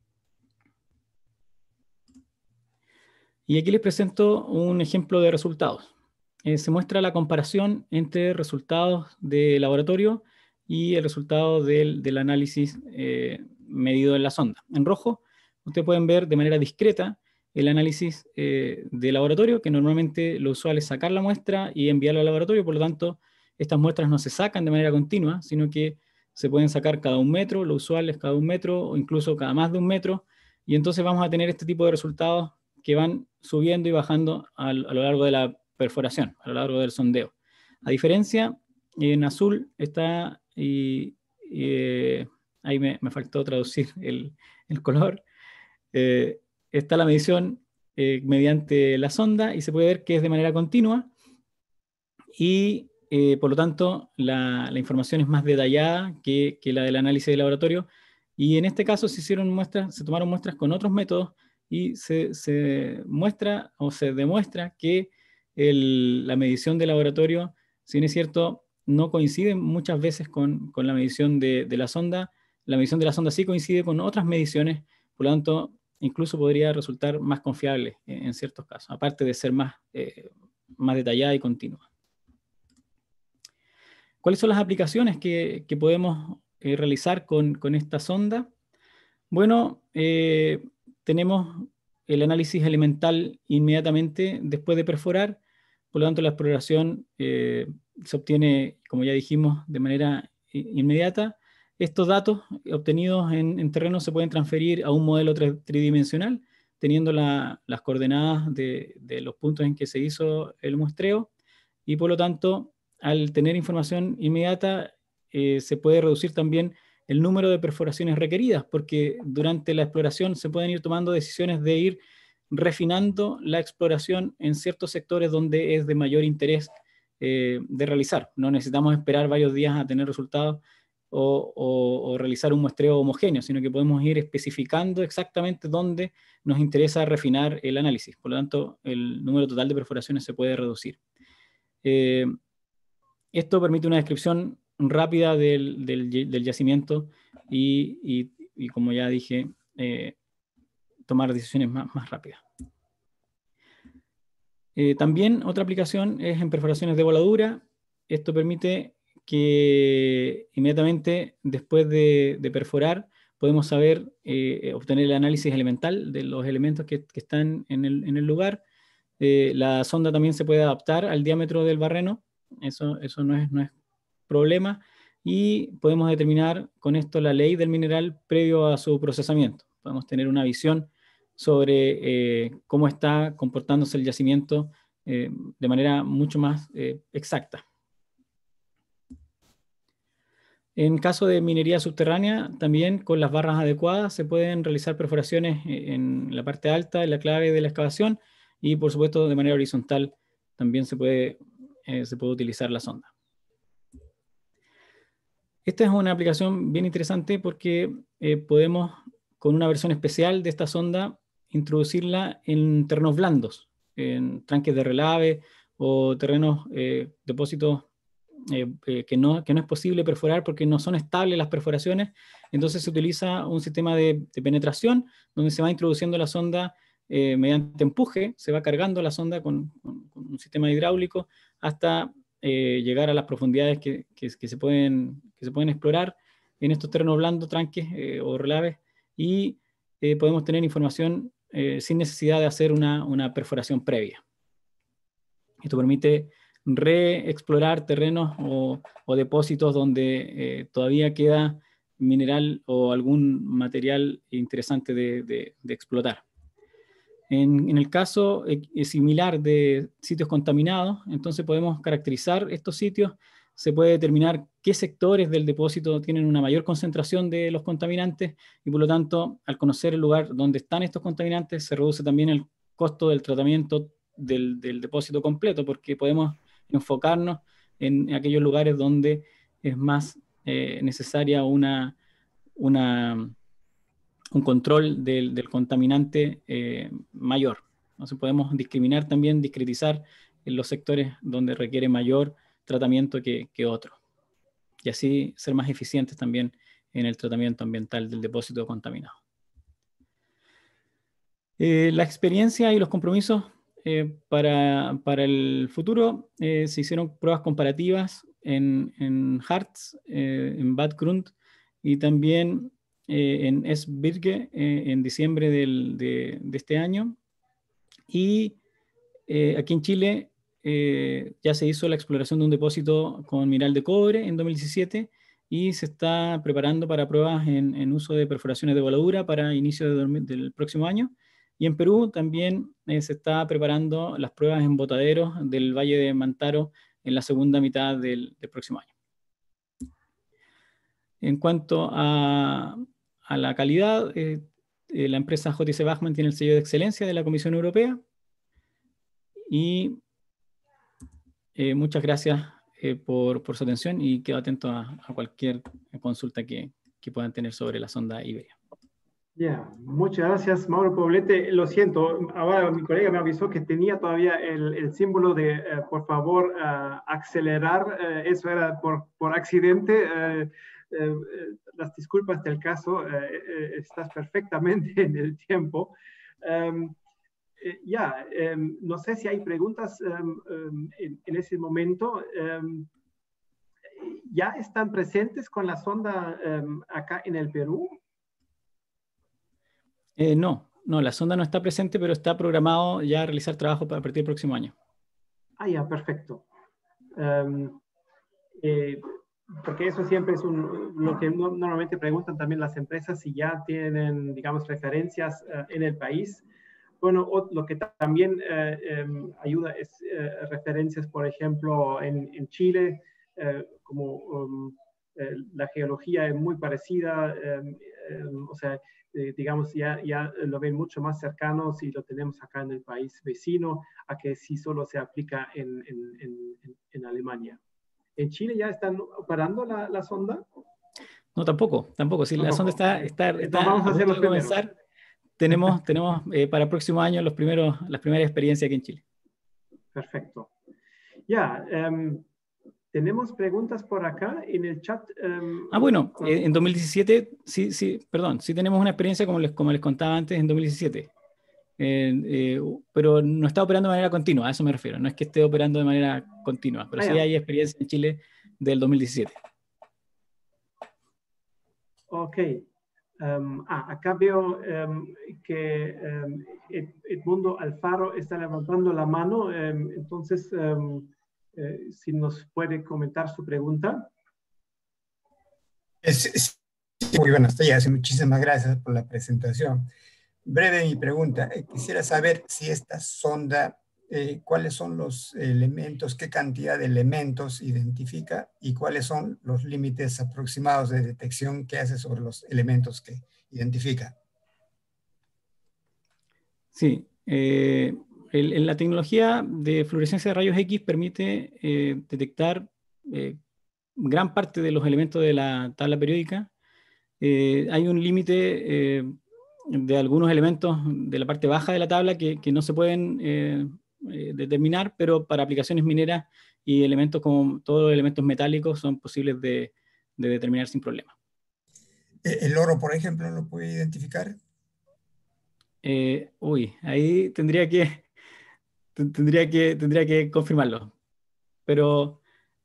Y aquí les presento un ejemplo de resultados. Eh, se muestra la comparación entre resultados de laboratorio y el resultado del, del análisis eh, medido en la sonda. En rojo, ustedes pueden ver de manera discreta el análisis eh, de laboratorio, que normalmente lo usual es sacar la muestra y enviarla al laboratorio. Por lo tanto, estas muestras no se sacan de manera continua, sino que se pueden sacar cada un metro, lo usual es cada un metro, o incluso cada más de un metro, y entonces vamos a tener este tipo de resultados que van subiendo y bajando a, a lo largo de la perforación, a lo largo del sondeo. A diferencia, en azul está, y, y eh, ahí me, me faltó traducir el, el color, eh, está la medición eh, mediante la sonda y se puede ver que es de manera continua y eh, por lo tanto la, la información es más detallada que, que la del análisis de laboratorio, y en este caso se hicieron muestras, se tomaron muestras con otros métodos y se, se muestra o se demuestra que el, la medición de laboratorio, si bien es cierto, no coincide muchas veces con, con la medición de, de la sonda. La medición de la sonda sí coincide con otras mediciones, por lo tanto incluso podría resultar más confiable en, en ciertos casos, aparte de ser más, eh, más detallada y continua. ¿Cuáles son las aplicaciones que, que podemos eh, realizar con, con esta sonda? Bueno, eh, tenemos el análisis elemental inmediatamente después de perforar, por lo tanto la exploración eh, se obtiene, como ya dijimos, de manera inmediata. Estos datos obtenidos en, en terreno se pueden transferir a un modelo tridimensional, teniendo la, las coordenadas de, de los puntos en que se hizo el muestreo, y por lo tanto, al tener información inmediata, eh, se puede reducir también el número de perforaciones requeridas, porque durante la exploración se pueden ir tomando decisiones de ir refinando la exploración en ciertos sectores donde es de mayor interés eh, de realizar. No necesitamos esperar varios días a tener resultados o, o, o realizar un muestreo homogéneo, sino que podemos ir especificando exactamente dónde nos interesa refinar el análisis. Por lo tanto, el número total de perforaciones se puede reducir. Eh, esto permite una descripción rápida del, del, del yacimiento y, y, y, como ya dije, eh, tomar decisiones más, más rápidas. Eh, también otra aplicación es en perforaciones de voladura. Esto permite que inmediatamente después de, de perforar podemos saber, eh, obtener el análisis elemental de los elementos que, que están en el, en el lugar. Eh, la sonda también se puede adaptar al diámetro del barreno, eso, eso no es, no es problema, y podemos determinar con esto la ley del mineral previo a su procesamiento. Podemos tener una visión sobre eh, cómo está comportándose el yacimiento eh, de manera mucho más eh, exacta. En caso de minería subterránea, también con las barras adecuadas se pueden realizar perforaciones en la parte alta, en la clave de la excavación, y por supuesto de manera horizontal también se puede, eh, se puede utilizar la sonda. Esta es una aplicación bien interesante porque eh, podemos, con una versión especial de esta sonda, introducirla en terrenos blandos, en tranques de relave o terrenos, eh, depósitos eh, eh, que, no, que no es posible perforar porque no son estables las perforaciones. Entonces se utiliza un sistema de, de penetración donde se va introduciendo la sonda eh, mediante empuje, se va cargando la sonda con, con, con un sistema hidráulico hasta eh, llegar a las profundidades que, que, que, se pueden, que se pueden explorar en estos terrenos blandos, tranques eh, o relaves, y eh, podemos tener información eh, sin necesidad de hacer una, una perforación previa. Esto permite reexplorar terrenos o, o depósitos donde eh, todavía queda mineral o algún material interesante de, de, de explotar. En, en el caso eh, similar de sitios contaminados, entonces podemos caracterizar estos sitios, se puede determinar qué sectores del depósito tienen una mayor concentración de los contaminantes y por lo tanto, al conocer el lugar donde están estos contaminantes, se reduce también el costo del tratamiento del, del depósito completo, porque podemos enfocarnos en aquellos lugares donde es más eh, necesaria una, una, un control del, del contaminante eh, mayor. Entonces podemos discriminar también, discretizar en los sectores donde requiere mayor tratamiento que, que otros. Y así ser más eficientes también en el tratamiento ambiental del depósito contaminado. Eh, la experiencia y los compromisos eh, para, para el futuro, eh, se hicieron pruebas comparativas en, en Harz, eh, en Bad Grund y también eh, en Esbjerg eh, en diciembre del, de, de este año. Y eh, aquí en Chile eh, ya se hizo la exploración de un depósito con mineral de cobre en dos mil diecisiete y se está preparando para pruebas en, en uso de perforaciones de voladura para inicio de, del próximo año. Y en Perú también eh, se está preparando las pruebas en botaderos del Valle de Mantaro en la segunda mitad del, del próximo año. En cuanto a, a la calidad, eh, eh, la empresa J C Bachmann tiene el sello de excelencia de la Comisión Europea. Y eh, muchas gracias eh, por, por su atención y quedo atento a, a cualquier consulta que, que puedan tener sobre la sonda Iberia. Ya, yeah, muchas gracias, Mauro Poblete. Lo siento, ahora mi colega me avisó que tenía todavía el, el símbolo de, uh, por favor, uh, acelerar. Uh, eso era por, por accidente. Uh, uh, las disculpas del caso. Uh, uh, estás perfectamente en el tiempo. Um, eh, ya, yeah, um, no sé si hay preguntas um, um, en, en ese momento. Um, ¿Ya están presentes con la sonda um, acá en el Perú? Eh, no, no, la sonda no está presente, pero está programado ya a realizar trabajo para a partir del próximo año. Ah, ya, perfecto. Um, eh, porque eso siempre es un, lo que no, normalmente preguntan también las empresas si ya tienen, digamos, referencias uh, en el país. Bueno, o, lo que también uh, um, ayuda es uh, referencias, por ejemplo, en, en Chile, uh, como um, uh, la geología es muy parecida, um, um, o sea, Eh, digamos, ya, ya lo ven mucho más cercano si lo tenemos acá en el país vecino, a que si solo se aplica en, en, en, en Alemania. ¿En Chile ya están operando la, la sonda? No, tampoco, tampoco. Si no, la sonda está, está, está no, vamos a, a hacer punto de comenzar, tenemos, tenemos eh, para el próximo año los primeros, las primeras experiencias aquí en Chile. Perfecto. Ya, um, tenemos preguntas por acá en el chat. Um, ah, bueno, con... en dos mil diecisiete, sí, sí, perdón, sí tenemos una experiencia como les, como les contaba antes en dos mil diecisiete. Eh, eh, pero no está operando de manera continua, a eso me refiero. No es que esté operando de manera continua, pero ah, sí ya. Hay experiencia en Chile del dos mil diecisiete. Ok. Um, ah, acá veo um, que um, Edmundo Alfaro está levantando la mano, um, entonces... Um, Eh, si nos puede comentar su pregunta. Es, es, muy buenos días y muchísimas gracias por la presentación. Breve mi pregunta. Eh, quisiera saber si esta sonda, eh, cuáles son los elementos, qué cantidad de elementos identifica y cuáles son los límites aproximados de detección que hace sobre los elementos que identifica. Sí. Eh... El, el, la tecnología de fluorescencia de rayos X permite eh, detectar eh, gran parte de los elementos de la tabla periódica. Eh, hay un límite eh, de algunos elementos de la parte baja de la tabla que, que no se pueden eh, eh, determinar, pero para aplicaciones mineras y elementos como todos los elementos metálicos son posibles de, de determinar sin problema. ¿El oro, por ejemplo, lo puede identificar? Eh, uy, ahí tendría que... Tendría que, tendría que confirmarlo. Pero,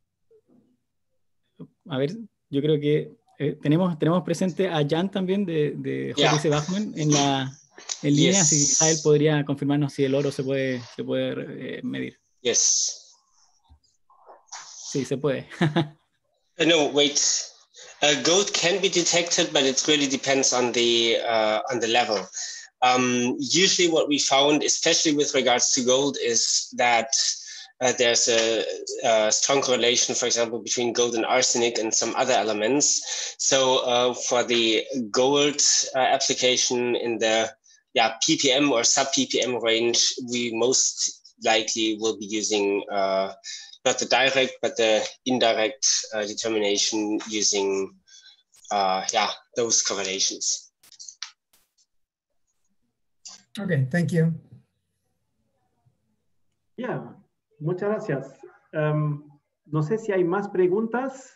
a ver, yo creo que eh, tenemos, tenemos presente a Jan también de, de J C Bachmann en, la, en línea, yes. Así que él podría confirmarnos si el oro se puede, se puede eh, medir. Yes. Sí, se puede. uh, no, wait. Uh, gold can be detected, but it really depends on the uh, on the level. Um, usually, what we found, especially with regards to gold, is that uh, there's a, a strong correlation, for example, between gold and arsenic and some other elements. So, uh, for the gold uh, application in the yeah P P M or sub P P M range, we most likely will be using uh, not the direct, but the indirect uh, determination using uh, yeah, those correlations. Okay, thank you. Yeah, muchas gracias. Um, no sé si hay más preguntas.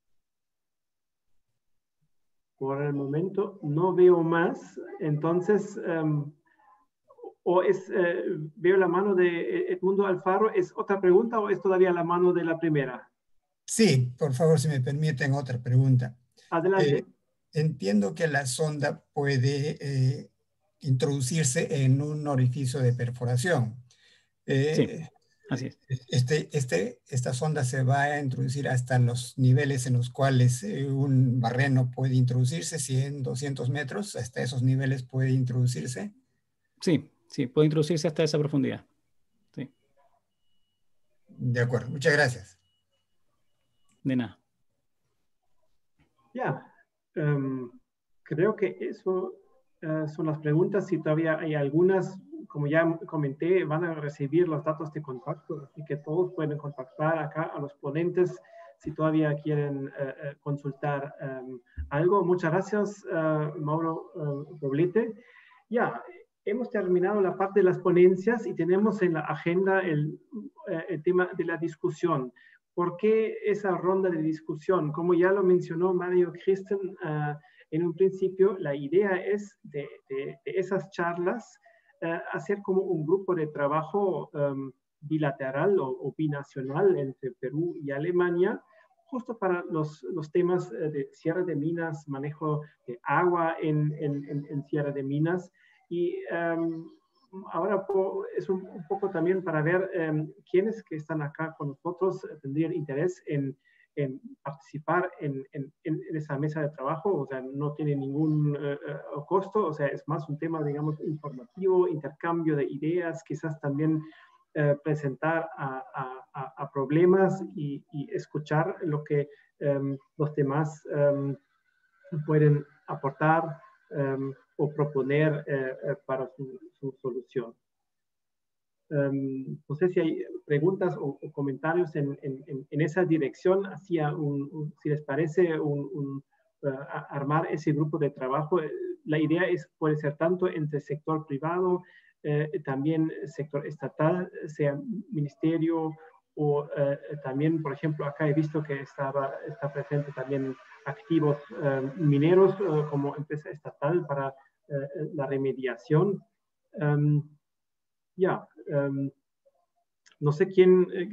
Por el momento no veo más. Entonces, um, o es, eh, veo la mano de Edmundo Alfaro. ¿Es otra pregunta o es todavía la mano de la primera? Sí, por favor, si me permiten otra pregunta. Adelante. Eh, entiendo que la sonda puede eh, introducirse en un orificio de perforación. Eh, Sí, así es. Este, este, esta sonda se va a introducir hasta los niveles en los cuales eh, un barreno puede introducirse, cien, doscientos metros, hasta esos niveles puede introducirse. Sí, sí, puede introducirse hasta esa profundidad. Sí. De acuerdo, muchas gracias. De nada. Ya, um, creo que eso uh, son las preguntas. Si todavía hay algunas, como ya comenté, van a recibir los datos de contacto, así que todos pueden contactar acá a los ponentes si todavía quieren uh, uh, consultar um, algo. Muchas gracias, uh, Mauro uh, Roblete. Ya, hemos terminado la parte de las ponencias y tenemos en la agenda el, uh, el tema de la discusión. ¿Por qué esa ronda de discusión? Como ya lo mencionó Mario Christen uh, en un principio, la idea es de, de, de esas charlas uh, hacer como un grupo de trabajo um, bilateral o, o binacional entre Perú y Alemania, justo para los, los temas uh, de cierre de minas, manejo de agua en, en, en, en cierre de minas. Y um, ahora es un, un poco también para ver um, quiénes que están acá con nosotros tendrían interés en, en participar en, en, en esa mesa de trabajo. O sea, no tiene ningún uh, costo, o sea, es más un tema, digamos, informativo, intercambio de ideas, quizás también uh, presentar a, a, a problemas y, y escuchar lo que um, los demás um, pueden aportar um, o proponer eh, eh, para su, su solución. Um, no sé si hay preguntas o, o comentarios en, en, en esa dirección, hacia un, un, si les parece un, un, uh, armar ese grupo de trabajo. La idea es, puede ser tanto entre sector privado, eh, también sector estatal, sea ministerio o eh, también, por ejemplo, acá he visto que estaba, está presente también activos eh, mineros eh, como empresa estatal para eh, la remediación. Um, ya, um, no sé quién, eh,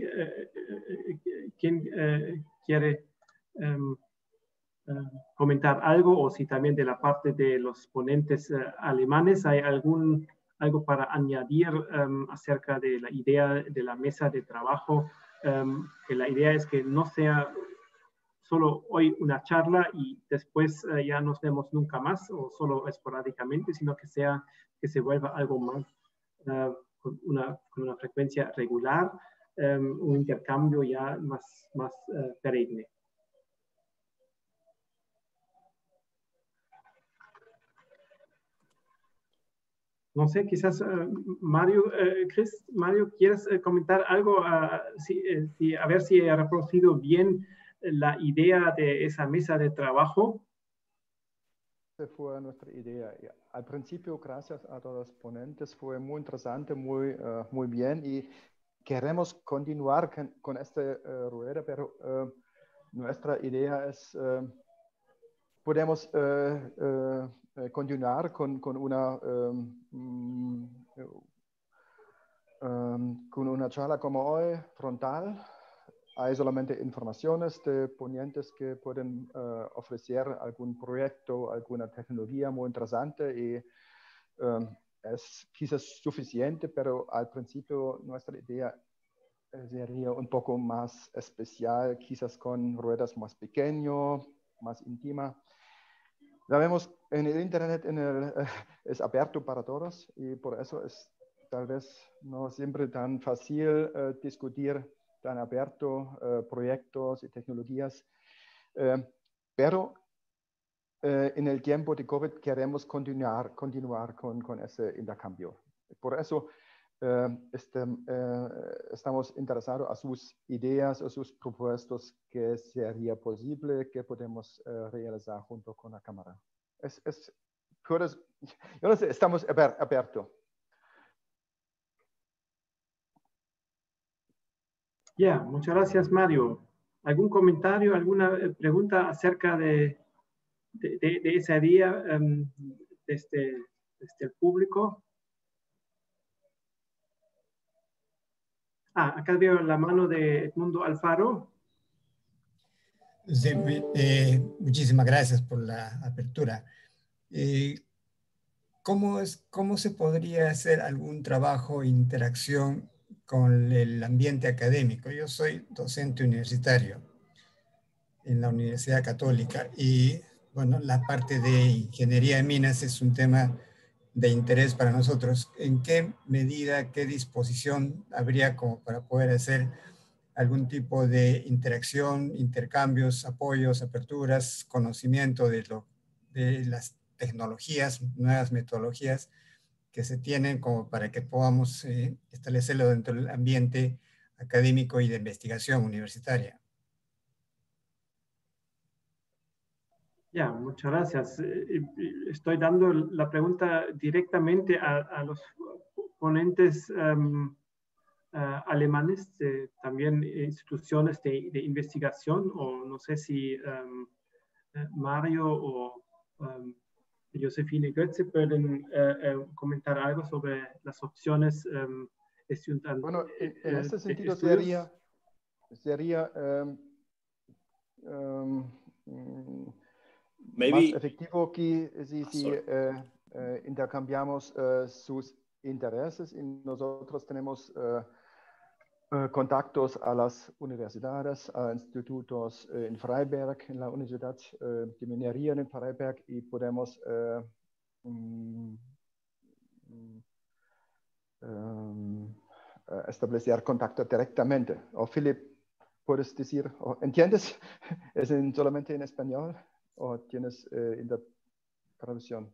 eh, quién eh, quiere um, uh, comentar algo o si también de la parte de los ponentes uh, alemanes hay algún, algo para añadir um, acerca de la idea de la mesa de trabajo, um, que la idea es que no sea solo hoy una charla y después uh, ya nos vemos nunca más o solo esporádicamente, sino que sea que se vuelva algo más uh, con, una, con una frecuencia regular, um, un intercambio ya más, más uh, perenne. No sé, quizás uh, Mario, uh, Chris, Mario, ¿quieres uh, comentar algo? Uh, si, eh, si, a ver si he reproducido bien la idea de esa mesa de trabajo. Esa fue nuestra idea. Al principio, gracias a todos los ponentes, fue muy interesante, muy, uh, muy bien y queremos continuar con, con esta uh, rueda, pero uh, nuestra idea es, uh, podemos uh, uh, continuar con, con, una, um, um, con una charla como hoy, frontal. Hay solamente informaciones de ponentes que pueden uh, ofrecer algún proyecto, alguna tecnología muy interesante y um, es quizás suficiente, pero al principio nuestra idea sería un poco más especial, quizás con ruedas más pequeñas, más íntima. Sabemos, en el Internet en el, eh, es abierto para todos y por eso es tal vez no siempre tan fácil eh, discutir tan abierto eh, proyectos y tecnologías. Eh, pero eh, en el tiempo de COVID queremos continuar, continuar con, con ese intercambio. Por eso eh, este, eh, estamos interesados a sus ideas, a sus propuestas, que sería posible, que podemos eh, realizar junto con la Cámara. Es, es, puedes, yo no sé, estamos abiertos. Ya, yeah, muchas gracias, Mario. ¿Algún comentario, alguna pregunta acerca de, de, de, de ese día um, desde, desde el público? Ah, acá veo la mano de Edmundo Alfaro. Sí, eh, muchísimas gracias por la apertura. Eh, ¿cómo, es, ¿Cómo se podría hacer algún trabajo, interacción con el ambiente académico? Yo soy docente universitario en la Universidad Católica y, bueno, la parte de ingeniería de minas es un tema de interés para nosotros. ¿En qué medida, qué disposición habría como para poder hacer algún tipo de interacción, intercambios, apoyos, aperturas, conocimiento de, lo, de las tecnologías, nuevas metodologías que se tienen como para que podamos eh, establecerlo dentro del ambiente académico y de investigación universitaria? Ya, muchas gracias. Estoy dando la pregunta directamente a, a los ponentes um, Uh, alemanes, eh, también instituciones de, de investigación, o no sé si um, Mario o um, Josefine Götze pueden uh, uh, comentar algo sobre las opciones um, estudiantiles. Bueno, en, en uh, este sentido sería, sería um, um, Maybe, más efectivo que si, si uh, uh, intercambiamos uh, sus intereses y nosotros tenemos uh, uh, contactos a las universidades, a institutos uh, en Freiberg, en la Universidad uh, de Minería en Freiberg, y podemos uh, um, um, uh, establecer contacto directamente. O Philip, ¿puedes decir, o entiendes? ¿Es en, solamente en español o tienes uh, en la traducción?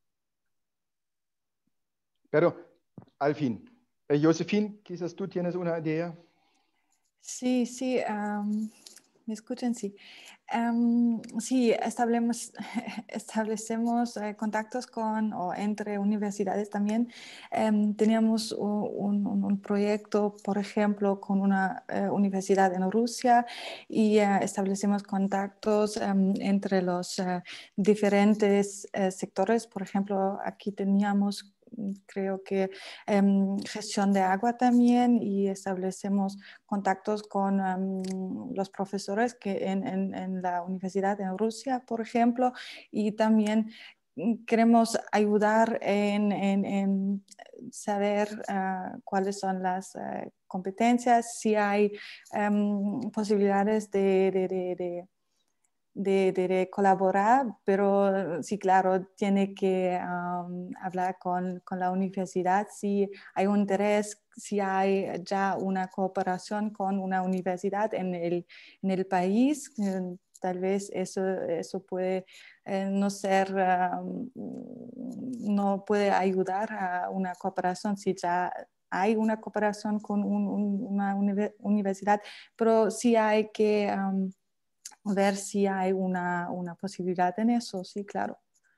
Pero, al fin, eh, Josefine, quizás tú tienes una idea. Sí, sí, um, ¿me escuchan? Sí. Um, sí, establecemos, establecemos eh, contactos con o entre universidades también. Um, teníamos un, un, un proyecto, por ejemplo, con una uh, universidad en Rusia y uh, establecemos contactos um, entre los uh, diferentes uh, sectores. Por ejemplo, aquí teníamos, creo que um, gestión de agua también, y establecemos contactos con um, los profesores que en, en, en la universidad en Rusia, por ejemplo, y también queremos ayudar en, en, en saber uh, cuáles son las uh, competencias, si hay um, posibilidades de, de, de, de De, de, de colaborar, pero sí, claro, tiene que um, hablar con, con la universidad si hay un interés, si hay ya una cooperación con una universidad en el, en el país. Eh, tal vez eso, eso puede eh, no ser, um, no puede ayudar a una cooperación si ya hay una cooperación con un, un, una universidad, pero sí hay que um, ver si hay una, una posibilidad en eso, sí, claro.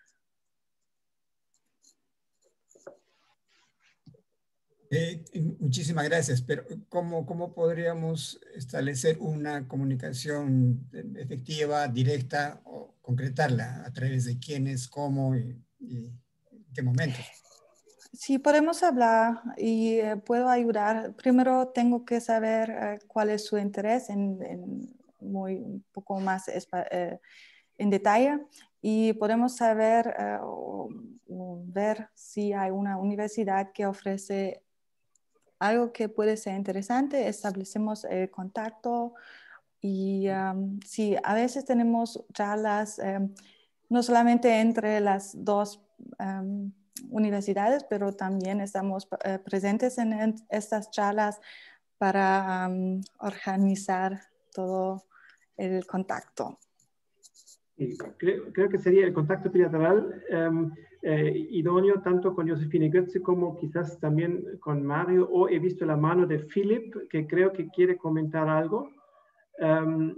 Eh, muchísimas gracias, pero ¿cómo, ¿cómo podríamos establecer una comunicación efectiva, directa, o concretarla? ¿A través de quiénes, cómo y, y en qué momentos? Sí, podemos hablar y eh, puedo ayudar. Primero tengo que saber eh, cuál es su interés en, en muy un poco más eh, en detalle, y podemos saber eh, o, o ver si hay una universidad que ofrece algo que puede ser interesante, establecemos el contacto y um, sí, a veces tenemos charlas um, no solamente entre las dos um, universidades, pero también estamos uh, presentes en, en estas charlas para um, organizar todo el contacto. Sí, creo, creo que sería el contacto bilateral um, eh, idóneo tanto con Josefine Götze como quizás también con Mario, o he visto la mano de Philip, que creo que quiere comentar algo. Um,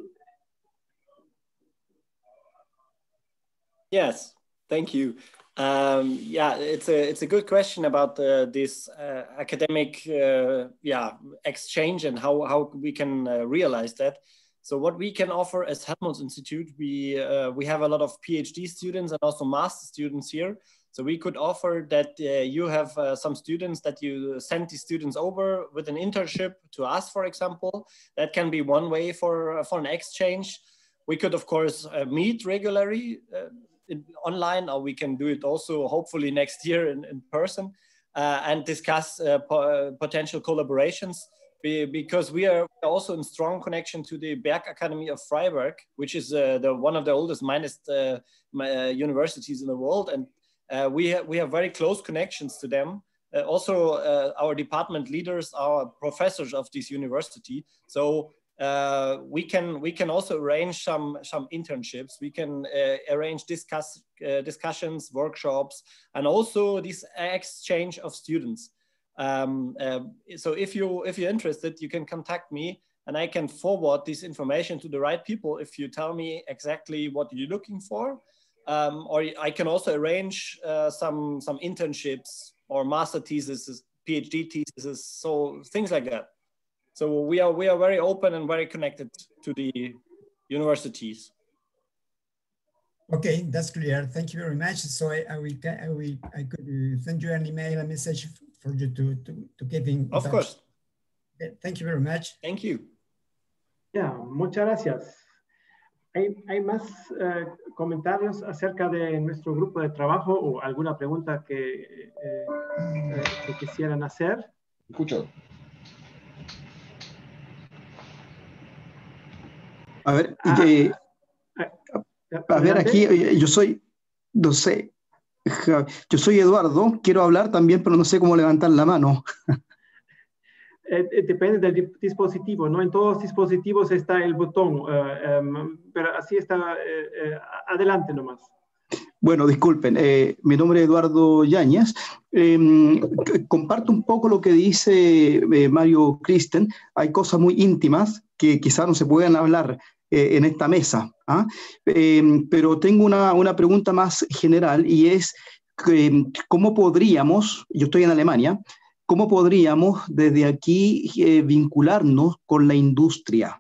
Yes, thank you. Um, yeah, it's a it's a good question about uh, this uh, academic uh, yeah exchange and how how we can uh, realize that. So what we can offer as Helmholtz Institute, we uh, we have a lot of PhD students and also master students here. So we could offer that uh, you have uh, some students that you send these students over with an internship to us, for example. That can be one way for for an exchange. We could of course uh, meet regularly. Uh, In, online, or we can do it also hopefully next year in, in person uh, and discuss uh, po potential collaborations be, because we are also in strong connection to the Berg Academy of Freiburg, which is uh, the one of the oldest minest uh, uh, universities in the world, and uh, we, ha we have very close connections to them. Uh, also, uh, our department leaders are professors of this university, so Uh, we can we can also arrange some some internships. We can uh, arrange discuss uh, discussions, workshops, and also this exchange of students. Um, uh, so if you if you're interested, you can contact me, and I can forward this information to the right people if you tell me exactly what you're looking for. Um, or I can also arrange uh, some some internships or master theses, PhD theses, so things like that. So we are we are very open and very connected to the universities. Okay, that's clear. Thank you very much. So I, I will I will I could send you an email, a message for you to to to get in touch. Of course. Okay, thank you very much. Thank you. Ya, muchas gracias. ¿Hay, hay más uh, comentarios acerca de nuestro grupo de trabajo o alguna pregunta que, eh, eh, que quisieran hacer? Escucho. A ver, Ah, eh, ah, a ver aquí, eh, yo soy, no sé, yo soy Eduardo, quiero hablar también, pero no sé cómo levantar la mano. Eh, eh, depende del di dispositivo, ¿no? En todos los dispositivos está el botón, uh, um, pero así está, eh, eh, adelante nomás. Bueno, disculpen, eh, mi nombre es Eduardo Yáñez. Eh, comparto un poco lo que dice eh, Mario Christen. Hay cosas muy íntimas que quizás no se puedan hablar eh, en esta mesa, ¿ah? Eh, pero tengo una, una pregunta más general y es que, ¿cómo podríamos, yo estoy en Alemania, cómo podríamos desde aquí eh, vincularnos con la industria?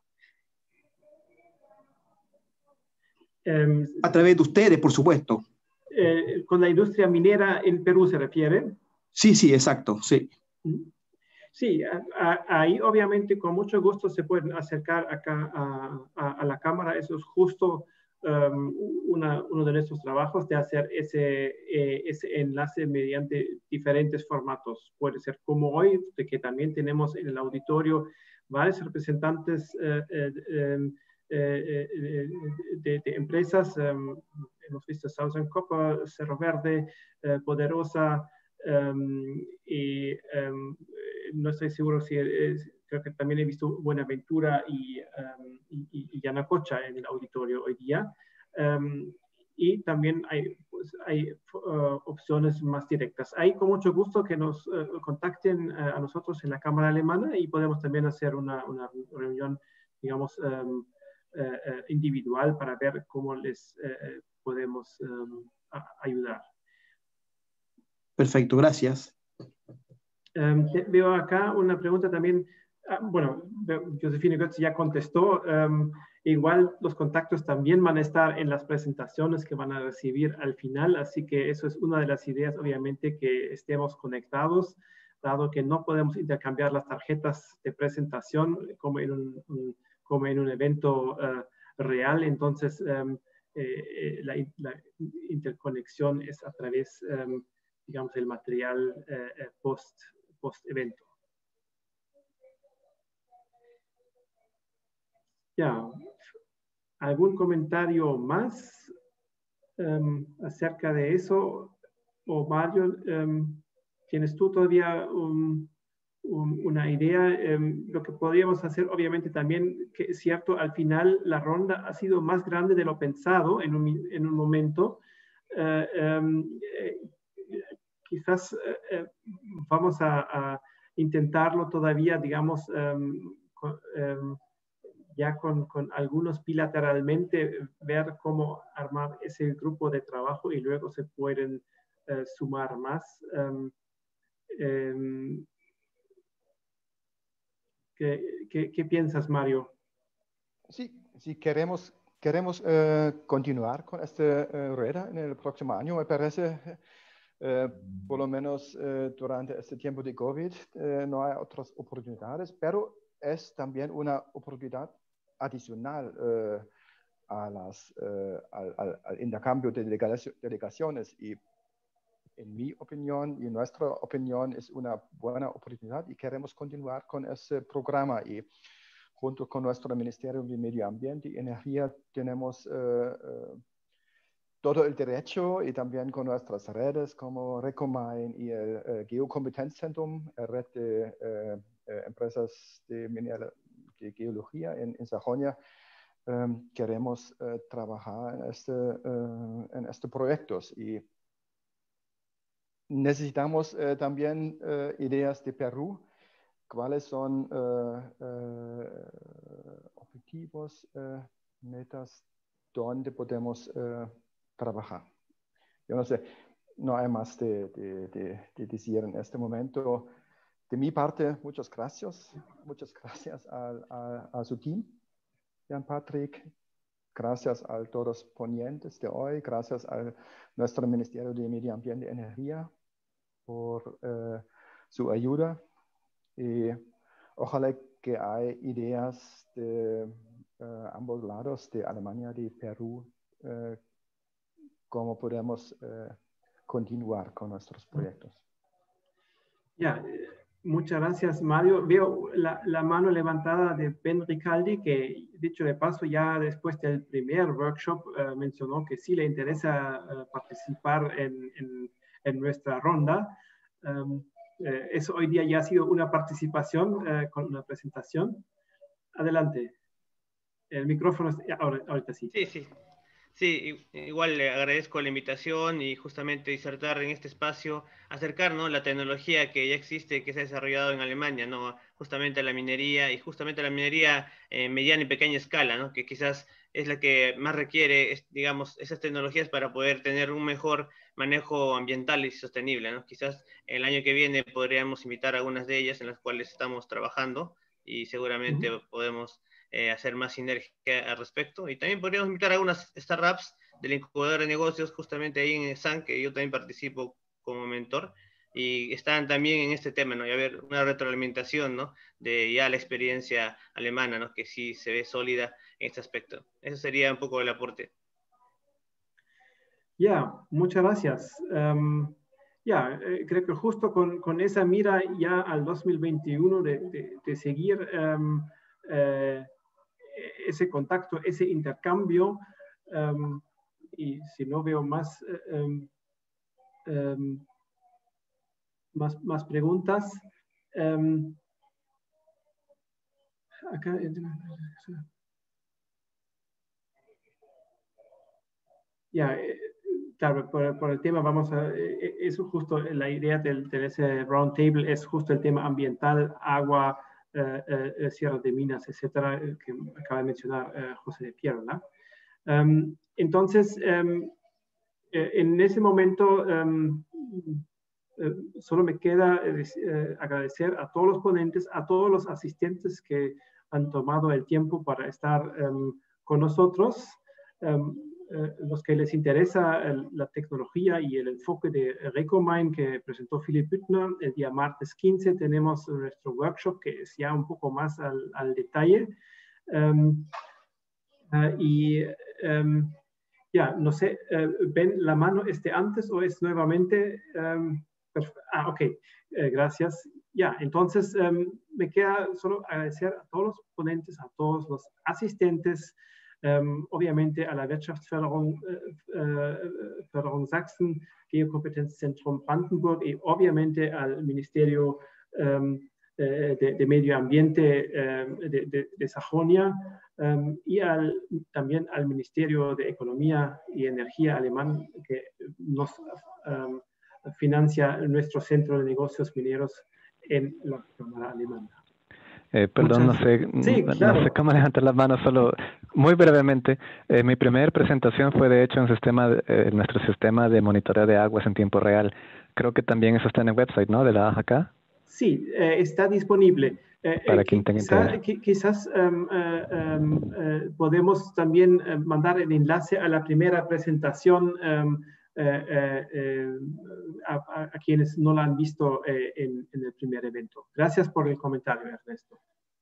Um, A través de ustedes, por supuesto. Eh, ¿Con la industria minera en Perú se refiere? Sí, sí, exacto, sí. Sí, a, a, ahí obviamente con mucho gusto se pueden acercar acá a, a, a la cámara. Eso es justo um, una, uno de nuestros trabajos, de hacer ese, eh, ese enlace mediante diferentes formatos. Puede ser como hoy, de que también tenemos en el auditorio varios representantes eh, eh, eh, eh, de, de empresas. Um, hemos visto Southern Copper, Cerro Verde, eh, Poderosa, um, y um, no estoy seguro si es, creo que también he visto Buenaventura y, um, y, y Yanacocha en el auditorio hoy día. Um, y también hay, pues, hay uh, opciones más directas. Ahí con mucho gusto que nos uh, contacten uh, a nosotros en la Cámara Alemana y podemos también hacer una, una reunión, digamos, um, uh, uh, individual para ver cómo les uh, podemos um, a, ayudar. Perfecto, gracias. Um, te, veo acá una pregunta también. Ah, bueno, Josefine Götze ya contestó. Um, igual los contactos también van a estar en las presentaciones que van a recibir al final, así que eso es una de las ideas, obviamente, que estemos conectados, dado que no podemos intercambiar las tarjetas de presentación como en un, un, como en un evento uh, real. Entonces, um, eh, la, la interconexión es a través, um, digamos, del material uh, post, post evento. Ya, ¿algún comentario más um, acerca de eso? O Mario, um, ¿tienes tú todavía un, un, una idea? Um, lo que podríamos hacer, obviamente también, que es cierto, al final la ronda ha sido más grande de lo pensado en un, en un momento. Uh, um, eh, quizás uh, vamos a, a intentarlo todavía, digamos, um, con, um, ya con, con algunos bilateralmente, ver cómo armar ese grupo de trabajo y luego se pueden uh, sumar más. Um, um, ¿qué, qué, ¿Qué piensas, Mario? Sí, sí queremos, queremos uh, continuar con esta uh, rueda en el próximo año, me parece. Uh, por lo menos uh, durante este tiempo de COVID uh, no hay otras oportunidades, pero es también una oportunidad adicional uh, a las, uh, al, al, al intercambio de delegaciones y en mi opinión y en nuestra opinión es una buena oportunidad y queremos continuar con ese programa y junto con nuestro Ministerio de Medio Ambiente y Energía tenemos uh, uh, todo el derecho y también con nuestras redes como Recomine y el uh, Geokompetenzzentrum, la red de uh, uh, empresas de, de geología en, en Sajonia, um, queremos uh, trabajar en este, uh, en estos proyectos y necesitamos uh, también uh, ideas de Perú, cuáles son uh, uh, objetivos, uh, metas, donde podemos uh, trabajar. Yo no sé, no hay más de, de, de, de decir en este momento. De mi parte, muchas gracias. Muchas gracias a, a, a su team, Jan Patrick. Gracias a todos los ponentes de hoy. Gracias a nuestro Ministerio de Medio Ambiente y Energía por uh, su ayuda. Y ojalá que hay ideas de uh, ambos lados, de Alemania, de Perú, uh, cómo podemos uh, continuar con nuestros proyectos. Ya, muchas gracias, Mario. Veo la, la mano levantada de Ben Ricaldi, que dicho de paso ya después del primer workshop uh, mencionó que sí le interesa uh, participar en, en, en nuestra ronda. Um, eh, eso hoy día ya ha sido una participación uh, con una presentación. Adelante. El micrófono, es, ahora, ahorita sí. Sí, sí. Sí, igual le agradezco la invitación y justamente disertar en este espacio, acercar, ¿no?, la tecnología que ya existe, que se ha desarrollado en Alemania, ¿no?, justamente a la minería y justamente a la minería en mediana y pequeña escala, ¿no?, que quizás es la que más requiere, es, digamos, esas tecnologías para poder tener un mejor manejo ambiental y sostenible, ¿no? Quizás el año que viene podríamos invitar a algunas de ellas en las cuales estamos trabajando y seguramente uh-huh. podemos Eh, hacer más sinergia al respecto. Y también podríamos invitar a algunas startups del incubador de negocios justamente ahí en S A N, que yo también participo como mentor, y están también en este tema, ¿no? Y haber una retroalimentación, ¿no?, de ya la experiencia alemana, ¿no?, que sí se ve sólida en este aspecto. Eso sería un poco el aporte. Ya, yeah, muchas gracias. Um, ya, yeah, eh, creo que justo con, con esa mira ya al dos mil veintiuno de, de, de seguir um, eh, ese contacto, ese intercambio, um, y si no veo más, um, um, más, más preguntas. Um, acá, ya, claro, por, por el tema vamos a, eso justo la idea del, de ese round table es justo el tema ambiental, agua, Uh, uh, Sierra de Minas, etcétera, que acaba de mencionar uh, José de Piero, ¿no? Um, entonces, um, en ese momento, um, uh, solo me queda uh, agradecer a todos los ponentes, a todos los asistentes que han tomado el tiempo para estar um, con nosotros. Um, Uh, los que les interesa el, la tecnología y el enfoque de Recomine que presentó Philipp Büttner, el día martes quince tenemos nuestro workshop que es ya un poco más al, al detalle. Um, uh, y um, ya, no sé, uh, ¿ven la mano este antes o es nuevamente? Um, ah, ok, uh, gracias. ya, entonces um, me queda solo agradecer a todos los ponentes, a todos los asistentes, um, obviamente a la Wirtschaftsförderung uh, uh, Förderung Sachsen, Geokompetenzzentrum Brandenburg y obviamente al Ministerio um, de, de Medio Ambiente um, de, de, de Sajonia um, y al, también al Ministerio de Economía y Energía alemán que nos um, financia nuestro centro de negocios mineros en la Cámara Alemana. Eh, perdón, Muchas... no sé, sí, claro. no sé cómo levantar las manos, solo muy brevemente. Eh, mi primera presentación fue de hecho en sistema, eh, nuestro sistema de monitoreo de aguas en tiempo real. Creo que también eso está en el website, ¿no? De la A J K. Sí, eh, está disponible. Eh, Para eh, quien tenga quizá, interés. Quizás um, uh, um, uh, podemos también uh, mandar el enlace a la primera presentación um, uh, uh, uh, a, a, a quienes no la han visto uh, en, en el primer evento. Gracias por el comentario, Ernesto.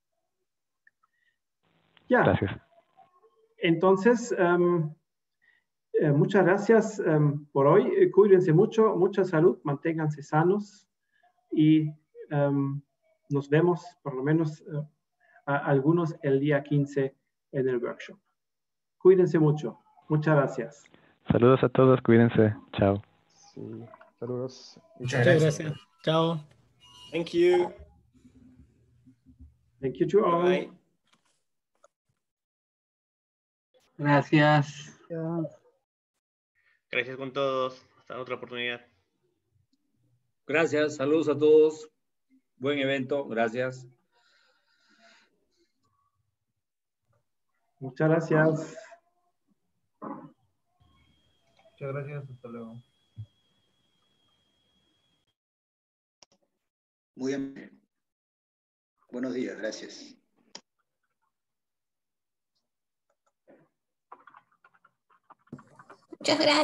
Ya. Gracias. Entonces, um, eh, muchas gracias um, por hoy. Eh, cuídense mucho, mucha salud, manténganse sanos y um, nos vemos, por lo menos uh, a algunos, el día quince en el workshop. Cuídense mucho. Muchas gracias. Saludos a todos, cuídense. Chao. Sí, saludos. Muchas gracias. gracias. Chao. Thank you. Thank you to all. Bye. Gracias. Gracias con todos. Hasta otra oportunidad. Gracias. Saludos a todos. Buen evento. Gracias. Muchas gracias. Muchas gracias. Hasta luego. Muy bien. Buenos días. Gracias. Muchas gracias.